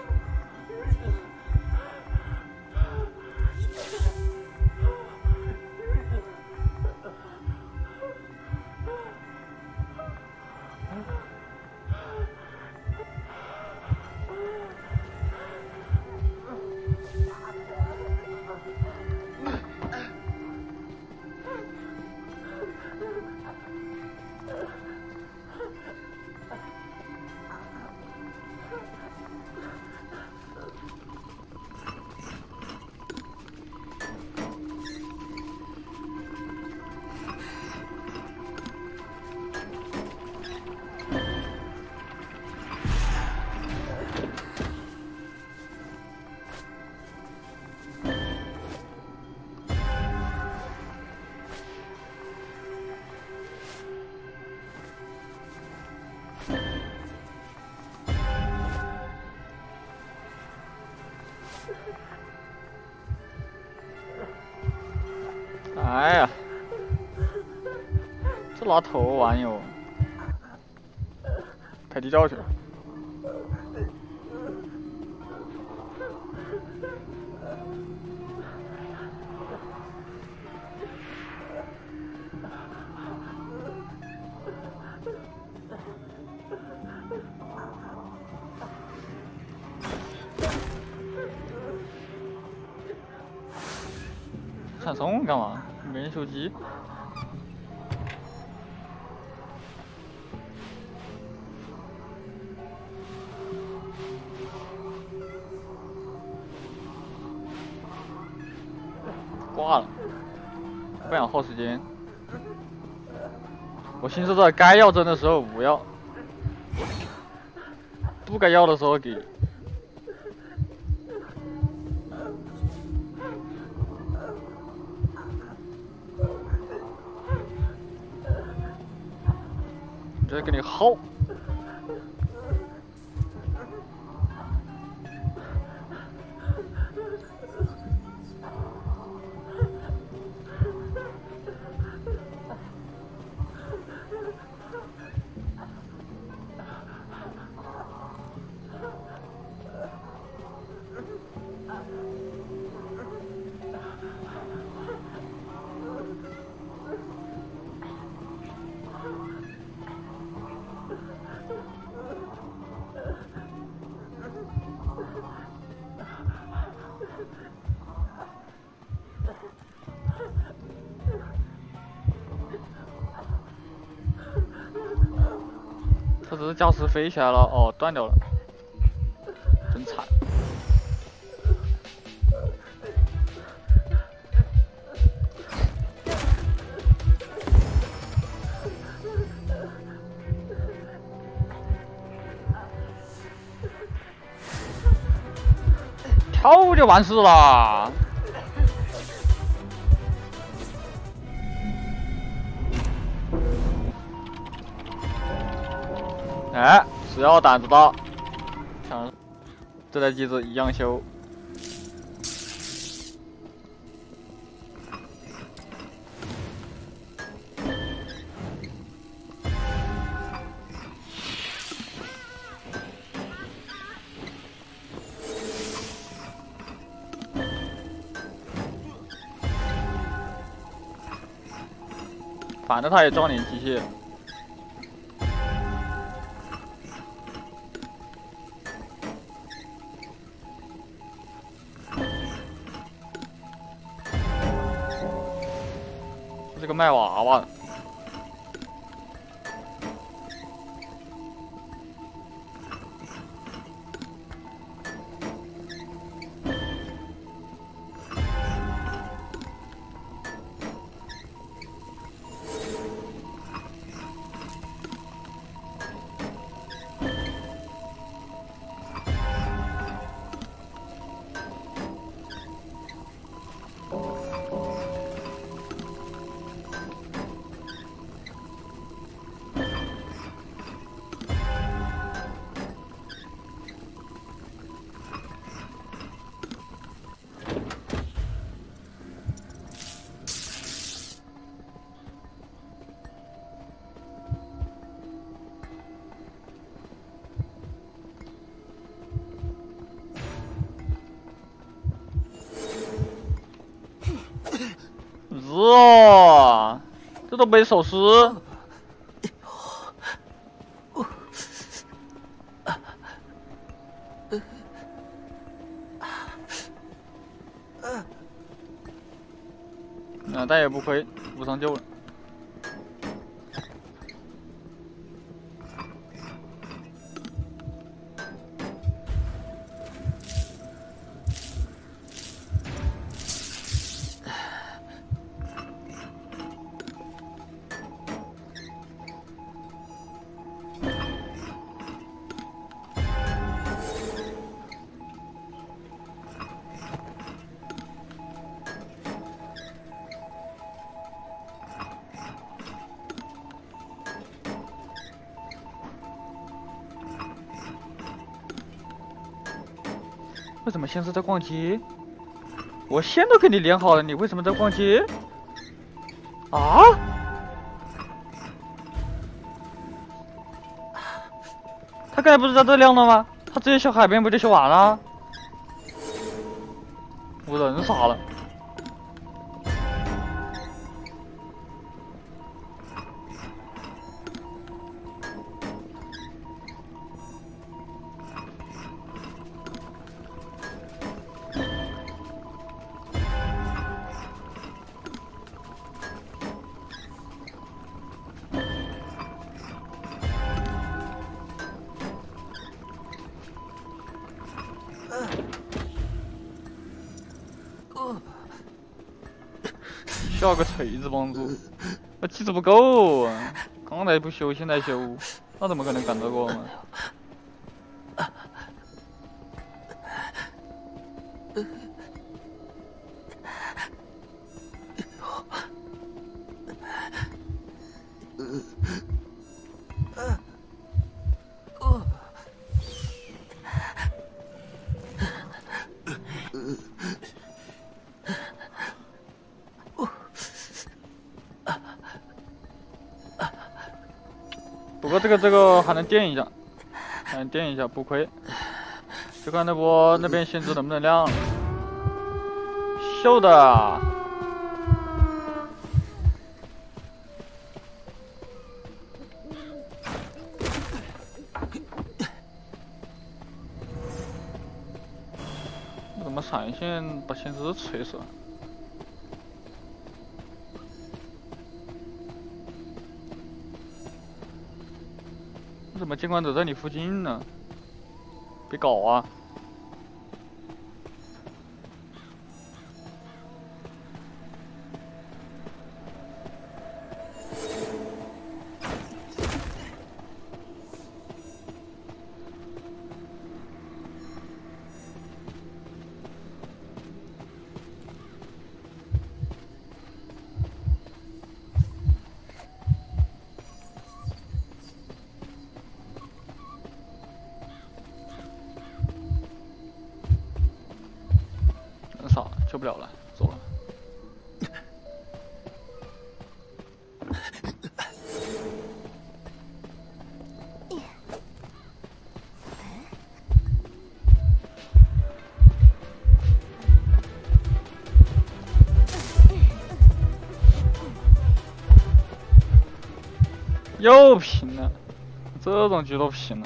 哎呀，这拉头玩意，太低调去了。闪送干嘛？没人修机。挂了，不想耗时间。我寻思着该要针的时候不要，不该要的时候给。 接给你薅。他这是驾驶飞起来了，哦，断掉了，真惨。跳就完事了。哎，是要弹子的，像这台机子一样修。反正他也装点机械。这个卖娃娃的。哦，这都没手势。但也不亏，无伤救了。为什么现在在逛街？我线都给你连好了，你为什么在逛街？啊？他刚才不是在这亮了吗？他直接修海边不就修完了？我人傻了。需要个锤子帮助，我气质不够啊！刚才不修，现在修，那怎么可能赶得过嘛？ 这个还能垫一下，还能垫一下，不亏。就看那边限制能不能亮。秀的。怎么闪现把限制锤死了？怎么监管者在你附近呢？别搞啊！傻了，救不了了，走了。又平了，这种局都平了。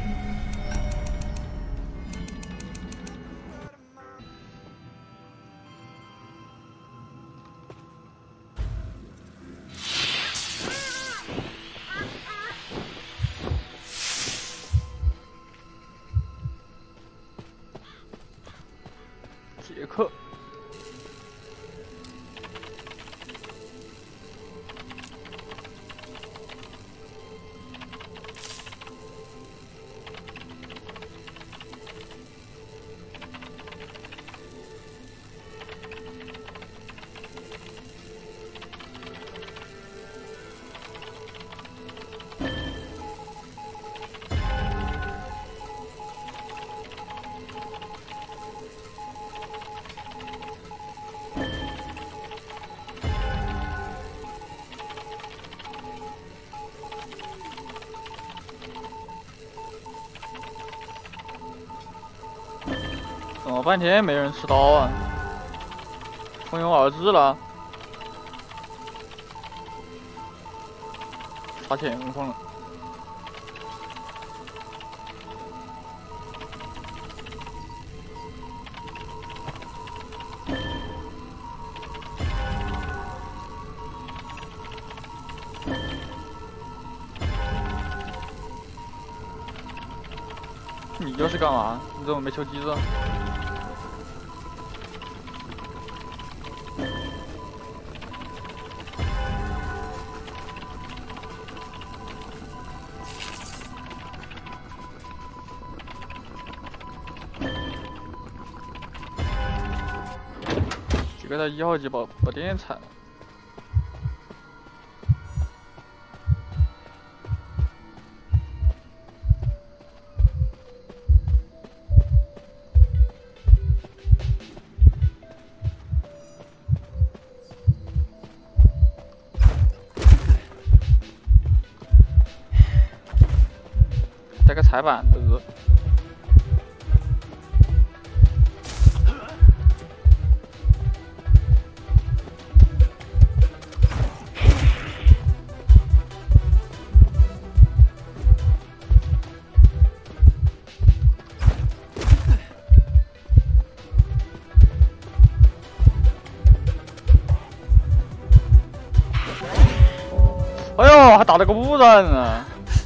杰克。怎么半天没人吃刀啊？蜂拥而至了，擦前锋了。你这是干嘛？你怎么没求机子？这个他1号机把电踩了。带个踩板的是。哎呦，还打了个误弹呢！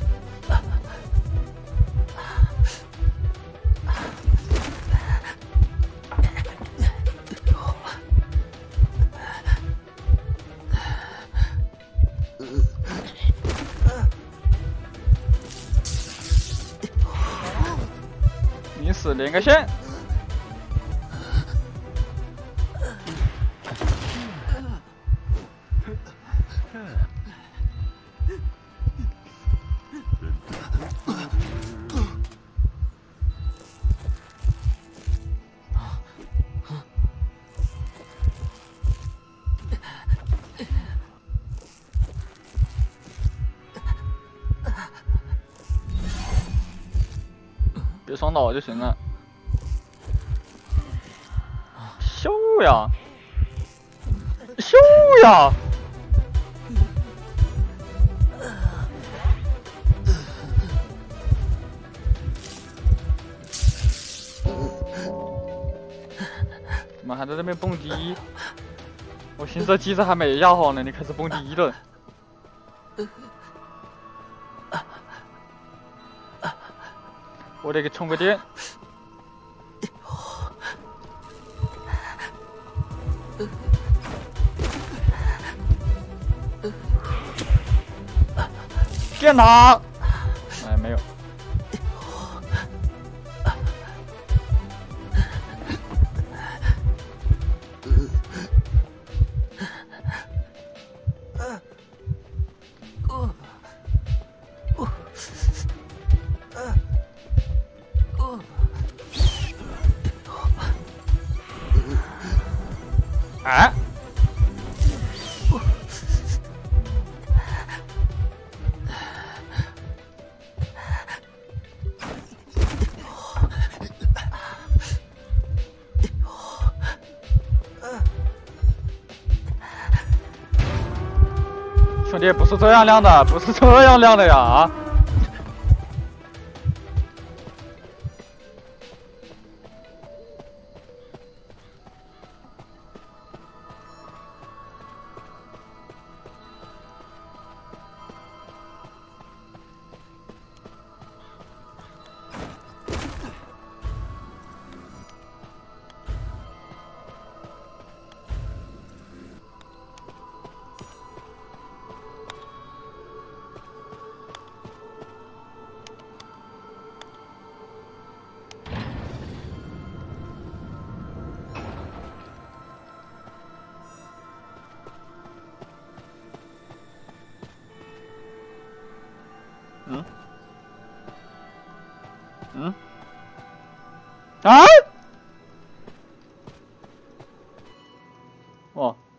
你死连个线！ 别双倒就行了。秀呀！秀呀！怎么还在那边蹦迪？我寻思机子还没压好呢，你开始蹦迪了。我得给充个电。电塔，哎，没有。哎，兄弟，不是这样亮的，不是这样亮的呀！啊！啊！哦。